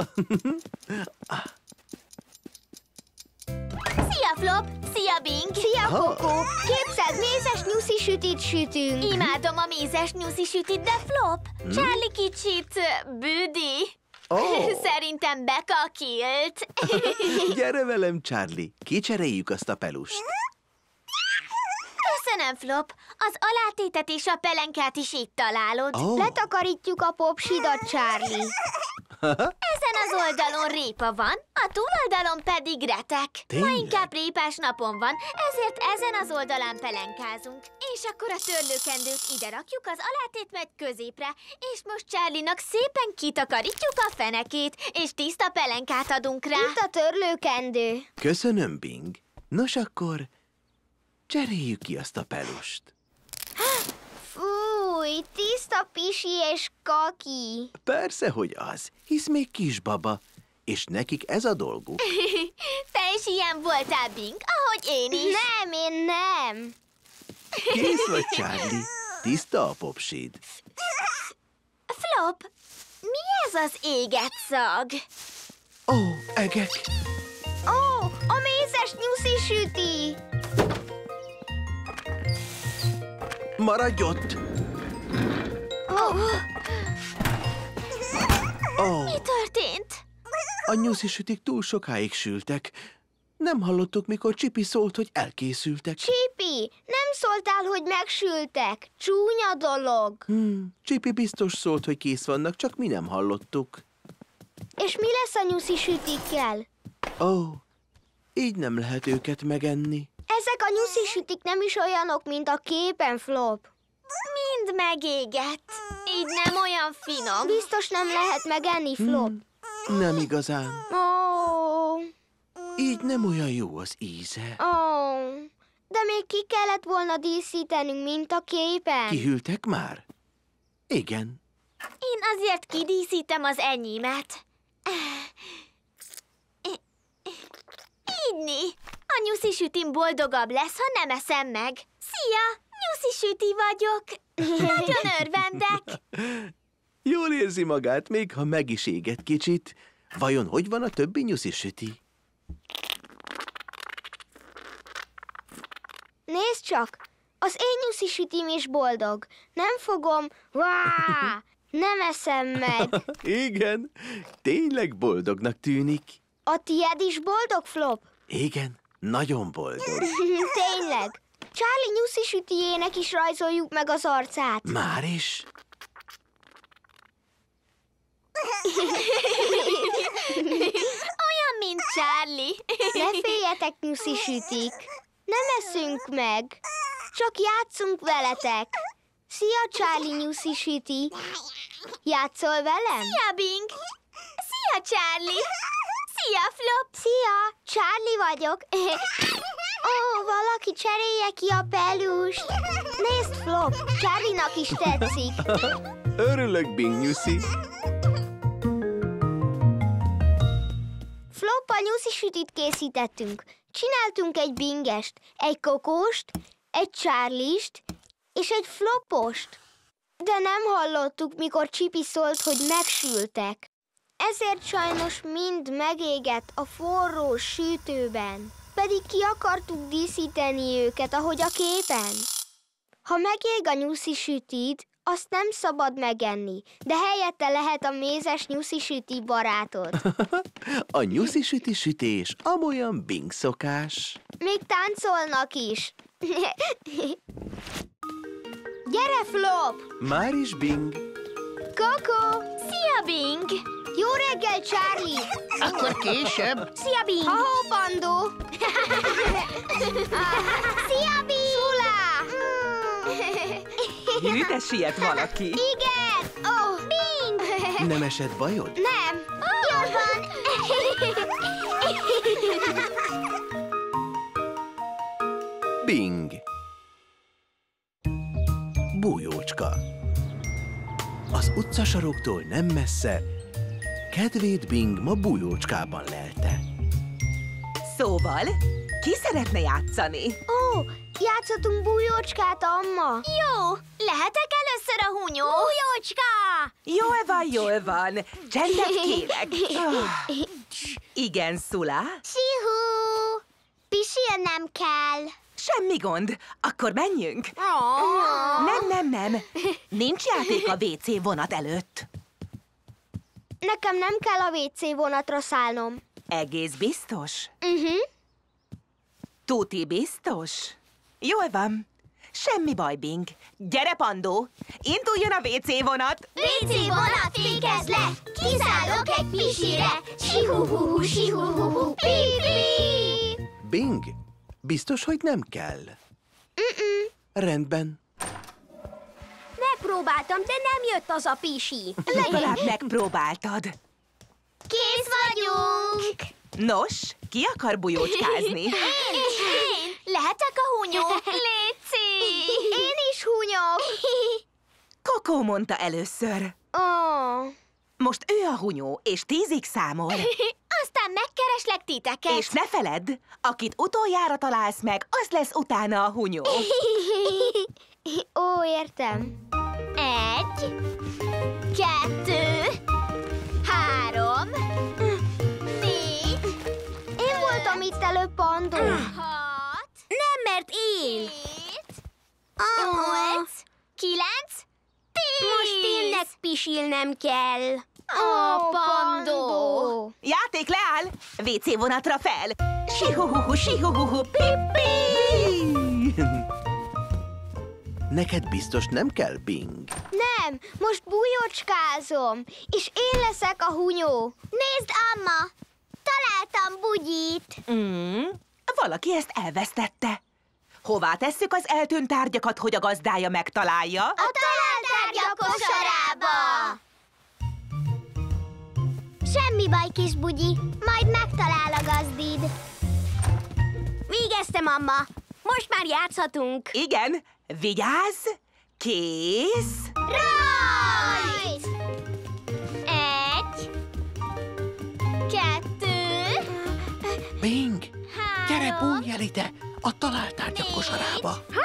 C: Szia, Flop! Szia, Bing!
A: Szia, Kokó! Képzeld, mézes nyuszi sütit sütünk.
C: Imádom a mézes nyuszi sütit, de Flop! Charlie kicsit büdi.
B: Ó.
C: Szerintem bekakilt.
B: Gyere velem, Charlie, kicseréljük azt a pelust.
C: Köszönöm, Flop. Az alátétet és a pelenkát is itt találod.
B: Ó,
A: Letakarítjuk a popsidat, Charlie.
C: Ezen az oldalon répa van, a túloldalon pedig retek.
B: Tényleg?
C: Ma inkább répás napon van, ezért ezen az oldalán pelenkázunk. És akkor a törlőkendőt ide rakjuk, az alátét megy középre, és most Charlie-nak szépen kitakarítjuk a fenekét, és tiszta pelenkát adunk rá.
A: Itt a törlőkendő.
B: köszönöm, Bing. Nos akkor, cseréljük ki azt a pelust.
A: Fúj, tiszta pisi és kaki.
B: Persze, hogy az, hisz még kisbaba, és nekik ez a dolguk.
C: Te is ilyen voltál, Bing, ahogy én is.
A: Nem, én nem.
B: Kész vagy, Charlie, tiszta a popsid.
C: Flop, mi ez az éget szag?
B: Ó, egek!
A: Ó, a mézes nyuszi süti.
B: Maradj ott!
A: Ó,
B: Ó,
C: Mi történt?
B: a nyuszi sütik túl sokáig sültek. Nem hallottuk, mikor Csipi szólt, hogy elkészültek.
A: Csipi, nem szóltál, hogy megsültek. Csúnya dolog.
B: Csipi biztos szólt, hogy kész vannak, csak mi nem hallottuk.
A: És mi lesz a nyuszi sütikkel?
B: Ó, így nem lehet őket megenni.
A: Ezek a nyuszi sütik nem is olyanok, mint a képen, Flop.
C: Mind megégett. Így nem olyan finom.
A: Biztos nem lehet megenni, Flop.
B: Nem igazán.
A: Ó,
B: Így nem olyan jó az íze.
A: ó, de még ki kellett volna díszítenünk, mint a képen.
B: Kihűltek már? Igen.
C: Én azért kidíszítem az enyémet. Ígyni, a nyuszi sütim boldogabb lesz, ha nem eszem meg. Szia! Nyuszi süti vagyok. Nagyon örvendek.
B: Jól érzi magát, még ha meg is éget kicsit. Vajon hogy van a többi nyuszi süti?
A: Nézd csak! Az én nyuszi sütim is boldog. Nem fogom... Nem eszem meg.
B: Igen, tényleg boldognak tűnik.
A: A tied is boldog, Flop?
B: Igen, nagyon boldog.
A: Tényleg. Charlie nyuszi sütijének is rajzoljuk meg az arcát.
B: Már is?
C: Olyan, mint Charlie.
A: Ne féljetek, nyuszi sütik. Nem eszünk meg. Csak játszunk veletek. Szia, Charlie nyuszi süti. Játszol velem?
C: Szia, Bing. Szia, Charlie. Szia, Flop.
A: Szia, Charlie vagyok. Ó, valaki cserélje ki a pelust. Nézd, Flop, Charlie-nak is tetszik.
B: Örülök, Bing nyuszi.
A: Floppal nyuszi sütit készítettünk. Csináltunk egy Bingest, egy Kokóst, egy Charlist és egy Flopost. De nem hallottuk, mikor Csipi szólt, hogy megsültek. Ezért sajnos mind megégett a forró sütőben. Pedig ki akartuk díszíteni őket, ahogy a képen. Ha megég a nyuszi sütid, azt nem szabad megenni, de helyette lehet a mézes nyuszi süti barátod.
B: A nyuszi süti sütés amolyan Bing szokás.
A: Még táncolnak is. Gyere, Flop!
B: Már is Bing.
A: Koko!
C: Szia, Bing.
A: Jó reggel, Charlie!
D: Akkor később.
C: Szia, Bing.
A: Ha-ho, Pandó! Szia, Bing! Szulá!
E: Hű, de siet valaki.
A: Igen! Oh, Bing!
B: Nem esett bajod?
A: Nem! Jól van!
B: Bing. Bújócska. Az utcasaroktól nem messze, kedvét Bing ma bújócskában lelte.
E: Szóval, ki szeretne játszani?
A: Ó, játszhatunk bújócskát, Amma!
C: Jó, lehetek először a hunyó? Jócska!
E: Jól van. Csendet kérek. Igen, Szula?
A: Sihú! Pisilnem kell.
E: Semmi gond. Akkor menjünk. Nem. Nincs játék a WC vonat előtt.
A: Nekem nem kell a WC vonatra szállnom.
E: Egész biztos?
A: Uh-huh.
E: Tuti biztos? Jól van. Semmi baj, Bing. Gyere, Pandó! Induljon a WC vonat!
C: WC vonat, fékezz le! Kiszállok egy pisire! Sihuhuhu, sihuhuhu, pi-pi!
B: Bing, biztos, hogy nem kell? Rendben.
F: Megpróbáltam, de nem jött az a pisi.
E: Legalább megpróbáltad.
C: Kész vagyunk!
E: Nos, ki akar bujócskázni?
C: Én! Lehetek a hunyó? Léci!
A: Én is hunyok.
E: Kokó mondta először.
A: Oh.
E: Most ő a hunyó, és 10-ig számol.
C: Aztán megkereslek titeket.
E: És ne feledd, akit utoljára találsz meg, az lesz utána a hunyó.
A: Ó, értem.
C: 1, 2, 3, 4,
A: Én voltam itt előbb, Pandó.
C: 6,
F: Nem, mert én.
C: 7, 8, 9, 10.
F: Most tényleg pisilnem kell.
C: Ó, Pandó!
E: Játék leáll! WC vonatra fel! Sihuhuhu, pippi!
B: Neked biztos nem kell, Bing.
A: Nem, most bújócskázom, és én leszek a hunyó.
C: Nézd, Amma! Találtam bugyit!
E: Valaki ezt elvesztette. Hová tesszük az eltűnt tárgyakat, hogy a gazdája megtalálja?
C: A találtárgyak kosarába! Semmi baj, kis bugyi, majd megtalál a gazdid.
F: Végeztem, Amma. Most már játszhatunk.
E: Igen, vigyázz! Kész!
C: Rajt! 1, 2,
B: Bing, gyere bújj el ide a találtárgyak kosarába.
C: 5,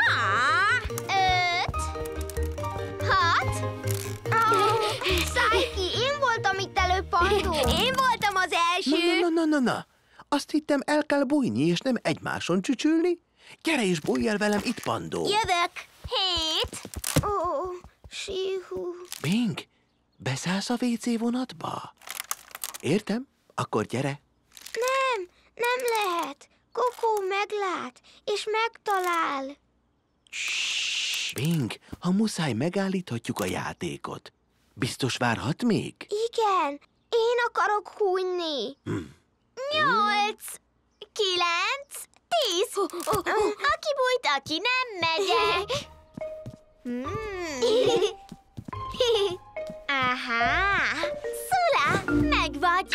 C: 6.
A: Szállj ki, én voltam itt előbb, Pandó.
F: Én voltam az első.
B: Na. Azt hittem, el kell bújni, és nem egymáson csücsülni. Gyere és bújj el velem itt, Pandó.
F: Jövök.
C: 7.
A: Ó, síhú.
B: Bing, beszállsz a WC vonatba? Értem, akkor gyere.
A: Nem lehet. Kokó meglát, és megtalál.
B: Bing, ha muszáj, megállíthatjuk a játékot. Biztos várhat még?
A: Igen, én akarok hunyni.
C: 8, 9, 10. Aki bújt, aki nem megyek. Aha, Szula, megvagy.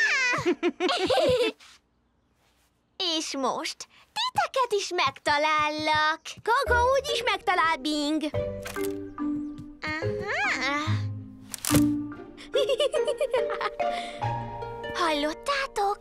C: És most titeket is megtalállak.
F: Kaka úgyis megtalál, Bing.
C: Aha. Hallottátok?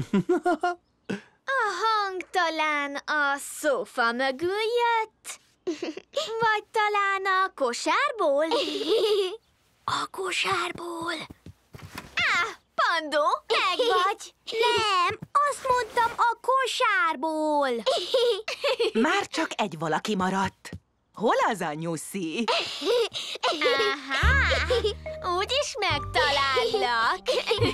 C: A hang talán a szófa mögül jött? Vagy talán a kosárból?
F: A kosárból.
C: Pandó, meg vagy?
F: Nem, azt mondtam a kosárból.
E: Már csak egy valaki maradt. Hol az a nyuszi?
C: Aha, úgyis megtalállak.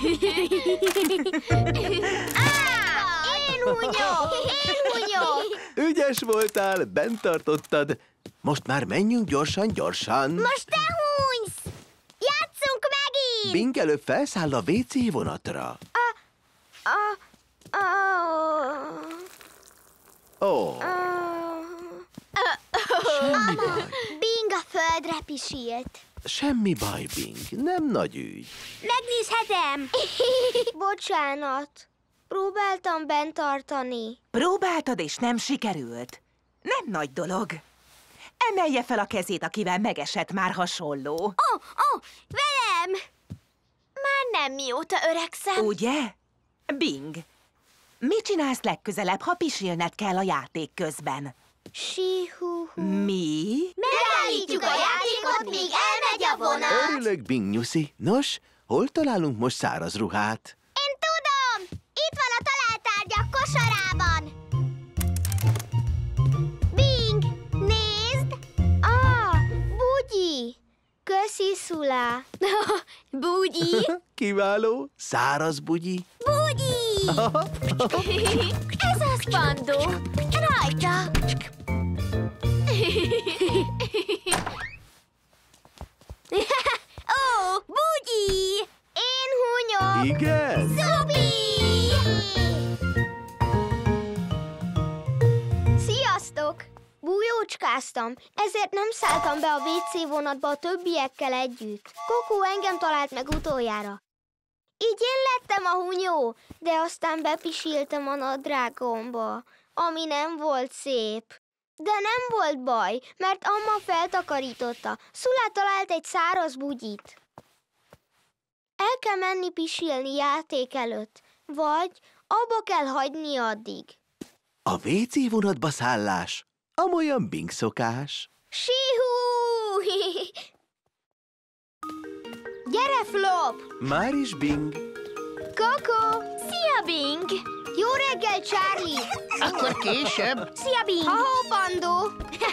A: Én hunyok.
B: Ügyes voltál, bent tartottad. Most már menjünk gyorsan.
C: Most te hunysz! Játsszunk megint!
B: Bing előbb felszáll a WC vonatra. Ó, semmi baj.
A: Bing a földre pisilt.
B: Semmi baj, Bing. Nem nagy ügy.
F: Megnézhetem.
A: Bocsánat. Próbáltam bent tartani.
E: Próbáltad, és nem sikerült. Nem nagy dolog. Emelje fel a kezét, akivel megesett már hasonló.
C: Ó, velem! Már nem mióta öregszem.
E: Ugye? Bing, mit csinálsz legközelebb, ha pisilned kell a játék közben?
A: Síhú.
E: Mi?
C: Megállítjuk a játékot, míg elmegy a vonat.
B: Örülök, Bing nyuszi. Nos, hol találunk most száraz ruhát?
C: Én tudom! Itt van a találtárgyak kosarában. Bing, nézd!
A: Bugyi. Köszi, Szula.
C: Bugyi,
B: Kiváló, száraz bugyi.
C: bugyi! Ez az, Pandó. Rajta. Ó, bugyi! Én hunyok.
B: Igen?
C: Szupi!
A: Sziasztok! Bújócskáztam, ezért nem szálltam be a WC vonatba a többiekkel együtt. Kokó engem talált meg utoljára. Így én lettem a hunyó, de aztán bepisiltem a nadrágomba, ami nem volt szép. De nem volt baj, mert amma feltakarította. Szula talált egy száraz bugyit. El kell menni pisilni játék előtt, vagy abba kell hagyni addig.
B: A WC vonatba szállás, amolyan Bing szokás.
A: Síhú! Gyere, Flop!
B: Már is Bing.
A: Koko!
C: Szia, Bing!
A: Jó reggel, Charlie!
D: Akkor később.
F: Szia, Bing.
A: Ha-ho, Pandó!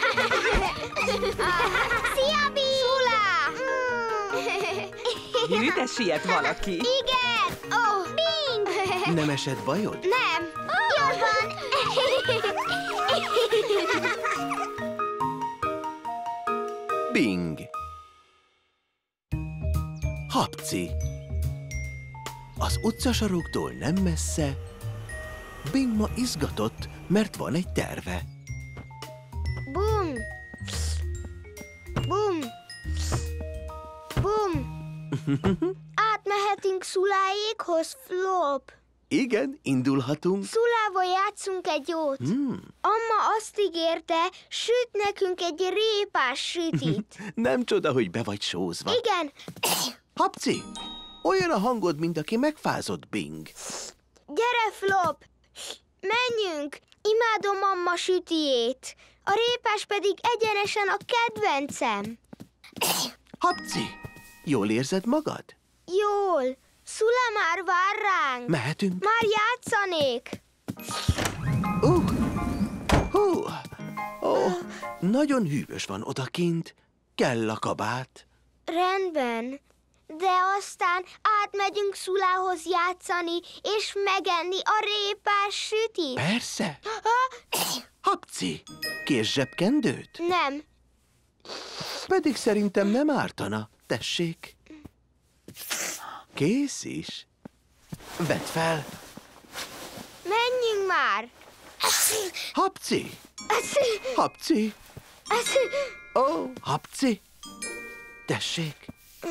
A: Szia, Bing! Szula!
E: Hű, de siet valaki.
A: Igen! Oh, Bing!
B: Nem esett bajod?
A: Nem! Jól van!
B: Bing. Hapci. Az utcasaroktól nem messze, Bing ma izgatott, mert van egy terve.
A: Bum! Bum! Bum! Átmehetünk Szuláékhoz, Flop.
B: Igen, indulhatunk.
A: Szulával játszunk egy jót. Amma azt ígérte, süt nekünk egy répás sütit.
B: Nem csoda, hogy be vagy sózva.
A: Igen,
B: Hapci, olyan a hangod, mint aki megfázott, Bing.
A: gyere, Flop! Menjünk! Imádom mamma sütijét. A répás pedig egyenesen a kedvencem.
B: Hapci, jól érzed magad?
A: Jól. Szula már vár ránk.
B: Mehetünk?
A: Már játszanék.
B: Nagyon hűvös van odakint. Kell a kabát.
A: Rendben. De aztán átmegyünk Szulához játszani, és megenni a répás sütit.
B: Persze. Hapci, kérsz zsebkendőt?
A: Nem.
B: Pedig szerintem nem ártana. Tessék. Kész is. Vedd fel.
A: Menjünk már.
B: Hapci! Hapci! Hapci! Tessék!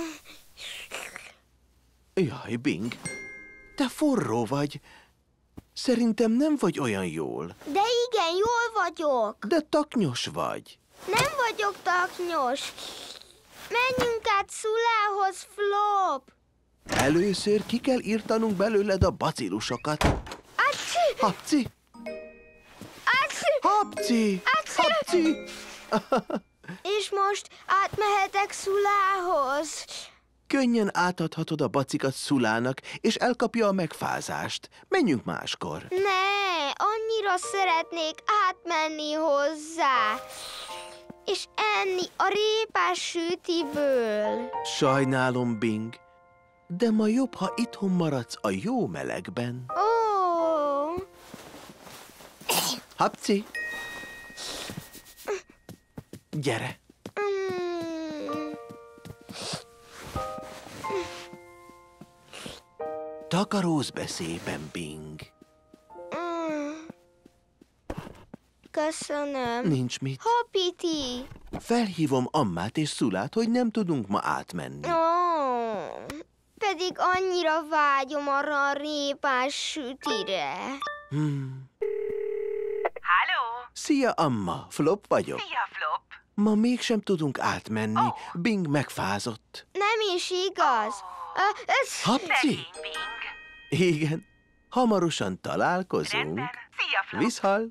B: Jaj, Bing, te forró vagy. Szerintem nem vagy olyan jól.
A: De igen, jól vagyok.
B: De taknyos vagy.
A: Nem vagyok taknyos. Menjünk át Szulához, Flop.
B: Először ki kell írtanunk belőled a bacillusokat. Hapci! Hapci! Hapci!
A: És most átmehetek Szulához.
B: Könnyen átadhatod a bacikat Szulának, és elkapja a megfázást. Menjünk máskor.
A: Ne, annyira szeretnék átmenni hozzá. És enni a répás sütiből.
B: Sajnálom, Bing, de ma jobb, ha itthon maradsz a jó melegben.
A: Ó!
B: Hapci! Gyere! Takarózz be szépen, Bing.
A: Köszönöm.
B: Nincs mit.
A: Hoppiti!
B: Felhívom Ammát és Szulát, hogy nem tudunk ma átmenni.
A: Ó, pedig annyira vágyom arra a répás sütire.
E: Halló?
B: Szia, Amma! Flop vagyok.
E: Szia, Flop!
B: Ma mégsem tudunk átmenni. Bing megfázott.
A: Nem is igaz.
B: Hapci!
E: Bing.
B: Igen. Hamarosan találkozunk.
E: Rendben. Szia, Flop!
B: Viszhal!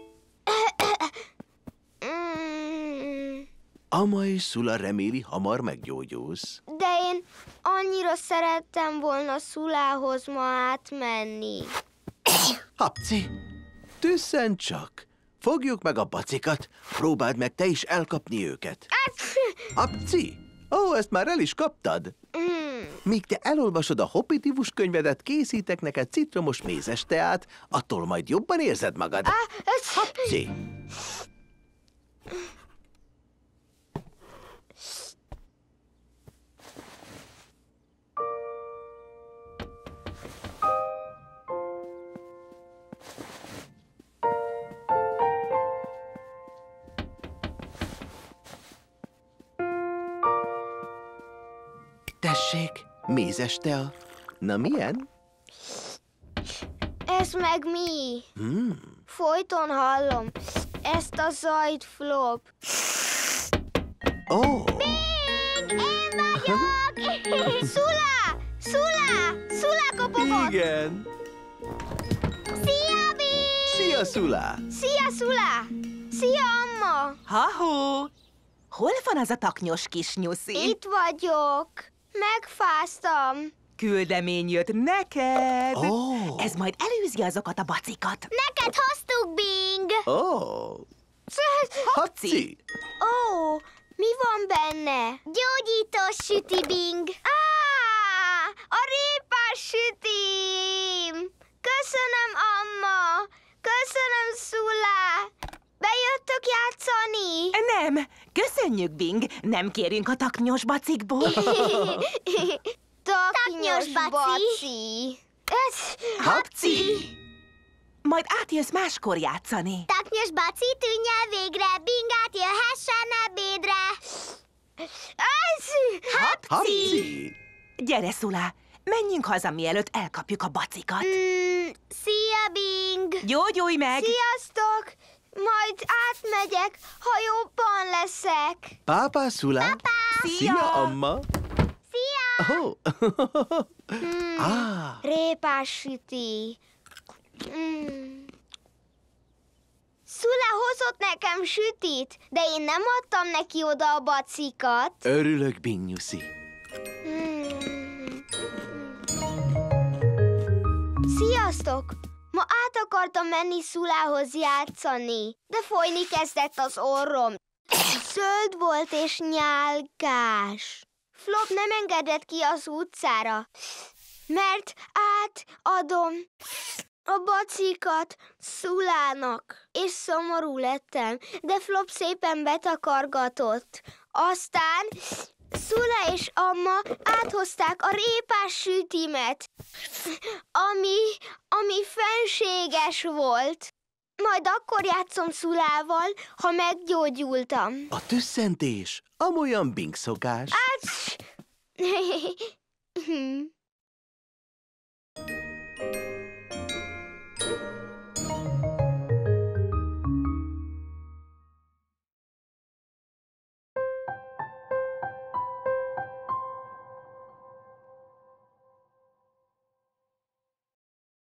B: Amma és Szula reméli, hamar meggyógyulsz.
A: De én annyira szerettem volna Szulához ma átmenni.
B: Hapci, tüsszen csak! Fogjuk meg a bacikat, próbáld meg te is elkapni őket. Hapci! Ó, ezt már el is kaptad? Míg te elolvasod a Hoppitívus könyvedet, készítek neked citromos mézes teát, attól majd jobban érzed magad. Hapci! Tessék, mézes tea. Na, milyen?
A: Ez meg mi? Folyton hallom ezt a zajt, Flop.
B: Ó!
A: Én vagyok! Szula! Szula! Szula kopogott!
B: Igen!
A: Szia, Bing!
B: Szia, Szula!
A: Szia, Szula! Szia, Amma!
E: Ha-hó! Hol van az a taknyos kis nyuszi?
A: Itt vagyok. Megfáztam.
E: Küldemény jött neked!
B: Ó!
E: Ez majd előzi azokat a bacikat.
C: Neked hoztuk, Bing!
B: Ó! Hapci!
A: Ó, mi van benne?
C: Gyógyítós süti, Bing!
A: A répás sütim! Köszönöm, Amma! Köszönöm, Szula! Bejöttök játszani?
E: Nem, köszönjük, Bing. Nem kérünk a taknyos bacikból.
A: Taknyos
C: baci.
A: baci!
B: Hapci!
E: Majd átjössz máskor játszani.
C: Taknyos baci, tűnj el végre! Bing átjöhessen ebédre!
B: Hapci!
E: Gyere, Szula, menjünk haza, mielőtt elkapjuk a bacikat.
C: Szia, Bing!
E: Gyógyulj meg!
A: Sziasztok! Majd átmegyek, ha jobban leszek.
B: Pápá, Szula! Pápá! Szia, Amma!
C: Szia!
B: Oh.
A: Répás süti. Szula hozott nekem sütit, de én nem adtam neki oda a bacikat.
B: Örülök, Binnyuszi.
A: Sziasztok! Ma át akartam menni Szulához játszani, de folyni kezdett az orrom. Zöld volt és nyálkás. Flop nem engedett ki az utcára, mert átadom a bacikat Szulának, és szomorú lettem, de Flop szépen betakargatott. Aztán Szula és Amma áthozták a répás sütimet, ami fenséges volt. Majd akkor játszom Szulával, ha meggyógyultam.
B: A tüsszentés amolyan Bing szokás.
A: Ács!